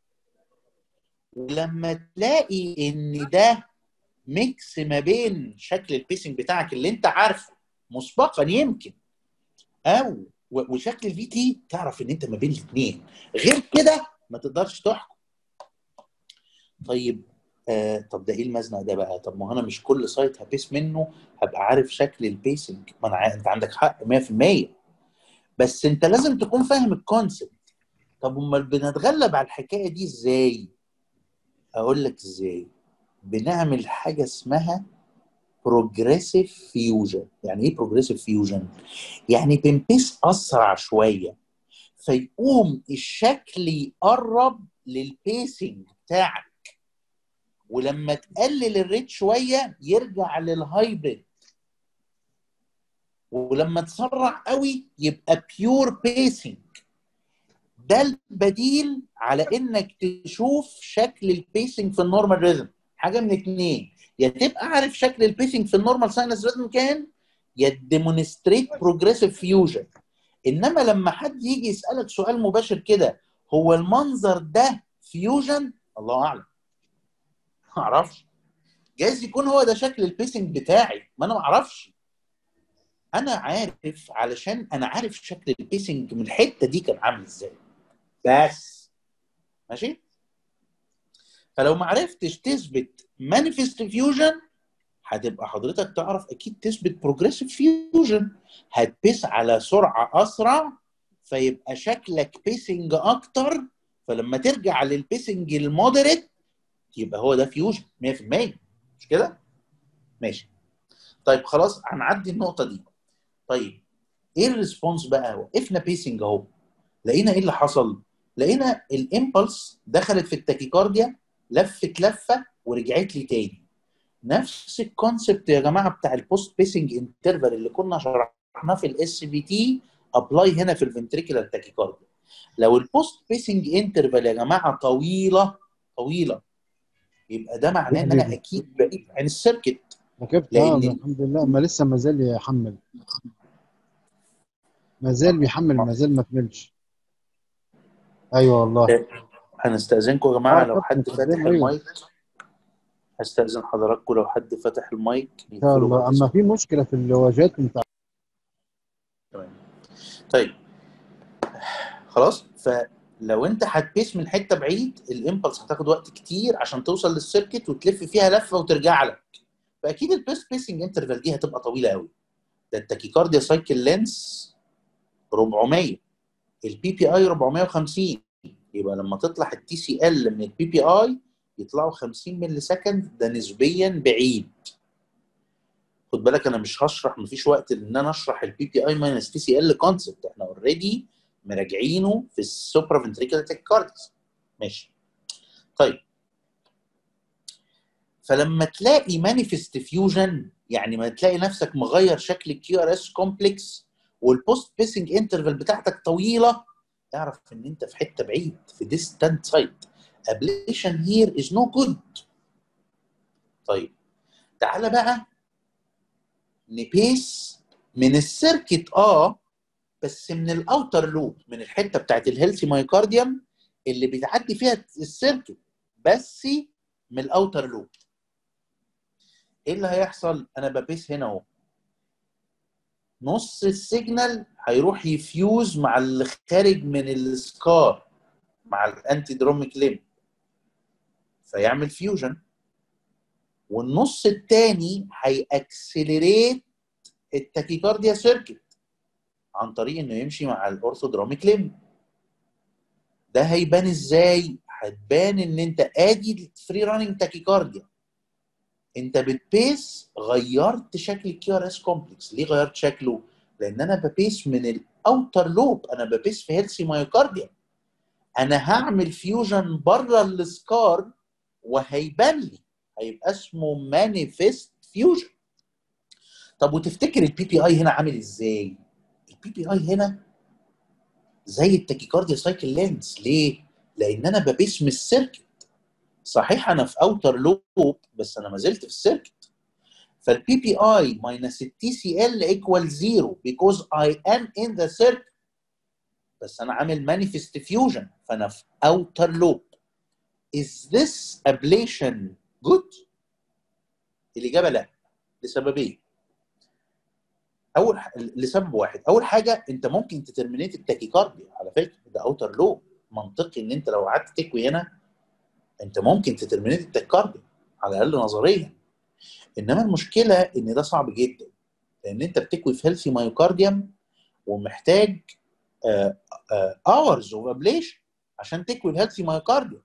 ولما تلاقي ان ده ميكس ما بين شكل البيسنج بتاعك اللي انت عارفه مسبقا يمكن او وشكل الفي تي، تعرف ان انت ما بين الاثنين، غير كده ما تقدرش تحكم. طيب آه طب ده ايه المزنق ده بقى؟ طب ما انا مش كل سايت هبيس منه هبقى عارف شكل البيسنج. ما انا ع... انت عندك حق مية في المية، بس انت لازم تكون فاهم الكونسبت. طب امال بنتغلب على الحكايه دي ازاي؟ اقول لك ازاي. بنعمل حاجه اسمها بروجريسيف فيوجن. يعني ايه بروجريسيف فيوجن؟ يعني بنبيس اسرع شويه فيقوم الشكل يقرب للبيسنج بتاعك، ولما تقلل الريت شويه يرجع للهايبريد، ولما تسرع قوي يبقى بيور بيسنج. ده البديل على انك تشوف شكل البيسنج في النورمال ريزم. حاجه من اتنين، يا تبقى عارف شكل البيسنج في النورمال ساينس ريزم كان، يا تديمونستريت بروجريسيف فيوجن. انما لما حد يجي يسالك سؤال مباشر كده، هو المنظر ده فيوجن؟ الله اعلم، ما اعرفش. جايز يكون هو ده شكل البيسنج بتاعي، ما انا ما اعرفش. انا عارف علشان انا عارف شكل البيسنج من الحته دي كان عامل ازاي بس. ماشي. فلو ما عرفتش تثبت مانيفست فيوجن هتبقى حضرتك تعرف اكيد تثبت بروجريسيف فيوجن. هتبيس على سرعه اسرع فيبقى شكلك بيسنج اكتر، فلما ترجع للبيسنج المودريت يبقى هو ده فيوجن مية في المية. مش كده؟ ماشي. طيب خلاص هنعدي النقطه دي. طيب ايه الريسبونس بقى؟ وقفنا بيسنج اهو، لقينا ايه اللي حصل؟ لقينا الامبلس دخلت في التاكيكارديا، لفت لفه ورجعت لي تاني. نفس الكونسبت يا جماعه بتاع البوست بيسنج انترفال اللي كنا شرحناه في الاس بي تي ابلاي هنا في الفنتريكولار تاكيكارديا. لو البوست بيسنج انترفال يا جماعه طويله طويله يبقى ده معناه ان انا اكيد بعيد عن السيركت. ركبت اه لان الحمد لله، ما لسه ما زال يحمل، ما زال بيحمل، ما زال ما كملش. ايوه والله. هنستأذنكم يا اه جماعه لو ركبت حد فاتح مقدم، ايوه المايك. هستأذن حضراتكم لو حد فتح المايك ان شاء يقفلوا بعد الله. اما اذنكم. في مشكله في الواجهات بتاع. تمام. طيب خلاص. فلو انت هتبيس من حته بعيد الامبلس هتاخد وقت كتير عشان توصل للسيركت وتلف فيها لفه وترجع لك، فاكيد البيست بيسنج انترفال دي هتبقى طويله قوي. ده التاكيكارديا سايكل لينس أربعمية، البي بي اي أربعمية وخمسين، يبقى لما تطلع التي سي ال من البي بي اي يطلعوا خمسين ملي سكند، ده نسبيا بعيد. خد بالك انا مش هشرح، مفيش وقت ان انا اشرح البي بي اي ماينس تي سي ال كونسبت، احنا اوريدي مراجعينه في السوبرا فنتريكولار تاكيكارديز. ماشي. طيب فلما تلاقي مانيفست فيوجن، يعني ما تلاقي نفسك مغير شكل الكيو ار اس كومبلكس والبوست بيسنج انترفال بتاعتك طويله، اعرف ان انت في حته بعيد في ديستانت سايت. ابليشن هير از نو جود. طيب تعالى بقى نبيس من السيركت اه بس من الاوتر لوب، من الحته بتاعت الهيلثي مايوكارديوم اللي بتعدي فيها السيركت، بس من الاوتر لوب. ايه اللي هيحصل؟ انا ببيس هنا اهو، نص السيجنال هيروح يفيوز مع اللي خارج من السكار مع الانتي دروميك ليمب فيعمل فيوجن، والنص الثاني هيأكسلريت التاكيكارديا سيركت عن طريق انه يمشي مع الاورثودروميك ليمب. ده هيبان ازاي؟ هتبان ان انت ادي فري راننج تاكيكارديا، انت بتبيس غيرت شكل الكيو ار اس كومبلكس. ليه غيرت شكله؟ لان انا ببيس من الاوتر لوب، انا ببيس في هيلثي مايوكارديا، انا هعمل فيوجن بره السكار وهيبان لي، هيبقى اسمه مانيفست فيوجن. طب وتفتكر البي بي اي هنا عامل ازاي؟ البي بي اي هنا زي التاكيكارديا سايكل لينز. ليه؟ لان انا ببيس من السيركت. صحيح انا في اوتر لوب بس انا ما زلت في السيركت. فالبي بي اي minus التي سي ال equal zero because I am in the circuit. بس انا عامل manifest fusion فانا في outer loop. Is this ablation good؟ الاجابه لا، لسببين. اول ح... لسبب واحد. اول حاجه انت ممكن تترمينيت التاكيكارديا، على فكره ده اوتر لوب، منطقي ان انت لو قعدت تكوي هنا انت ممكن تترمينيت التاكيكارديا على الاقل نظريا. انما المشكله ان ده صعب جدا لان انت بتكوي في هيلثي مايوكارديوم ومحتاج اورز اوف ابليشن عشان تكوي الهيلثي مايوكارديوم.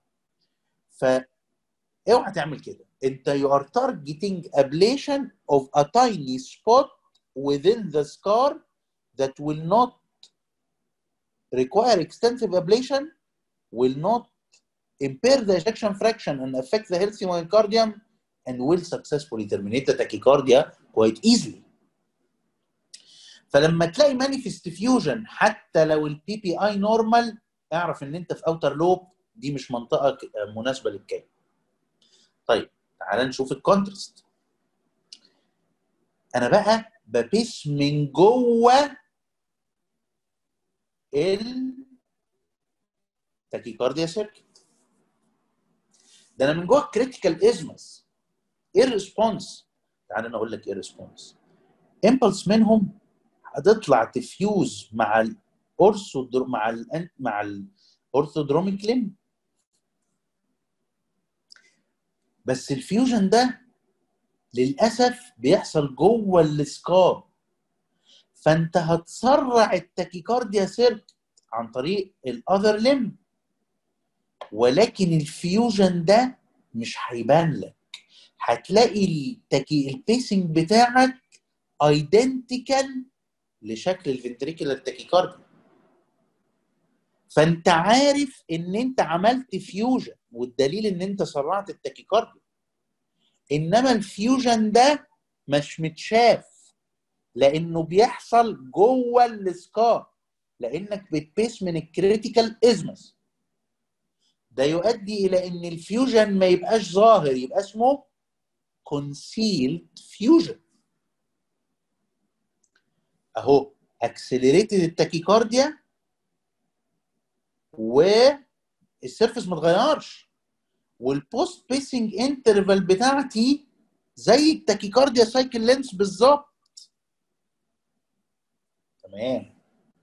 فاوعى تعمل كده. انت you are targeting ablation of a tiny spot within the scar that will not require extensive ablation, will not impair the ejection fraction and affect the healthy myocardium, and will successfully terminate the tachycardia quite easily. فلما تلاقي manifest fusion حتى لو البي بي اي نورمال اعرف ان انت في اوتر لوب، دي مش منطقه مناسبه للكي. طيب تعال نشوف الكونتراست. انا بقى ببيس من جوه التاكيكارديا سيركت. ده انا من جوه الكريتيكال ازمس. ايه الريسبونس؟ تعال انا اقول لك ايه الريسبونس. امبلس منهم هتطلع تفيوز مع الاورثو مع ال مع الاورثودروميك لين، بس الفيوجن ده للاسف بيحصل جوه السكار، فانت هتسرع التاكيكارديا سيركت عن طريق الاذر ليم، ولكن الفيوجن ده مش هيبان لك. هتلاقي التاكي البيسنج بتاعك ايدنتيكال لشكل الفنتريكولار تاكيكارديا، فانت عارف ان انت عملت فيوجن والدليل ان انت سرعت التاكيكارديا. انما الفيوجن ده مش متشاف لانه بيحصل جوه السكار، لانك بتبيس من الكريتيكال ازمس. ده يؤدي الى ان الفيوجن ما يبقاش ظاهر، يبقى اسمه concealed fusion. اهو accelerated التاكيكارديا والسيرفس ما اتغيرش، والبوست بيسنج انترفال بتاعتي زي التاكيكارديا سايكل لينس بالظبط. تمام.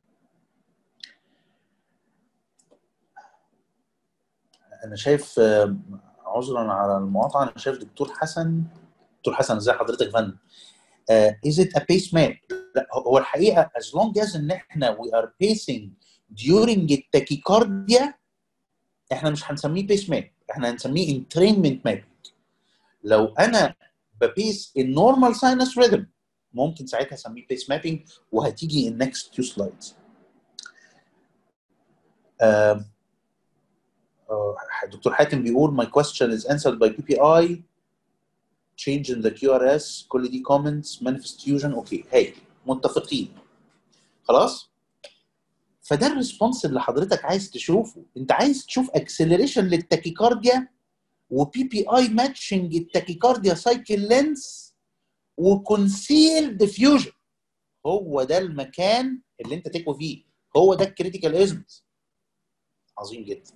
انا شايف عذرا على المقاطعه، انا شايف دكتور حسن. دكتور حسن ازي حضرتك يا فندم؟ از ات ا بيس ماب؟ لا، هو الحقيقه as long as ان احنا we are pacing during التاكيكارديا احنا مش هنسميه بيس ماب، احنا هنسميه انترينمنت ماب. لو انا ببيس النورمال ساينس ريذم ممكن ساعتها اسميه بيس مابينج، وهتيجي النكست تو سلايدز. دكتور حاتم بيقول my question is answered by بي بي اي change in the كيو ار اس. كل دي comments manifest fusion. اوكي هاي متفقين خلاص. فده الريسبونس اللي حضرتك عايز تشوفه. انت عايز تشوف اكسلريشن للتاكيكارديا وبي بي اي ماتشنج التاكيكارديا سايكل لينس وكونسيلد فيوجن. هو ده المكان اللي انت تكوي فيه، هو ده الكريتيكال ازمز. عظيم جدا.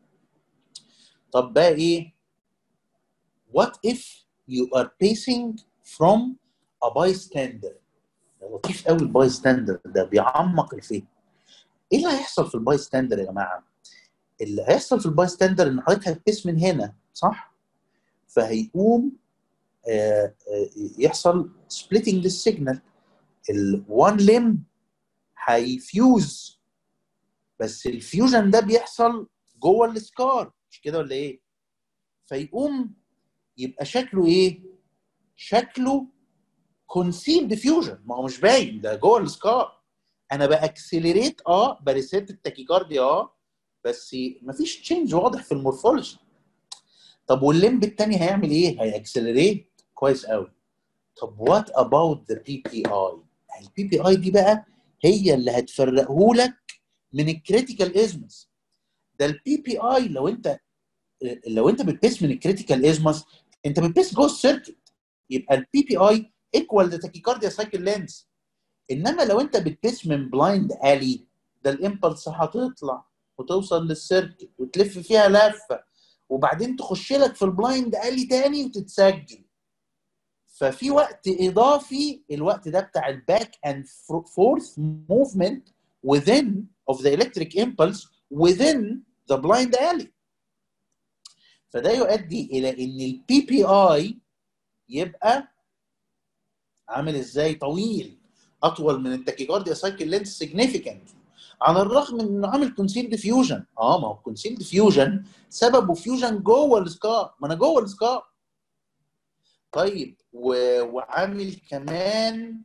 طب بقى ايه؟ what if you are pacing from a bystander؟ لطيف قوي الباي ستاندر ده، بيعمق الفهم. ايه اللي هيحصل في الباي ستاندر يا جماعه؟ اللي هيحصل في الباي ستاندر ان حضرتك هتبيس من هنا صح؟ فهيقوم آآ آآ يحصل سبليتنج للسيجنال. الوان ليم هيفيوز، بس الفيوجن ده بيحصل جوه السكار، مش كده ولا ايه؟ فيقوم يبقى شكله ايه؟ شكله كونسيلد فيوجن، ما هو مش باين، ده جوه السكار. انا باكسلريت اه بريسيت التاكيكارديا اه بس مفيش تشينج واضح في المورفولوجي. طب والليمب الثاني هيعمل ايه؟ هيأكسلريت. كويس قوي. طب وات اباوت ذا بي بي اي؟ البي بي اي دي بقى هي اللي هتفرقه لك من الكريتيكال ازمس. ده البي بي اي لو انت لو انت بتبيس من الكريتيكال ازمس انت بتبيس جوه السيركت، يبقى البي بي اي ايكوال ذا تاكيكارديا سايكل لينث. انما لو انت بتبيس من بلايند الي ده الامبلس هتطلع وتوصل للسيركت وتلف فيها لفه وبعدين تخش لك في البلايند الي تاني وتتسجل. ففي وقت اضافي، الوقت ده بتاع الباك اند فورث موفمنت within of the electric impulse within the blind alley. فده يؤدي الى ان البي بي اي يبقى عامل ازاي؟ طويل، اطول من التاكيكارديا سايكل لينث سيجنيفيكانت، على الرغم من انه عامل كونسيلد فيوجن. اه ما هو كونسيلد فيوجن سببه فيوجن جوه السكار، ما انا جوه السكار. طيب و... وعامل كمان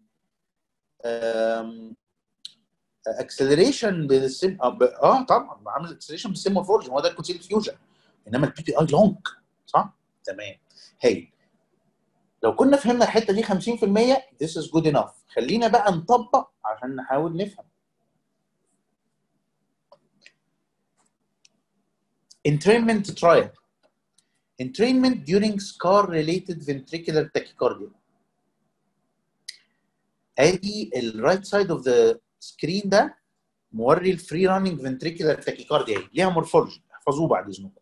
اكسلريشن بالسيم اه طبعا عامل اكسلريشن بالسيم مورفولوجي، هو ده الكونسيلد فيوجن. انما البي بي اي لونج، صح؟ تمام. هاي لو كنا فهمنا الحته دي خمسين في المية this is good enough. خلينا بقى نطبق عشان نحاول نفهم. entrainment trial. entrainment during scar related ventricular tachycardia. ادي الرايت سايد اوف ذا سكرين ده موري الفري راننج فنتريكولار تاكيكارديا، ليها مورفولوجي احفظوه بعد اذنكم.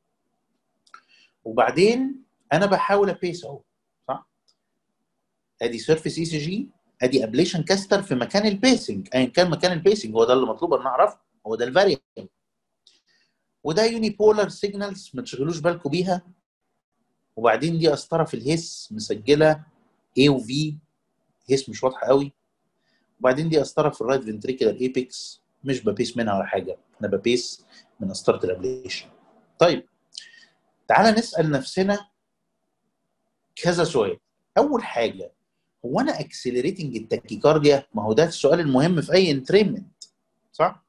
وبعدين انا بحاول ابيس اهو، صح؟ ادي سيرفيس اي سي جي، ادي ابليشن كاستر في مكان البيسنج، ايا كان مكان البيسنج هو ده اللي مطلوب ان نعرفه، هو ده الفاريبل. وده يوني بولار سيجنالز ما تشغلوش بالكم بيها. وبعدين دي قسطره في الهيس مسجله A و V، هيس مش واضحه قوي. وبعدين دي قسطره في الرايت فنتريكولار ايبكس، مش ببيس منها ولا حاجه، انا ببيس من قسطره الابليشن. طيب تعالى نسال نفسنا كذا سؤال. اول حاجه، هو انا اكسلريتنج التاكيكارديا؟ ما هو ده السؤال المهم في اي انترينمنت، صح؟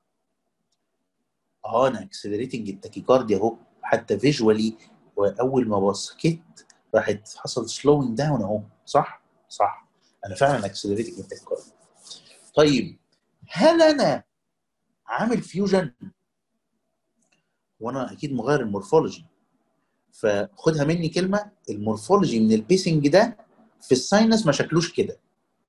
اه انا اكسلريتنج التاكيكارديا اهو، حتى فيجوالي، واول ما بصيت راحت حصل سلوينج داون اهو، صح؟ صح، انا فعلا اكسلريتنج التاكيكارديا. طيب هل انا عامل فيوجن؟ وانا اكيد مغير المورفولوجي. فخدها مني كلمه، المورفولوجي من البيسنج ده في الساينس ما شكلوش كده.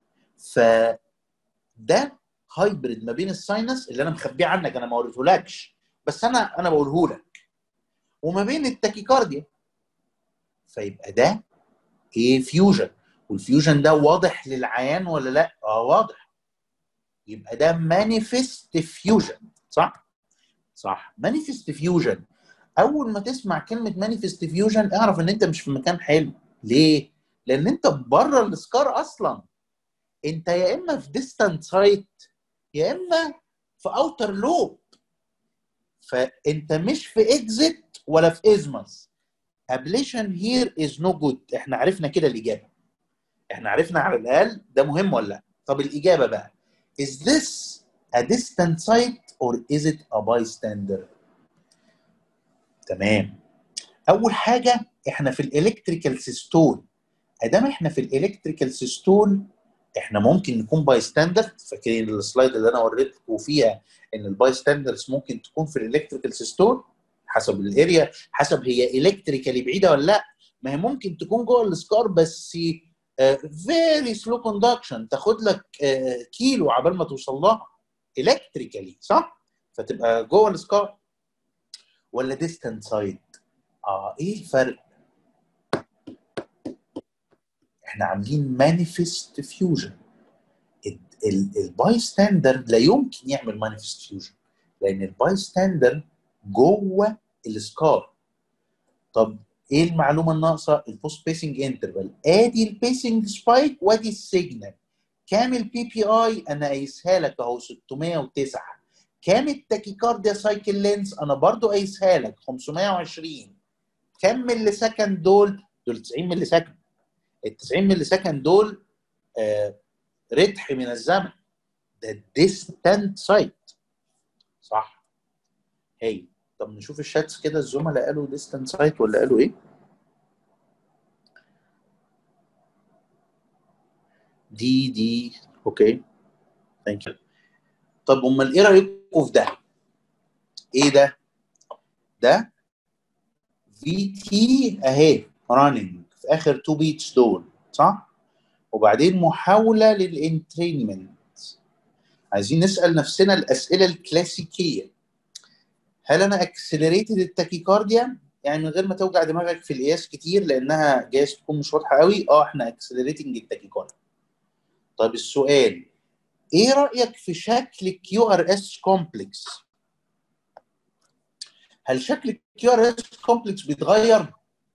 فده هايبريد ما بين الساينس اللي انا مخبيه عنك، انا ما وريتهولكش بس انا انا بقوله لك، وما بين التاكيكارديا. فيبقى ده ايه؟ فيوجن. والفيوجن ده واضح للعيان ولا لا؟ اه واضح. يبقى ده مانيفست فيوجن، صح؟ صح، مانيفست فيوجن. اول ما تسمع كلمه مانيفست فيوجن اعرف ان انت مش في مكان حلو. ليه؟ لان انت بره السكار اصلا. انت يا اما في ديستانت سايت يا اما في اوتر لوب. فانت مش في اكزيت ولا في ازمس. ابليشن هير از نو جود. احنا عرفنا كده الاجابه، احنا عرفنا على الاقل ده مهم ولا لا. طب الاجابه بقى، is this a distant site or is it a bystander؟ تمام. اول حاجه احنا في الالكتريكال سيستول. ادام احنا في الالكتريكال سيستول احنا ممكن نكون باي ستاندر. فاكرين السلايد اللي انا وريتكم فيها ان الباي ستاندرز ممكن تكون في الالكتريكال سيستول حسب الاريا، حسب هي الكتريكالي بعيده ولا لا. ما هي ممكن تكون جوه السكار بس فيري سلو كوندكشن، تاخد لك uh, كيلو عبال ما توصل لها الكتريكالي، صح؟ فتبقى جوه السكار. ولا ديستانت سايد. اه ايه الفرق؟ احنا عاملين مانيفست فيوجن. الباي ستاندر لا يمكن يعمل مانيفست فيوجن لان الباي ستاندر جوه السكار. طب ايه المعلومه الناقصه؟ البوست بيسنج انترفال. ادي البيسنج سبايك وادي السيجنال. كام البي بي اي؟ انا قايسها لك اهو ستمية وتسعة. كام التاكيكارديا سايكل لينس؟ انا برضو قايسها لك خمسمية وعشرين. كام ملي سكند دول؟ دول تسعين ملي سكند. ال تسعين ملي سكند دول آه رتح من الزمن. ده ديستانت سايت، صح؟ هي طب نشوف الشاتس كده، الزملاء قالوا ديستانت سايت ولا قالوا ايه؟ دي دي اوكي ثانك يو. طب امال ايه رايكم في ده؟ ايه ده؟ ده في تي اهي راننج في اخر تو بيتس دول صح؟ وبعدين محاوله للانترينمنت. عايزين نسال نفسنا الاسئله الكلاسيكيه. هل انا اكسلريتد التاكيكارديا؟ يعني من غير ما توجع دماغك في القياس كتير لانها جايز تكون مش واضحه قوي. اه احنا اكسلريتنج التاكيكارديا. طيب السؤال، ايه رايك في شكل كيو ار اس كومبلكس؟ هل شكل كيو ار اس كومبلكس بيتغير؟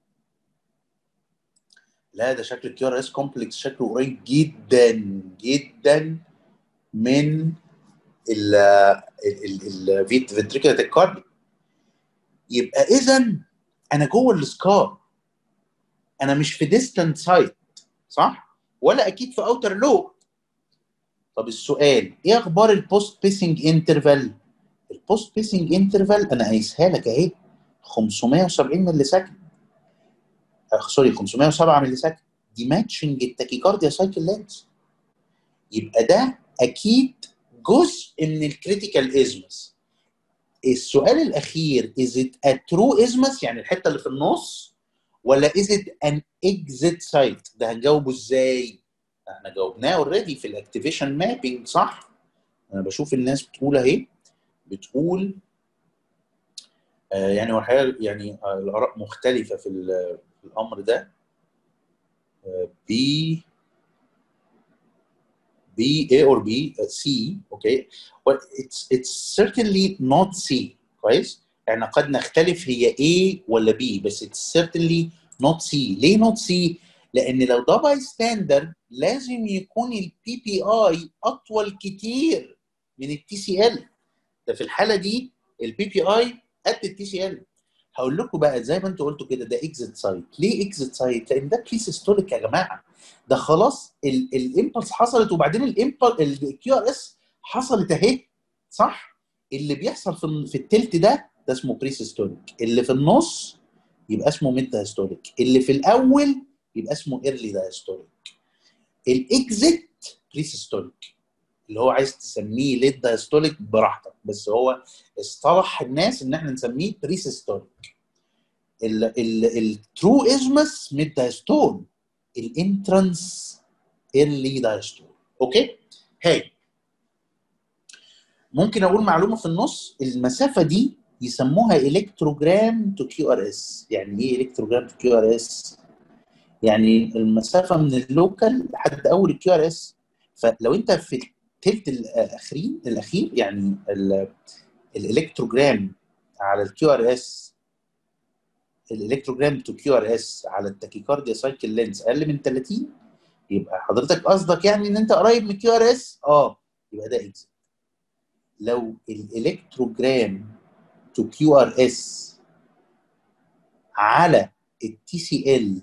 لا، ده شكل كيو ار اس كومبلكس شكله قريب جدا جدا من ال ال الفنتريكولار تاكيكارديا. يبقى اذا انا جوه السكار، انا مش في ديستانت سايت صح؟ ولا اكيد في اوتر لوب. طب السؤال، ايه اخبار البوست بيسنج انترفال؟ البوست بيسنج انترفال انا قايسها لك اهي خمسمية وسبعين ملي سكند، سوري خمسمية وسبعة ملي سكند. دي ماتشنج التاكيكارديا سايكل لينز. يبقى ده اكيد جزء من الكريتيكال ازمس. السؤال الاخير، از ات ا ترو ازمس يعني الحته اللي في النص، ولا از ات ان اكزيت سايت؟ ده هنجاوبه ازاي؟ احنا جاوبناه اوريدي في الاكتيفيشن مابينج صح؟ انا بشوف الناس بتقول اهي، بتقول آه يعني والحقيقه يعني آه الاراء مختلفه في, في الامر ده. آه بي B A or B uh, C okay but it's it's certainly not C كويس. يعني قد نختلف هي A ولا B بس it's certainly not C. ليه not C؟ لأن لو ده باي ستاندرد لازم يكون البي بي اي أطول كتير من التي سي ال. ده في الحالة دي البي بي اي قد التي سي ال. هقول لكم بقى زي ما انتوا قلتوا كده، ده اكزيت سايت. ليه اكزيت سايت؟ لان ده بري سيستوليك يا جماعه. ده خلاص الامبلس حصلت وبعدين الامبل الكيو ار اس حصلت اهي صح؟ اللي بيحصل في في التلت ده ده اسمه بري سيستوليك، اللي في النص يبقى اسمه ميد دايستوليك، اللي في الاول يبقى اسمه ايرلي دايستوليك. الاكزيت بري سيستوليك اللي هو عايز تسميه ليد دايستوليك براحتك، بس هو اصطلح الناس ان احنا نسميه بري سيستوليك. الترو ازمس ميد دايستول، الانترانس ايرلي دايستول. اوكي هاي ممكن اقول معلومه في النص، المسافه دي يسموها الكتروجرام تو كيو ار اس. يعني ايه الكتروجرام تو كيو ار اس؟ يعني المسافه من اللوكال لحد اول الكيو ار اس. فلو انت في الثلث الاخير الاخير يعني الالكتروجرام على الكيو ار اس، الالكتروجرام تو كيو ار اس على التاكيكارديا سايكل لينز اقل من ثلاثين، يبقى حضرتك قصدك يعني ان انت قريب من كيو ار اس. اه يبقى ده اكزيت. لو الالكتروجرام تو كيو ار اس على التي سي ال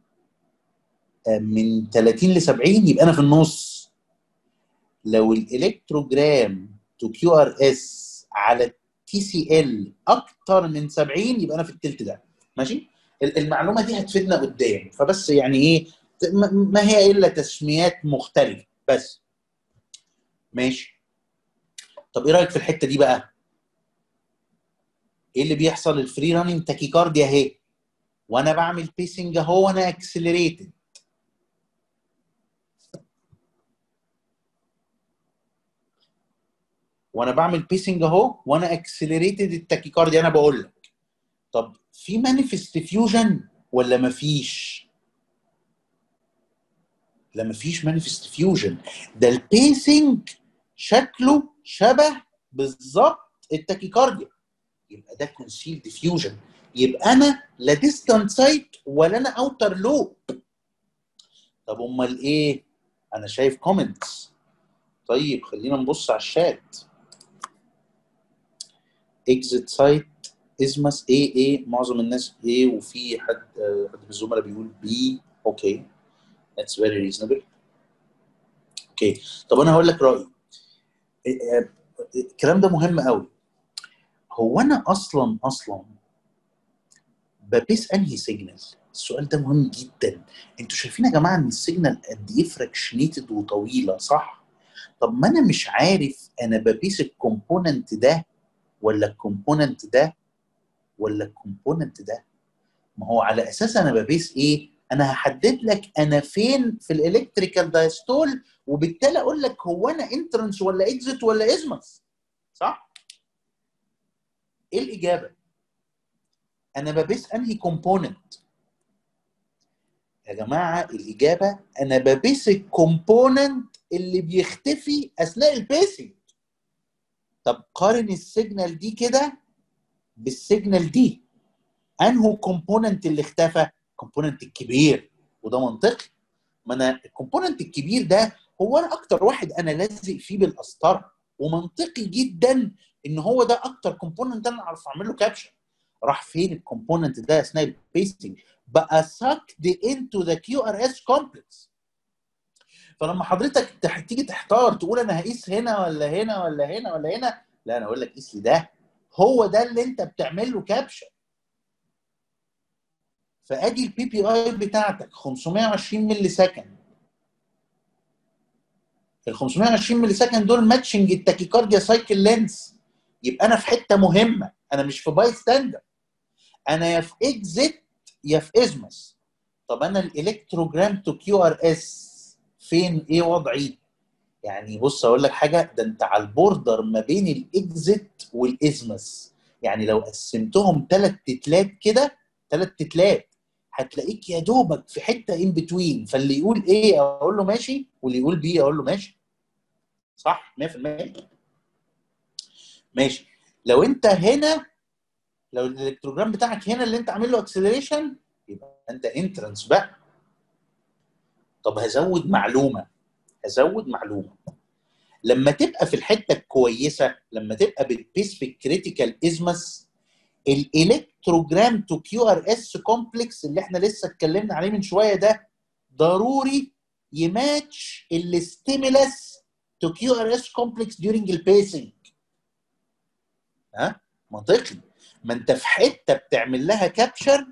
من ثلاثين ل سبعين يبقى انا في النص. لو الالكتروجرام تو كيو ار اس على التي سي ال اكتر من سبعين يبقى انا في التلت ده. ماشي؟ المعلومه دي هتفيدنا قدام، فبس يعني ايه، ما هي الا تسميات مختلفه بس. ماشي. طب ايه رايك في الحته دي بقى؟ ايه اللي بيحصل؟ الفري راننج تاكيكارديا اهي، وانا بعمل بيسنج اهو وانا اكسلريتد. وانا بعمل بيسنج اهو وانا اكسلريتد التاكيكارديا. انا بقول لك طب في مانيفست فيوجن ولا مفيش؟ لا مفيش مانيفست فيوجن. ده البيسنج شكله شبه بالظبط التاكيكارديا، يبقى ده كونسيلد فيوجن. يبقى انا لا ديستانت سايت ولا انا اوتر لوب. طب امال ايه؟ انا شايف كومنتس. طيب خلينا نبص على الشات. اكزيت سايت ازمس ايه ايه، معظم الناس ايه، وفي حد حد من الزملاء بيقول بي. اوكي ذاتس فيري ريزونبل. اوكي طب انا هقول لك رايي. الكلام ده مهم قوي. هو انا اصلا اصلا ببيس انهي سيجنال؟ السؤال ده مهم جدا. انتوا شايفين يا جماعه ان السيجنال قد ايه فراكشنيتد وطويله، صح؟ طب ما انا مش عارف انا ببيس الكومبوننت ده ولا الكومبوننت ده ولا الكومبوننت ده. ما هو على اساس انا ببيس ايه؟ انا هحدد لك انا فين في الالكتريكال دايستول، وبالتالي اقول لك هو انا انترنس ولا اكزيت ولا ازمس، صح؟ ايه الاجابه؟ انا ببيس انهي كومبوننت؟ يا جماعه الاجابه انا ببيس الكومبوننت اللي بيختفي اثناء البيسنج. طب قارن السيجنال دي كده بالسيجنال دي، انهو كومبوننت اللي اختفى؟ الكومبوننت الكبير، وده منطقي. ما انا الكومبوننت الكبير ده هو انا اكتر واحد انا لازق فيه بالقسطره، ومنطقي جدا ان هو ده اكتر كومبوننت انا اعرف اعمل له كابشر. راح فين الكومبوننت ده اثناء البيستنج؟ بقى sucked into the كيو ار اس complex. فلما حضرتك تيجي تحتار تقول انا هقيس هنا ولا هنا ولا هنا ولا هنا، لا انا اقول لك قيس لي ده، هو ده اللي انت بتعمل له كابشر. فادي البي بي اي بتاعتك خمسمائة وعشرين ملي سكند. ال خمسمائة وعشرين ملي سكند دول ماتشنج التاكيكارديا سايكل لينس. يبقى انا في حته مهمه، انا مش في باي ستاندر، انا يا في اكزيت يا في ازمس. طب انا الالكتروجرام تو كيو ار اس فين؟ ايه وضعي؟ يعني بص اقول لك حاجه، ده انت على البوردر ما بين الاكزيت والازمس. يعني لو قسمتهم ثلاث تتلات كده، ثلاث تتلات، هتلاقيك يا دوبك في حته ان بتوين. فاللي يقول ايه اقول له ماشي، واللي يقول بي اقول له ماشي، صح؟ مية في المية. ماشي. لو انت هنا، لو الالكتروجرام بتاعك هنا اللي انت عامل له اكسلريشن، يبقى انت انترنس بقى. طب هزود معلومه، هزود معلومه لما تبقى في الحته الكويسه، لما تبقى بتبيس في الكريتيكال ازمس، الالكتروجرام تو كيو ار اس كومبلكس اللي احنا لسه اتكلمنا عليه من شويه ده ضروري يماتش الستيمولس تو كيو ار اس كومبلكس ديورنج البيسنج. ها؟ منطقي. ما انت في حته بتعمل لها كابشر،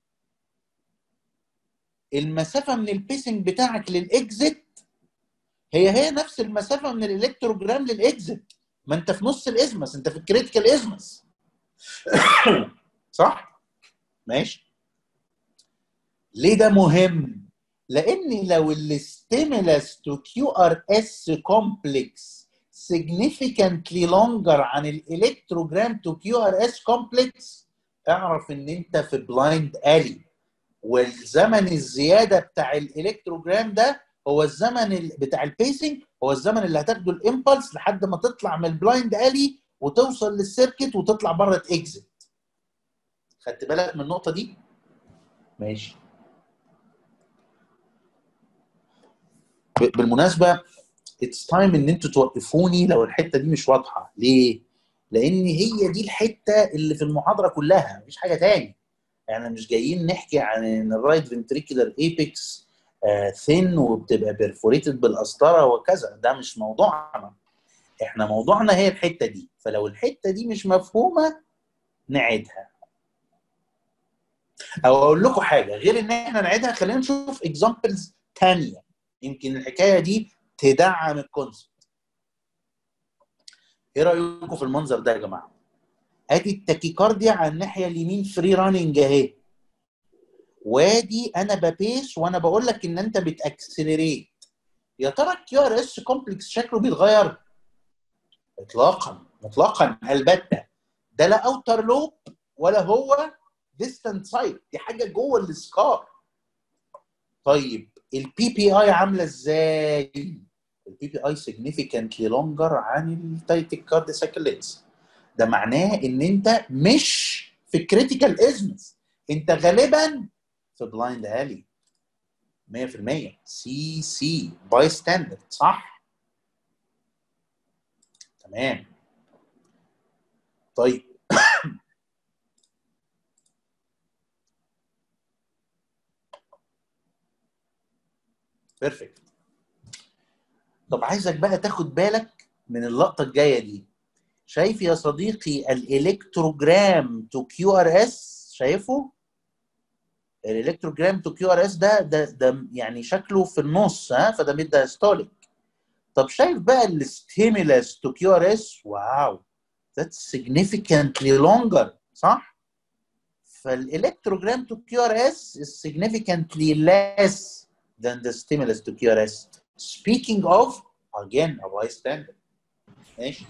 المسافه من البيسنج بتاعك للاكزيت هي هي نفس المسافه من الالكتروجرام للاكزيت. ما انت في نص الازمس، انت في الكريتيكال ازمس. صح؟ ماشي. ليه ده مهم؟ لان لو الستيمولس تو كيو ار اس كومبلكس significantly longer عن الالكتروجرام تو كيو ار اس كومبلكس، اعرف ان انت في بلايند الي، والزمن الزياده بتاع الالكتروجرام ده هو الزمن بتاع البيسنج، هو الزمن اللي هتاخده الامبلس لحد ما تطلع من البلايند الي وتوصل للسيركت وتطلع بره اكزيت. خدت بالك من النقطه دي؟ ماشي. بالمناسبه اتس تايم ان انتوا توقفوني لو الحته دي مش واضحه. ليه؟ لان هي دي الحته اللي في المحاضره كلها، مفيش حاجه تاني. يعني مش جايين نحكي عن ان الرايت فنتريكولار ايبكس ثين وبتبقى بيرفوريتد بالقسطره وكذا، ده مش موضوعنا. احنا موضوعنا هي الحته دي. فلو الحته دي مش مفهومه نعيدها، او اقول لكم حاجه غير ان احنا نعيدها، خلينا نشوف اكزامبلز ثانيه يمكن الحكايه دي تدعم الكونسبت. ايه رايكم في المنظر ده يا جماعه؟ ادي التاكيكارديا على الناحيه اليمين فري راننج اهي، وادي انا ببيس وانا بقول لك ان انت بتاكسلريت. يا ترى الكيو ار اس كومبلكس شكله بيتغير؟ اطلاقا، مطلقا البته. ده لا اوتر لوب ولا هو ديستنت سايت، دي حاجه جوه السكار. طيب البي بي اي عامله ازاي؟ البي بي اي significantly longer عن التاكيكارديا سايكل لينس. ده معناه ان انت مش في الكريتيكال ازمس، انت غالبا في بلايند الي مية في المية. سي سي باي ستاندرد، صح؟ تمام. طيب بيرفكت. طب عايزك بقى تاخد بالك من اللقطه الجايه دي. شايف يا صديقي الالكتروجرام تو كيو ار اس؟ شايفه؟ الالكتروجرام تو كيو ار اس ده ده ده يعني شكله في النص، ها، فده ميداستوليك. طب شايف بقى الستيمولس تو كيو ار اس، واو that's significantly longer، صح؟ فالالكتروجرام to كيو ار اس is significantly less than the stimulus to كيو ار اس. Speaking of again a bystander. ماشي.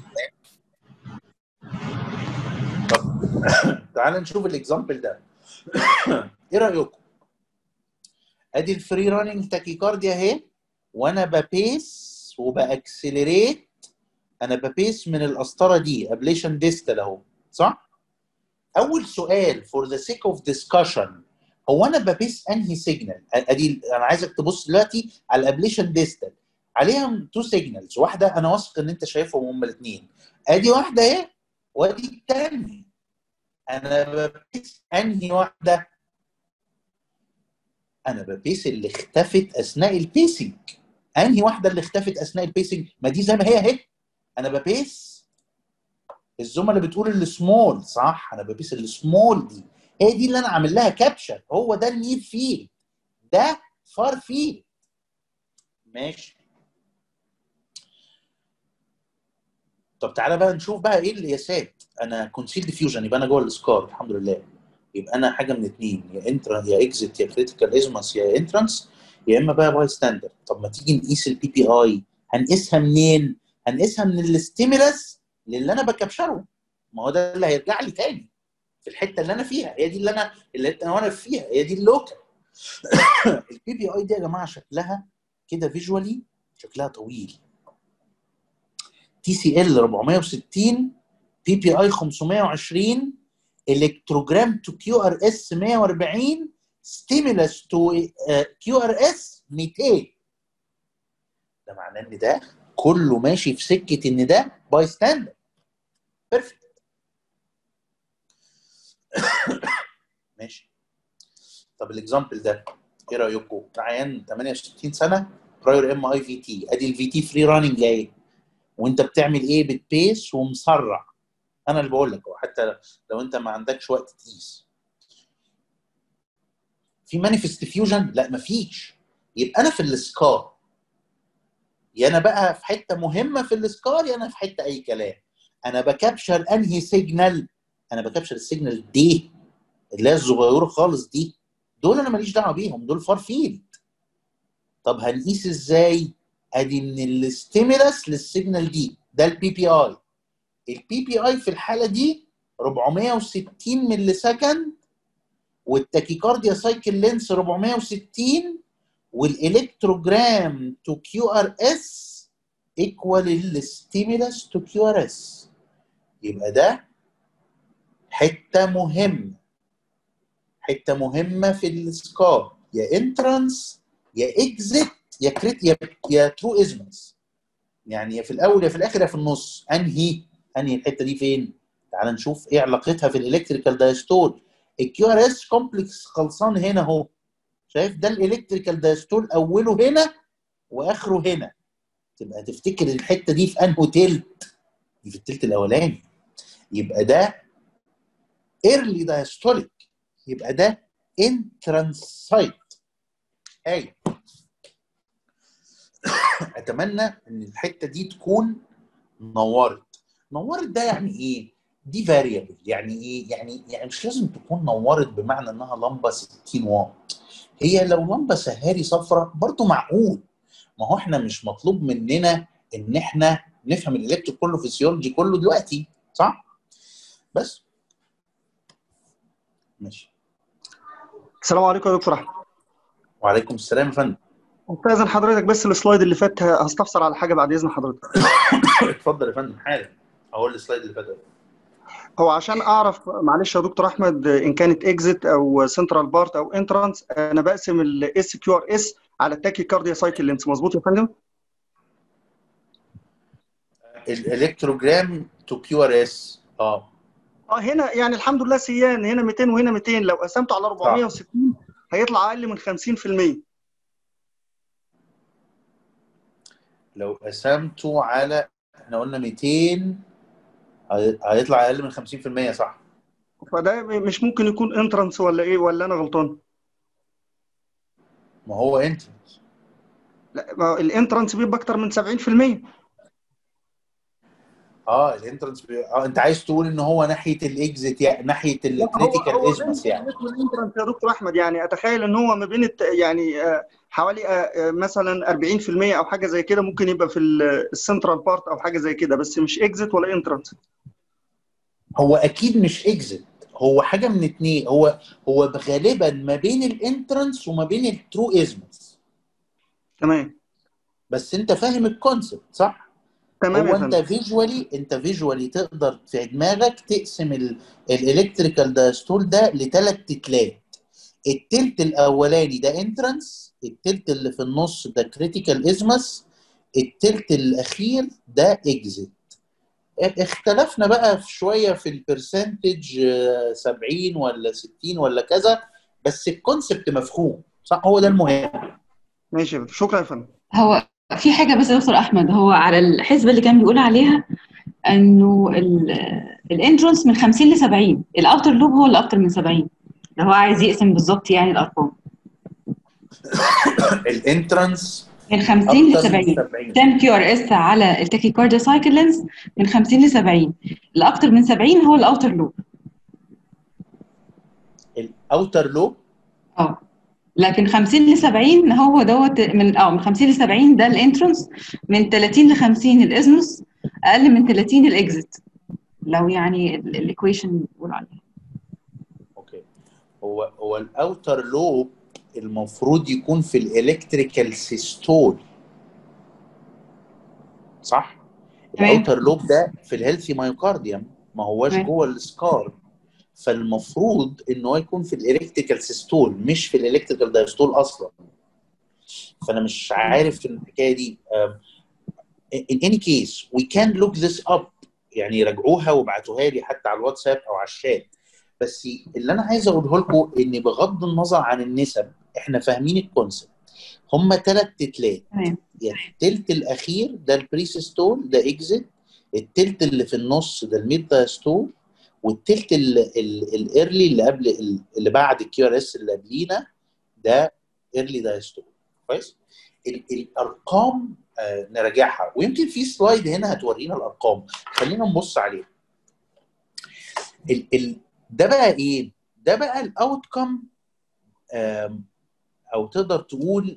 طب تعال نشوف الاكزامبل ده. ايه رايكم؟ ادي الفري راننج تاكيكارديا اهي، وانا ببيس وباكسلريت. انا ببيس من القسطره دي ابليشن ديستال اهو، صح؟ اول سؤال فور ذا سيك اوف ديسكشن، هو انا ببيس انهي سيجنال؟ ادي انا عايزك تبص دلوقتي على الابليشن ديستال، عليهم تو سيجنالز، واحده انا واثق ان انت شايفهم هما الاثنين، ادي واحده اهي وادي الثانيه. انا ببيس انهي واحده؟ انا ببيس اللي اختفت اثناء البيسنج. انهي واحده اللي اختفت اثناء البيسنج؟ ما دي زي ما هي اهي. انا ببيس الزملاء بتقول السمول، صح؟ انا ببيس السمول دي، هي دي اللي انا عامل لها كابشر، هو ده النير فيلد، ده فار فيلد. ماشي. طب تعالى بقى نشوف بقى ايه القياسات. انا كونسيل ديفيوجن، يبقى انا جوه السكار الحمد لله، يبقى انا حاجه من اثنين، يا انترا يا اكزيت يا كريتيكال ازمس يا انترانس، يا اما بقى باي ستاندرد. طب ما تيجي نقيس البي بي اي، هنقيسها منين؟ هنقيسها من الستيمولس اللي انا بكابشره، ما هو ده اللي هيرجع لي تاني في الحته اللي انا فيها، هي دي اللي انا اللي انا واقف فيها، هي دي اللوكال. البي بي اي دي يا جماعه شكلها كده فيجوالي شكلها طويل، تي سي ال أربعمية وستين، بي بي اي خمسمية وعشرين، الكتروجرام تو كيو ار اس مية وأربعين، ستيمولس تو كيو ار اس ميتين. ده معناه ان ده كله ماشي في سكه ان ده باي ستاندر. بيرفكت. ماشي. طب الاكزامبل ده ايه رايكم؟ عيان ثمانية وستين سنه، براير ام اي في تي، ادي الفي تي فري راننج جاي، وانت بتعمل ايه؟ بتبيس ومسرع. انا اللي بقول لك، حتى لو انت ما عندكش وقت تقيس. في مانيفست فيوجن؟ لا مفيش. يبقى انا في السكار، يا انا بقى في حته مهمه في السكار، يا انا في حته اي كلام. انا بكابشر انهي سيجنال؟ انا بكابشر السيجنال دي اللي هي الصغيره خالص دي، دول انا ماليش دعوه بيهم، دول فار فيلد. طب هنقيس ازاي؟ ادي من الستيمولس للسيجنال دي، ده البي بي اي. البي بي اي في الحاله دي أربعمية وستين ملي سكند، والتاكيكارديا سايكل لينس أربعمية وستين، والالكتروجرام تو كيو ار اس ايكوال الستيمولس تو كيو ار اس. يبقى ده حته مهمه، حته مهمه في السكار، يا انترانس يا اكزيت يا كريت يا يا ترو ازمنس، يعني يا في الاول يا في الاخر يا في النص. انهي انهي الحته دي فين؟ تعال نشوف ايه علاقتها في الالكتريكال دايستول. الكيو ار اس كومبلكس خلصان هنا اهو، شايف ده الالكتريكال دايستول، اوله هنا واخره هنا. تبقى تفتكر الحته دي في انهو تلت؟ دي في التلت الاولاني. يبقى ده ايرلي دايستوليك، يبقى ده انترانسايت. اي اتمنى ان الحته دي تكون نورت. نورت ده يعني ايه؟ دي فاريبل، يعني ايه؟ يعني يعني مش لازم تكون نورت بمعنى انها لمبه ستين واط. هي لو لمبه سهاري صفراء برضه معقول، ما هو احنا مش مطلوب مننا ان احنا نفهم الالكترو كله فيسيولوجي كله دلوقتي، صح؟ بس ماشي. السلام عليكم يا دكتور احمد. وعليكم السلام يا فندم. استاذن حضرتك بس السلايد اللي فات هستفسر على حاجه بعد اذن حضرتك. اتفضل يا فندم حالا. اقول السلايد اللي فات. هو عشان اعرف معلش يا دكتور احمد ان كانت اكزيت او سنترال بارت او انترانس، انا بقسم الاس كيو ار اس على التاكي كارديا سايكل لينس، مظبوط يا فندم؟ الالكتروجرام تو كيو ار اس اه اه هنا يعني الحمد لله سيان، هنا ميتين وهنا ميتين، لو قسمته على أربعمية وستين هيطلع اقل من خمسين في المية. لو قسمته على احنا قلنا ميتين هيطلع اقل من خمسين في المية، صح؟ فده مش ممكن يكون انترانس ولا ايه، ولا انا غلطان؟ ما هو انترنس. لا، ما هو الانترانس بيبقى اكتر من سبعين في المية. اه الانترنس بي... اه انت عايز تقول ان هو ناحيه الاكزيت يعني ناحيه لا، هو الكريتيكال هو ازمس بين يعني. اسمه الانترانس يا دكتور احمد، يعني اتخيل ان هو ما بين الت- يعني آه، حوالي آه، آه، مثلا أربعين في المية او حاجه زي كده، ممكن يبقى في السنترال بارت او حاجه زي كده، بس مش اكزيت ولا انترانس. هو اكيد مش اكزيت، هو حاجه من اتنين، هو هو غالبا ما بين الانترنس وما بين الترو ازمس. تمام بس انت فاهم الكونسبت صح؟ تمام يا هو انت فندم. فيجوالي انت فيجوالي تقدر في دماغك تقسم الالكتريكال دايستول ده لثلاث تلات. التلت الاولاني ده انترنس، التلت اللي في النص ده كريتيكال ازمس، التلت الاخير ده اكزيت. اختلفنا بقى في شويه في البرسنتج سبعين ولا ستين ولا كذا، بس الكونسبت مفهوم صح، هو ده المهم. ماشي يا فندم. شكرا يا فندم. هو في حاجة بس يا دكتور أحمد، هو على الحسبة اللي كان بيقول عليها إنه الانترنس من خمسين ل سبعين، الأوتر لوب هو اللي أكتر من سبعين، لو هو عايز يقسم بالظبط يعني الأرقام. الانترنس من خمسين ل اكتر من سبعين سبعين. تن كيو ار اس على التاكيكارديا سايكل لينز من خمسين ل سبعين، الأكتر من سبعين هو الأوتر لوب. الاوتر لوب اه لكن خمسين ل سبعين هو دوت، من اه من خمسين ل سبعين ده الانترنس، من ثلاثين ل خمسين الازمس، اقل من ثلاثين الاكزيت، لو يعني الايكويشن بيقول عليها. اوكي. هو هو الاوتر لوب المفروض يكون في الالكتريكال سيستول صح؟ تمام الاوتر لوب ده في الهيلثي مايوكارديوم، ما هواش تمام جوه السكار، فالمفروض ان هو يكون في الالكتريكال سيستول مش في الالكتريكال دايستول اصلا. فانا مش عارف الحكايه دي. um, in any case we can look this up، يعني راجعوها وابعتوها لي حتى على الواتساب او على الشات. بس اللي انا عايز اقوله لكم ان بغض النظر عن النسب احنا فاهمين الكونسبت. هم ثلاث تلات، تمام يعني التلت الاخير ده البريسيستول ده اكزيت، التلت اللي في النص ده الميد دايستول، والتلت الايرلي اللي قبل اللي بعد الكيو ار اس اللي قبلينا ده ايرلي دايستول. كويس. الارقام آه نراجعها، ويمكن في سلايد هنا هتورينا الارقام، خلينا نبص عليها. ال ال ده بقى ايه؟ ده بقى الاوتكم، او تقدر تقول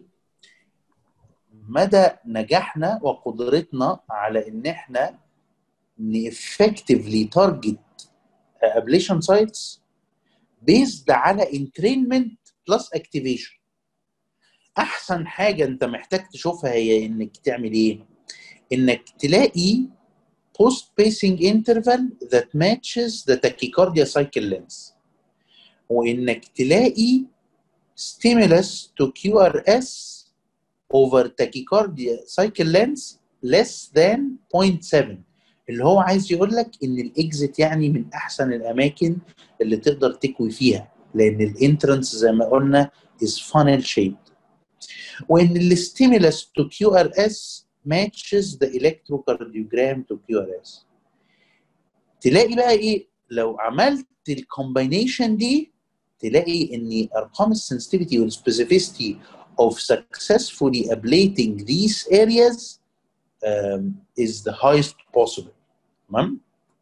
مدى نجاحنا وقدرتنا على ان احنا نeffectively target ablation sites based على entrainment plus activation. احسن حاجه انت محتاج تشوفها هي انك تعمل ايه؟ انك تلاقي post pacing interval that matches the tachycardia cycle length، وانك تلاقي stimulus to كيو ار اس over tachycardia cycle length less than صفر فاصلة سبعة، اللي هو عايز يقول لك ان الاكزيت يعني من احسن الاماكن اللي تقدر تكوي فيها، لان الانترنس زي ما قلنا is funnel shaped، وان الستيمولس to كيو ار اس matches the electrocardiogram to كيو ار اس. تلاقي بقى ايه لو عملت الكومباينيشن دي، تلاقي ان ارقام السنسيتيفيتي والسبيسيفيستي of successfully ablating these areas um, is the highest possible. تمام؟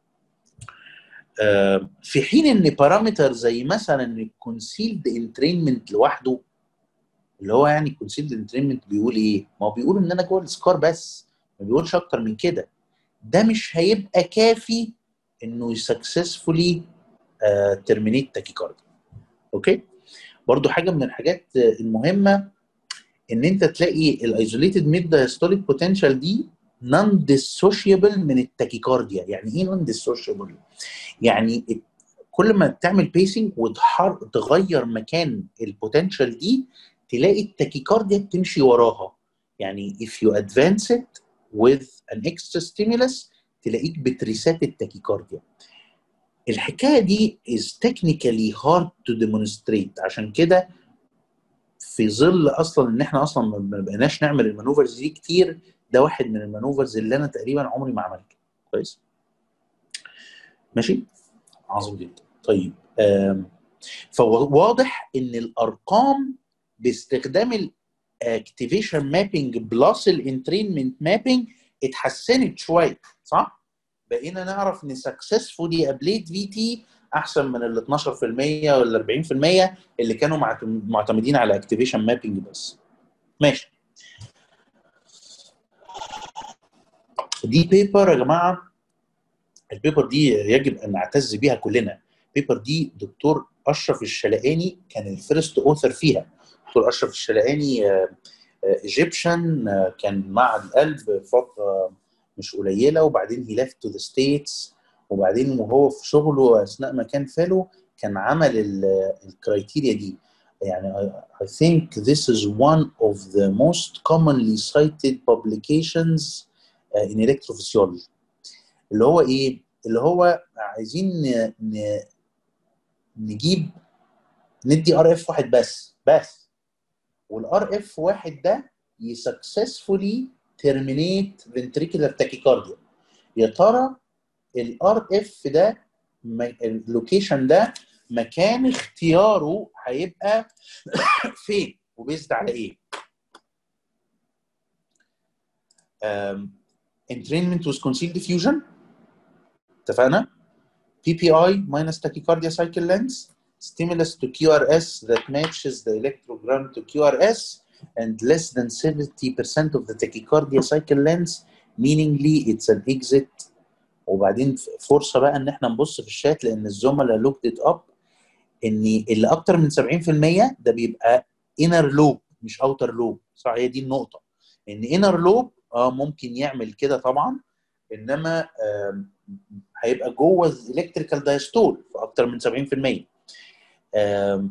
uh, في حين ان بارامتر زي مثلا الكونسيلد انترينمنت لوحده، اللي هو يعني الكونسيلد انترينمنت بيقول ايه؟ ما هو بيقول ان انا جوه السكار بس، ما بيقولش اكتر من كده. ده مش هيبقى كافي انه يسكسسفولي ترمينيت تاكيكارديا. اوكي؟ برضو حاجه من الحاجات المهمه ان انت تلاقي الايزوليتد ميد دايستوليك بوتنشال دي نون ديسوشيبل من التاكيكارديا. يعني ايه نون ديسوشيبل؟ يعني كل ما تعمل بيسنج وتغير مكان البوتنشال دي تلاقي التاكيكارديا بتمشي وراها. يعني if you advance it with an extra stimulus تلاقيك بتريسات التاكيكارديا. الحكايه دي is technically hard to demonstrate، عشان كده في ظل اصلا ان احنا اصلا ما بقيناش نعمل المانوفرز دي كتير، ده واحد من المانوفرز اللي انا تقريبا عمري ما عملته. كويس؟ ماشي؟ عظيم جدا. طيب فواضح ان الارقام باستخدام الاكتيفيشن مابينج بلس الانترينمنت مابينج اتحسنت شويه، صح؟ بقينا نعرف ان سكسسفولي ابليت في تي احسن من ال اتناشر في المية ولا أربعين في المية اللي كانوا معتمدين على اكتيفيشن مابينج بس. ماشي. دي بيبر يا جماعه، البيبر دي يجب ان نعتز بيها كلنا. البيبر دي دكتور اشرف الشلقاني كان الفيرست اوثر فيها. دكتور اشرف الشلقاني ايجيبشن، كان مع القلب فتره مش قليله، وبعدين هي ليفت تو ذا ستيتس، وبعدين وهو في شغله اثناء ما كان فالو كان عمل الكرايتيريا دي. يعني I think this is one of the most commonly cited publications in electrophysiology. اللي هو ايه؟ اللي هو عايزين ن... نجيب ندي ار اف واحد بس بس والار اف واحد ده يسكسسفولي ترمينيت ventricular tachycardia. يا ترى الار اف ده اللوكيشن ده مكان اختياره هيبقى فين وبيزد على ايه؟ entrainment with concealed diffusion اتفقنا؟ بي بي I minus tachycardia cycle length, stimulus to Q R S that matches the electrogram to Q R S and less than seventy percent of the tachycardia cycle length, meaningly it's an exit. وبعدين فرصه بقى ان احنا نبص في الشات لان الزملاء لوكت ات اب ان اللي اكتر من سبعين في المية ده بيبقى انر لوب مش اوتر لوب، صح؟ هي دي النقطه، ان انر لوب اه ممكن يعمل كده طبعا، انما آه هيبقى جوه الالكتريكال دايستول في اكتر من سبعين في المية، آه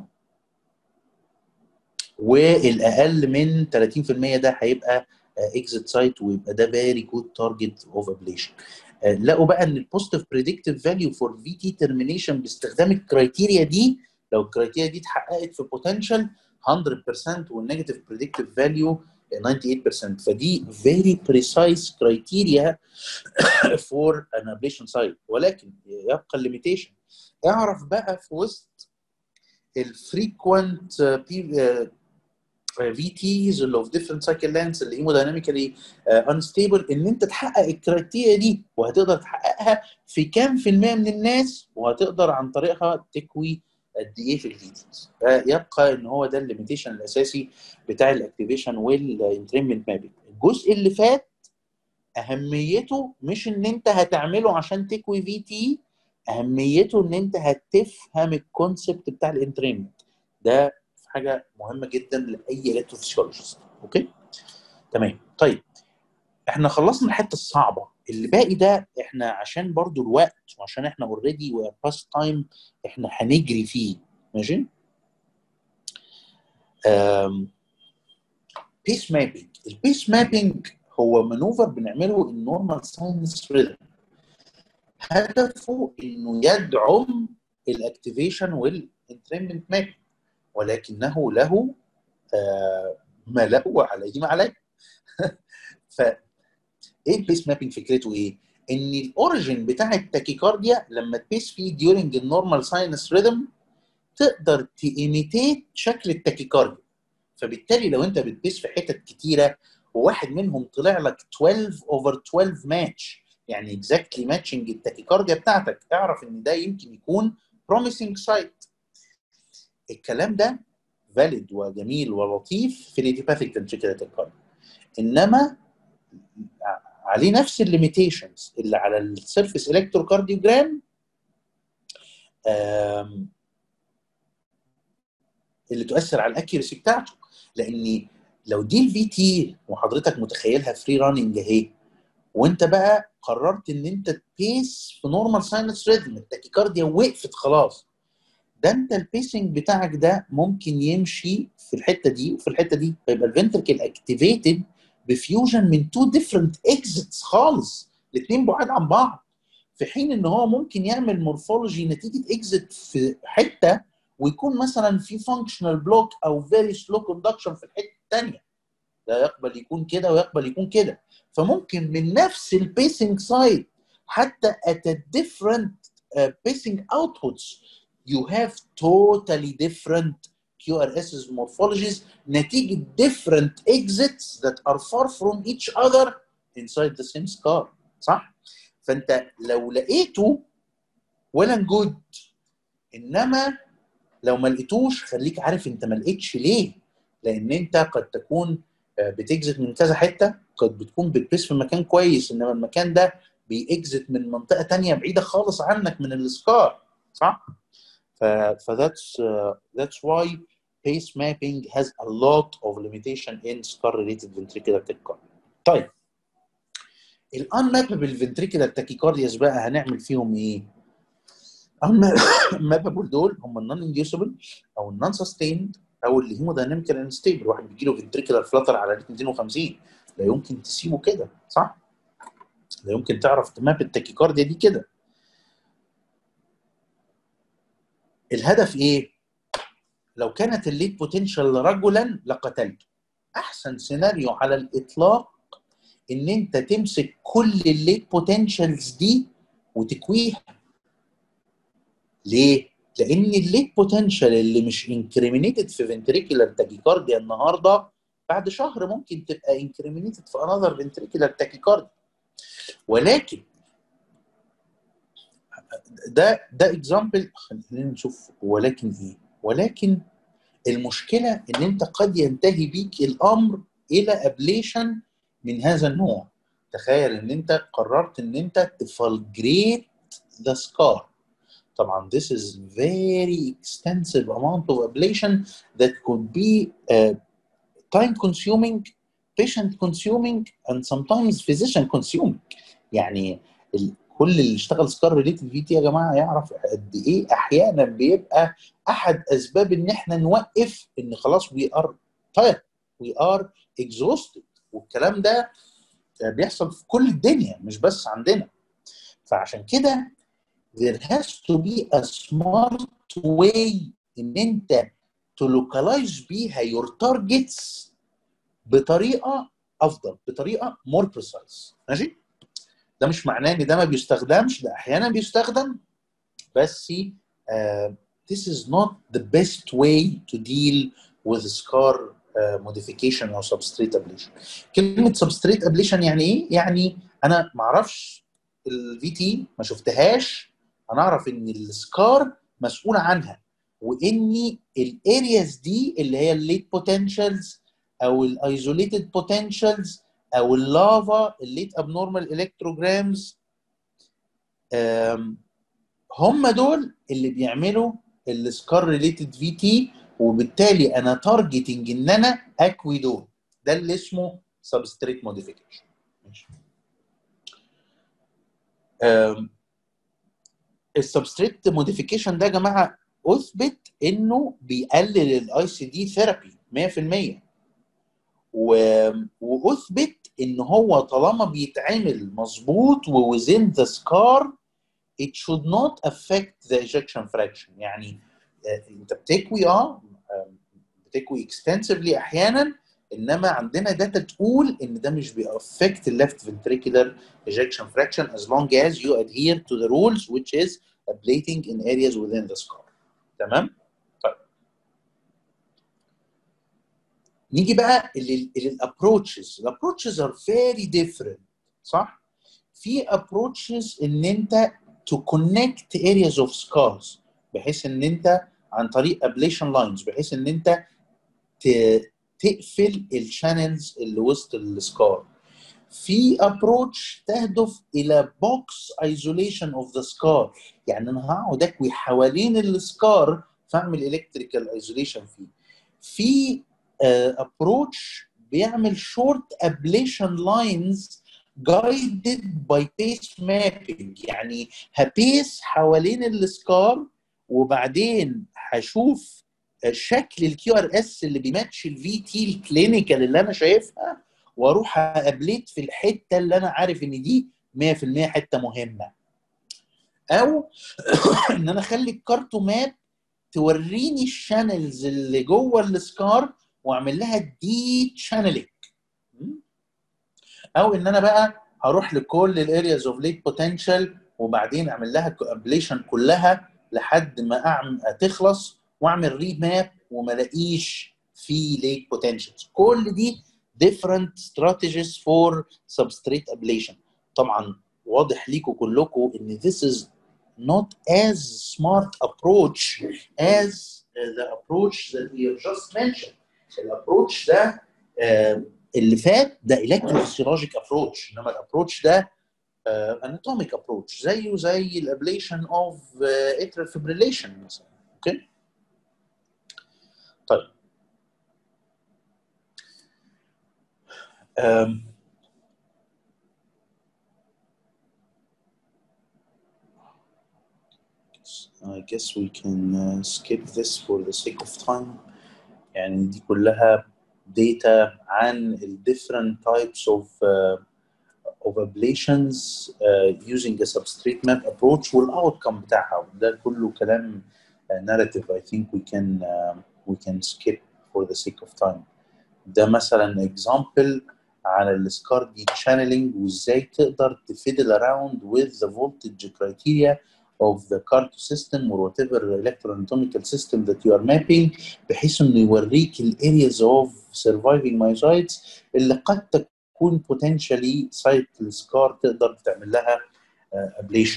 والاقل من ثلاثين في المية ده هيبقى اكزيت سايت، ويبقى ده فيري جود تارجت اوف ابليشن. لقوا بقى ان البوزيتيف بريدكتيف فاليو فور في تي ترمينيشن باستخدام الكرايتيريا دي، لو الكرايتيريا دي اتحققت في بوتنشال مية بالمية والنيجاتيف بريدكتيف فاليو تمانية وتسعين بالمية، فدي فيري بريسايز كرايتيريا فور ان ابليشن سايت. ولكن يبقى الليميتيشن. اعرف بقى في وسط الفريكوينت في تيز اللي اوف ديفرنت سايكل لينث اللي هيمودايناميكالي انستيبل ان انت تحقق الكرايتيريا دي، وهتقدر تحققها في كام في المية من الناس، وهتقدر عن طريقها تكوي قد ايه في الفي تيز. فيبقى ان هو ده الليميتيشن الاساسي بتاع الاكتيفيشن والانترينمنت مابينج. الجزء اللي فات اهميته مش ان انت هتعمله عشان تكوي في تي، اهميته ان انت هتفهم الكونسبت بتاع الانترينمنت. ده حاجه مهمه جدا لاي الكتروفيسيولوجيست. اوكي تمام. طيب احنا خلصنا الحته الصعبه، اللي باقي ده احنا عشان برضو الوقت وعشان احنا اوريدي وي ار باست تايم احنا هنجري فيه. ماشي. امم بيس مابينج. البيس مابينج هو مانوفر بنعمله النورمال ساينس ريذم، هدفه انه يدعم الاكتيفيشن والانترينمنت مابينج، ولكنه له آه ما له وعليه ما عليه. ف ايه البيس مابينج فكرته ايه؟ ان الاوريجن بتاع التاكيكارديا لما تبيس فيه during النورمال ساينس ريذم تقدر تيميتيت شكل التاكيكارديا. فبالتالي لو انت بتبيس في حتت كتيره وواحد منهم طلع لك اتناشر اوفر اتناشر ماتش، يعني اكزاكتلي ماتشنج التاكيكارديا بتاعتك، اعرف ان ده يمكن يكون بروميسنج سايت. الكلام ده فاليد وجميل ولطيف في الايديوباثيك فنتريكولار تاكيكارديا، انما عليه نفس الليميتيشنز اللي على السيرفيس الكتروكارديوجرام اللي تؤثر على الاكيورسي بتاعته. لان لو دي الفي تي وحضرتك متخيلها فري راننج اهي، وانت بقى قررت ان انت تبيس في نورمال ساينس ريذم، التاكيكارديا وقفت خلاص، ده انت البيسنج بتاعك ده ممكن يمشي في الحته دي وفي الحته دي، فيبقى الفنتركل اكتيفيتد بفيوجن من تو ديفرنت اكزيتس خالص، الاثنين بعاد عن بعض، في حين ان هو ممكن يعمل مورفولوجي نتيجه اكزيت في حته ويكون مثلا في فانكشنال بلوك او فيري سلو كوندكشن في الحته الثانيه. ده يقبل يكون كده ويقبل يكون كده، فممكن من نفس البيسنج سايد حتى at a different uh, pacing outputs you have totally different كيو ار اس morphologies نتيجه different exits that are far from each other inside the same scar. صح؟ فانت لو لقيته ولا جود، انما لو ما لقيتوش خليك عارف انت ما لقيتش ليه، لان انت قد تكون بتكزت من كذا حته، قد بتكون بتبريس في مكان كويس انما المكان ده بيكزت من منطقه تانية بعيده خالص عنك من السكار. صح؟ ف that's uh, that's why pace mapping has a lot of limitation in scar related ventricular tachycardia. طيب الانمابل ventricular tachycardias بقى هنعمل فيهم ايه؟ الانمابل دول هم النون انديوسبل او النون سستيند او اللي هيمودايناميكال انستيبل. واحد بيجي له ventricular flutter على ريت مئتين وخمسين، لا يمكن تسيبه كده. صح؟ لا يمكن تعرف تماب التاكيكارديا دي كده. الهدف ايه؟ لو كانت الليد بوتنشال رجلا لقتلته. احسن سيناريو على الاطلاق ان انت تمسك كل الليد بوتنشالز دي وتكويها. ليه؟ لان الليد بوتنشال اللي مش انكريمينيتد في فنتريكولار تاكيكارديا النهارده بعد شهر ممكن تبقى انكريمينيتد في انذر فنتريكولار تاكيكارديا. ولكن ده ده اكزامبل. خلينا نشوف ولكن ايه. ولكن المشكله ان انت قد ينتهي بيك الامر الى ابليشن من هذا النوع. تخيل ان انت قررت ان انت تفلجريت ذا سكار. طبعا this is very extensive amount of ablation that could be uh, time consuming, patient consuming and sometimes physician consuming. يعني ال كل اللي اشتغل سكار ريليتد في تي يا جماعه يعرف قد ايه احيانا بيبقى احد اسباب ان احنا نوقف ان خلاص وي ار تاير وي ار اكزوستد. والكلام ده بيحصل في كل الدنيا مش بس عندنا. فعشان كده there has to be a smart way ان انت تلوكالايز بيها your targets بطريقه افضل، بطريقه more precise. ماشي؟ ده مش معناه ان ده ما بيستخدمش، ده احيانا بيستخدم، بس uh, this is not the best way to deal with scar uh, modification او substrate ablation. كلمه substrate ablation يعني ايه؟ يعني انا ما اعرفش الفي تي، ما شفتهاش، انا اعرف ان السكار مسؤول عنها، واني الارياز دي اللي هي الليت بوتنشالز او الايزوليتد بوتنشالز او اللافا الليت ابنورمال الكتروجرامز هم دول اللي بيعملوا السكار ريليتد في تي، وبالتالي انا تارجتنج ان انا اكوي دول. ده اللي اسمه سبستريت موديفيكيشن. السبستريت موديفيكيشن ده يا جماعه اثبت انه بيقلل الاي سي دي ثيرابي مية في المية، واثبت ان هو طالما بيتعمل مظبوط وwithin the scar it should not affect the ejection fraction. يعني انت بتكوي اه بتكوي extensively احيانا، انما عندنا داتا تقول ان ده مش بيأفكت الليفت ventricular ejection fraction as long as you adhere to the rules which is ablating in areas within the scar. تمام؟ طيب نيجي بقى للابروتشز. الابروتشز are very different. صح؟ في approaches ان انت to connect areas of scars بحيث ان انت عن طريق ablation lines بحيث ان انت تقفل الشانلز اللي وسط السكار. في ابروتش تهدف الى بوكس ايزوليشن اوف ذا سكار، يعني انا هقعد اكوي حوالين السكار فاعمل الكتريكال ايزوليشن فيه. في ابروتش بيعمل شورت ابليشن لاينز guided by pace mapping، يعني هبيس حوالين السكار وبعدين هشوف شكل الكيو ار اس اللي بيماتش الفي تي الكلينيكال اللي انا شايفها، واروح ابليت في الحته اللي انا عارف ان دي مية في المية حته مهمه. او ان انا اخلي الكارتو ماب توريني الشانلز اللي جوه السكار واعمل لها دي شانلينج. او ان انا بقى هروح لكل الارياز اوف ليت بوتنشال وبعدين اعمل لها ابليشن كلها لحد ما اعمل تخلص واعمل ري ماب وما الاقيش في late potentials. كل دي different strategies for substrate ablation. طبعا واضح ليكم كلكم ان this is not as smart approach as the approach that we have just mentioned. الابروتش ده اللي فات ده electrophysiologic approach، انما الابروتش ده anatomic approach زيه زي الابليشن of atrial fibrillation مثلا. اوكي طيب um, I guess we can uh, skip this for the sake of time. يعني دي كلها data عن ال different types of uh, of ablations uh, using a substrate map approach والاوتكم بتاعها. ده كله كلام uh, narrative. I think we can uh, we can skip for the sake of time. ده مثلا example على السكار دي channeling وازاي تقدر تفيدل around with the voltage criteria of the CARTO system or whatever electroanatomical system that you are mapping، بحيث انه يوريك ال areas of surviving myocytes اللي قد تكون potentially site السكار تقدر تعمل لها uh, ablation.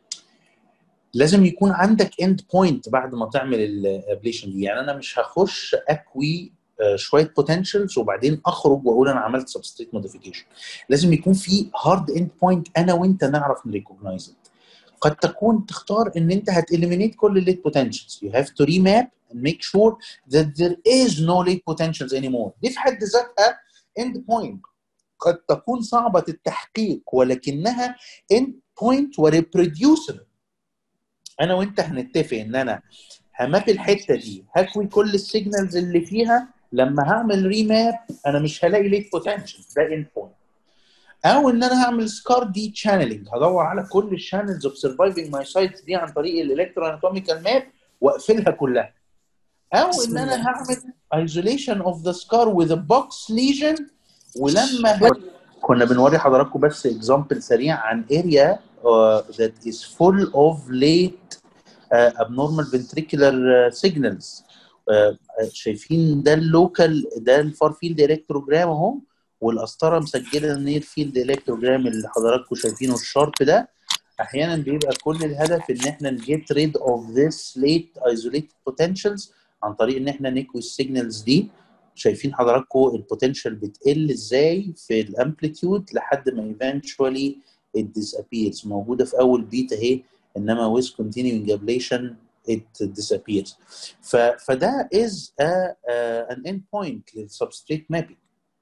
لازم يكون عندك end point بعد ما تعمل الابليشن دي. يعني انا مش هخش اكوي uh, شويه potentials وبعدين اخرج واقول انا عملت substrate modification. لازم يكون في hard end point انا وانت نعرف نريكوجنايز. قد تكون تختار ان انت هتeliminate كل ال late potentials. You have to remap and make sure that there is no late potentials anymore. دي في حد ذاتها end point قد تكون صعبة التحقيق ولكنها end point و reproducible. انا وانت هنتفق ان انا هماب الحتة دي هكوي كل السيجنالز اللي فيها، لما هعمل ريماب انا مش هلاقي late potentials. ده end point. او ان انا هعمل سكار دي تشانلنج، هدور على كل الشانلز اوف سرفايفنج مايوسايتس دي عن طريق الالكترواناتوميكال ماب واقفلها كلها. او ان انا هعمل ايزوليشن اوف ذا سكار وذ بوكس ليجن. ولما ه... كنا بنوري حضراتكم بس اكزامبل سريع عن اريا ذات از فول اوف ليت abnormal ventricular signals. uh, شايفين ده اللوكال، ده الفار فيلد الكتروجرام اهو، والقسطره مسجله النير فيلد الكتروجرام اللي حضراتكم شايفينه الشارب ده. احيانا بيبقى كل الهدف ان احنا نجيت ريد اوف ذس ليت ايزوليتد بوتنشالز عن طريق ان احنا نكوي السيجنالز دي. شايفين حضراتكم البوتنشال بتقل ازاي في الامبليتيود لحد ما ايفنتشوالي it disappears. موجوده في اول بيت اهي، انما with continuing ablation it disappears. ف فده is a, uh, an end point للسبستريت مابينج.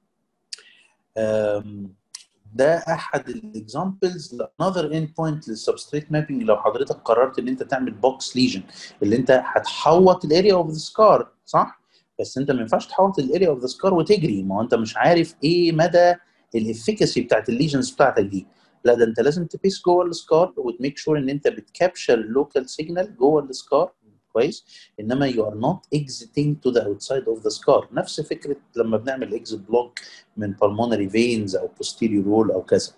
ده احد الاكزامبلز لانذر اند بوينت للسبستريت مابينج. لو حضرتك قررت ان انت تعمل بوكس ليجن اللي انت هتحوط الاريا اوف ذا سكار، صح؟ بس انت ما ينفعش تحوط الاريا اوف ذا سكار وتجري، ما هو انت مش عارف ايه مدى الافيكاسي بتاعت الليجنز بتاعتك دي. لا، ده انت لازم تبيس جوه السكار وتميك شور ان انت بتكابشر اللوكال سيجنال جوه السكار كويس، انما you are not exiting to the outside of the scar. نفس فكره لما بنعمل exit block من pulmonary veins او posterior wall او كذا.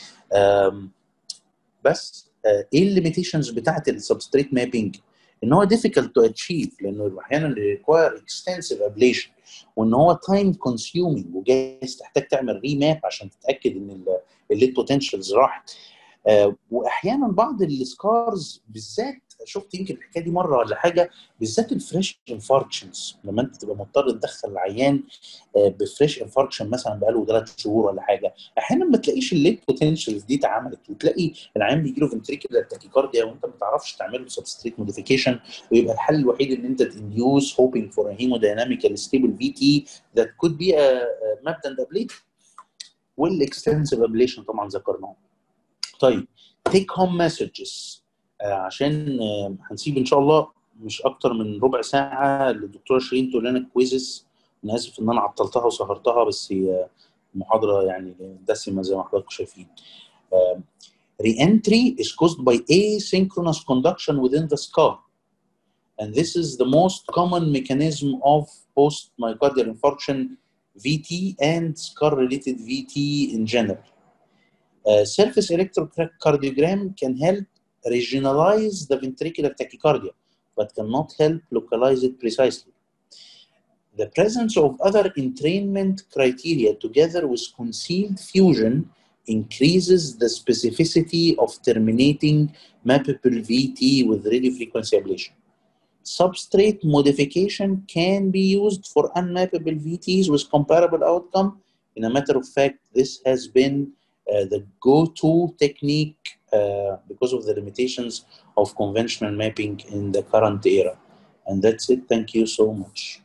بس ايه الليميتيشنز بتاعت السبستريت مابينج؟ ان هو difficult to achieve لانه احيانا require extensive ablation، وان هو time consuming وجايز تحتاج تعمل ريماب عشان تتاكد ان الليت بوتنشالز راحت. آه واحيانا بعض السكارز بالذات، شفت يمكن الحكايه دي مره ولا حاجه، بالذات الفريش انفاركشنز لما انت تبقى مضطر تدخل العيان آه بفريش انفاركشن مثلا بقاله ثلاث شهور ولا حاجه، احيانا ما تلاقيش الليت بوتنشالز دي اتعملت، وتلاقي العيان بيجي له فنتريكولار تاكيكارديا وانت ما تعرفش تعمل له سبستريت موديفيكيشن، ويبقى الحل الوحيد ان انت تنديوس هوبينج فور ا هيمودايناميكال ستيبل في تي ذات كود بي مابد اند ابليت، والاكستنسيف ابليشن طبعا ذكرناه. طيب تيك هوم مسجز عشان هنسيب ان شاء الله مش اكتر من ربع ساعه للدكتوره شيرين تقول لنا كويزز. انا اسف ان انا عطلتها وسهرتها، بس هي محاضره يعني دسمه زي ما حضراتكم شايفين. Re-entry is caused by asynchronous conduction within the scar, and this is the most common mechanism of post myocardial infarction V T and scar-related V T in general. Uh, surface electrocardiogram can help regionalize the ventricular tachycardia, but cannot help localize it precisely. the presence of other entrainment criteria together with concealed fusion increases the specificity of terminating mappable V T with radio frequency ablation. Substrate modification can be used for unmappable V Ts with comparable outcome. In a matter of fact, this has been uh, the go-to technique uh, because of the limitations of conventional mapping in the current era. And that's it. Thank you so much.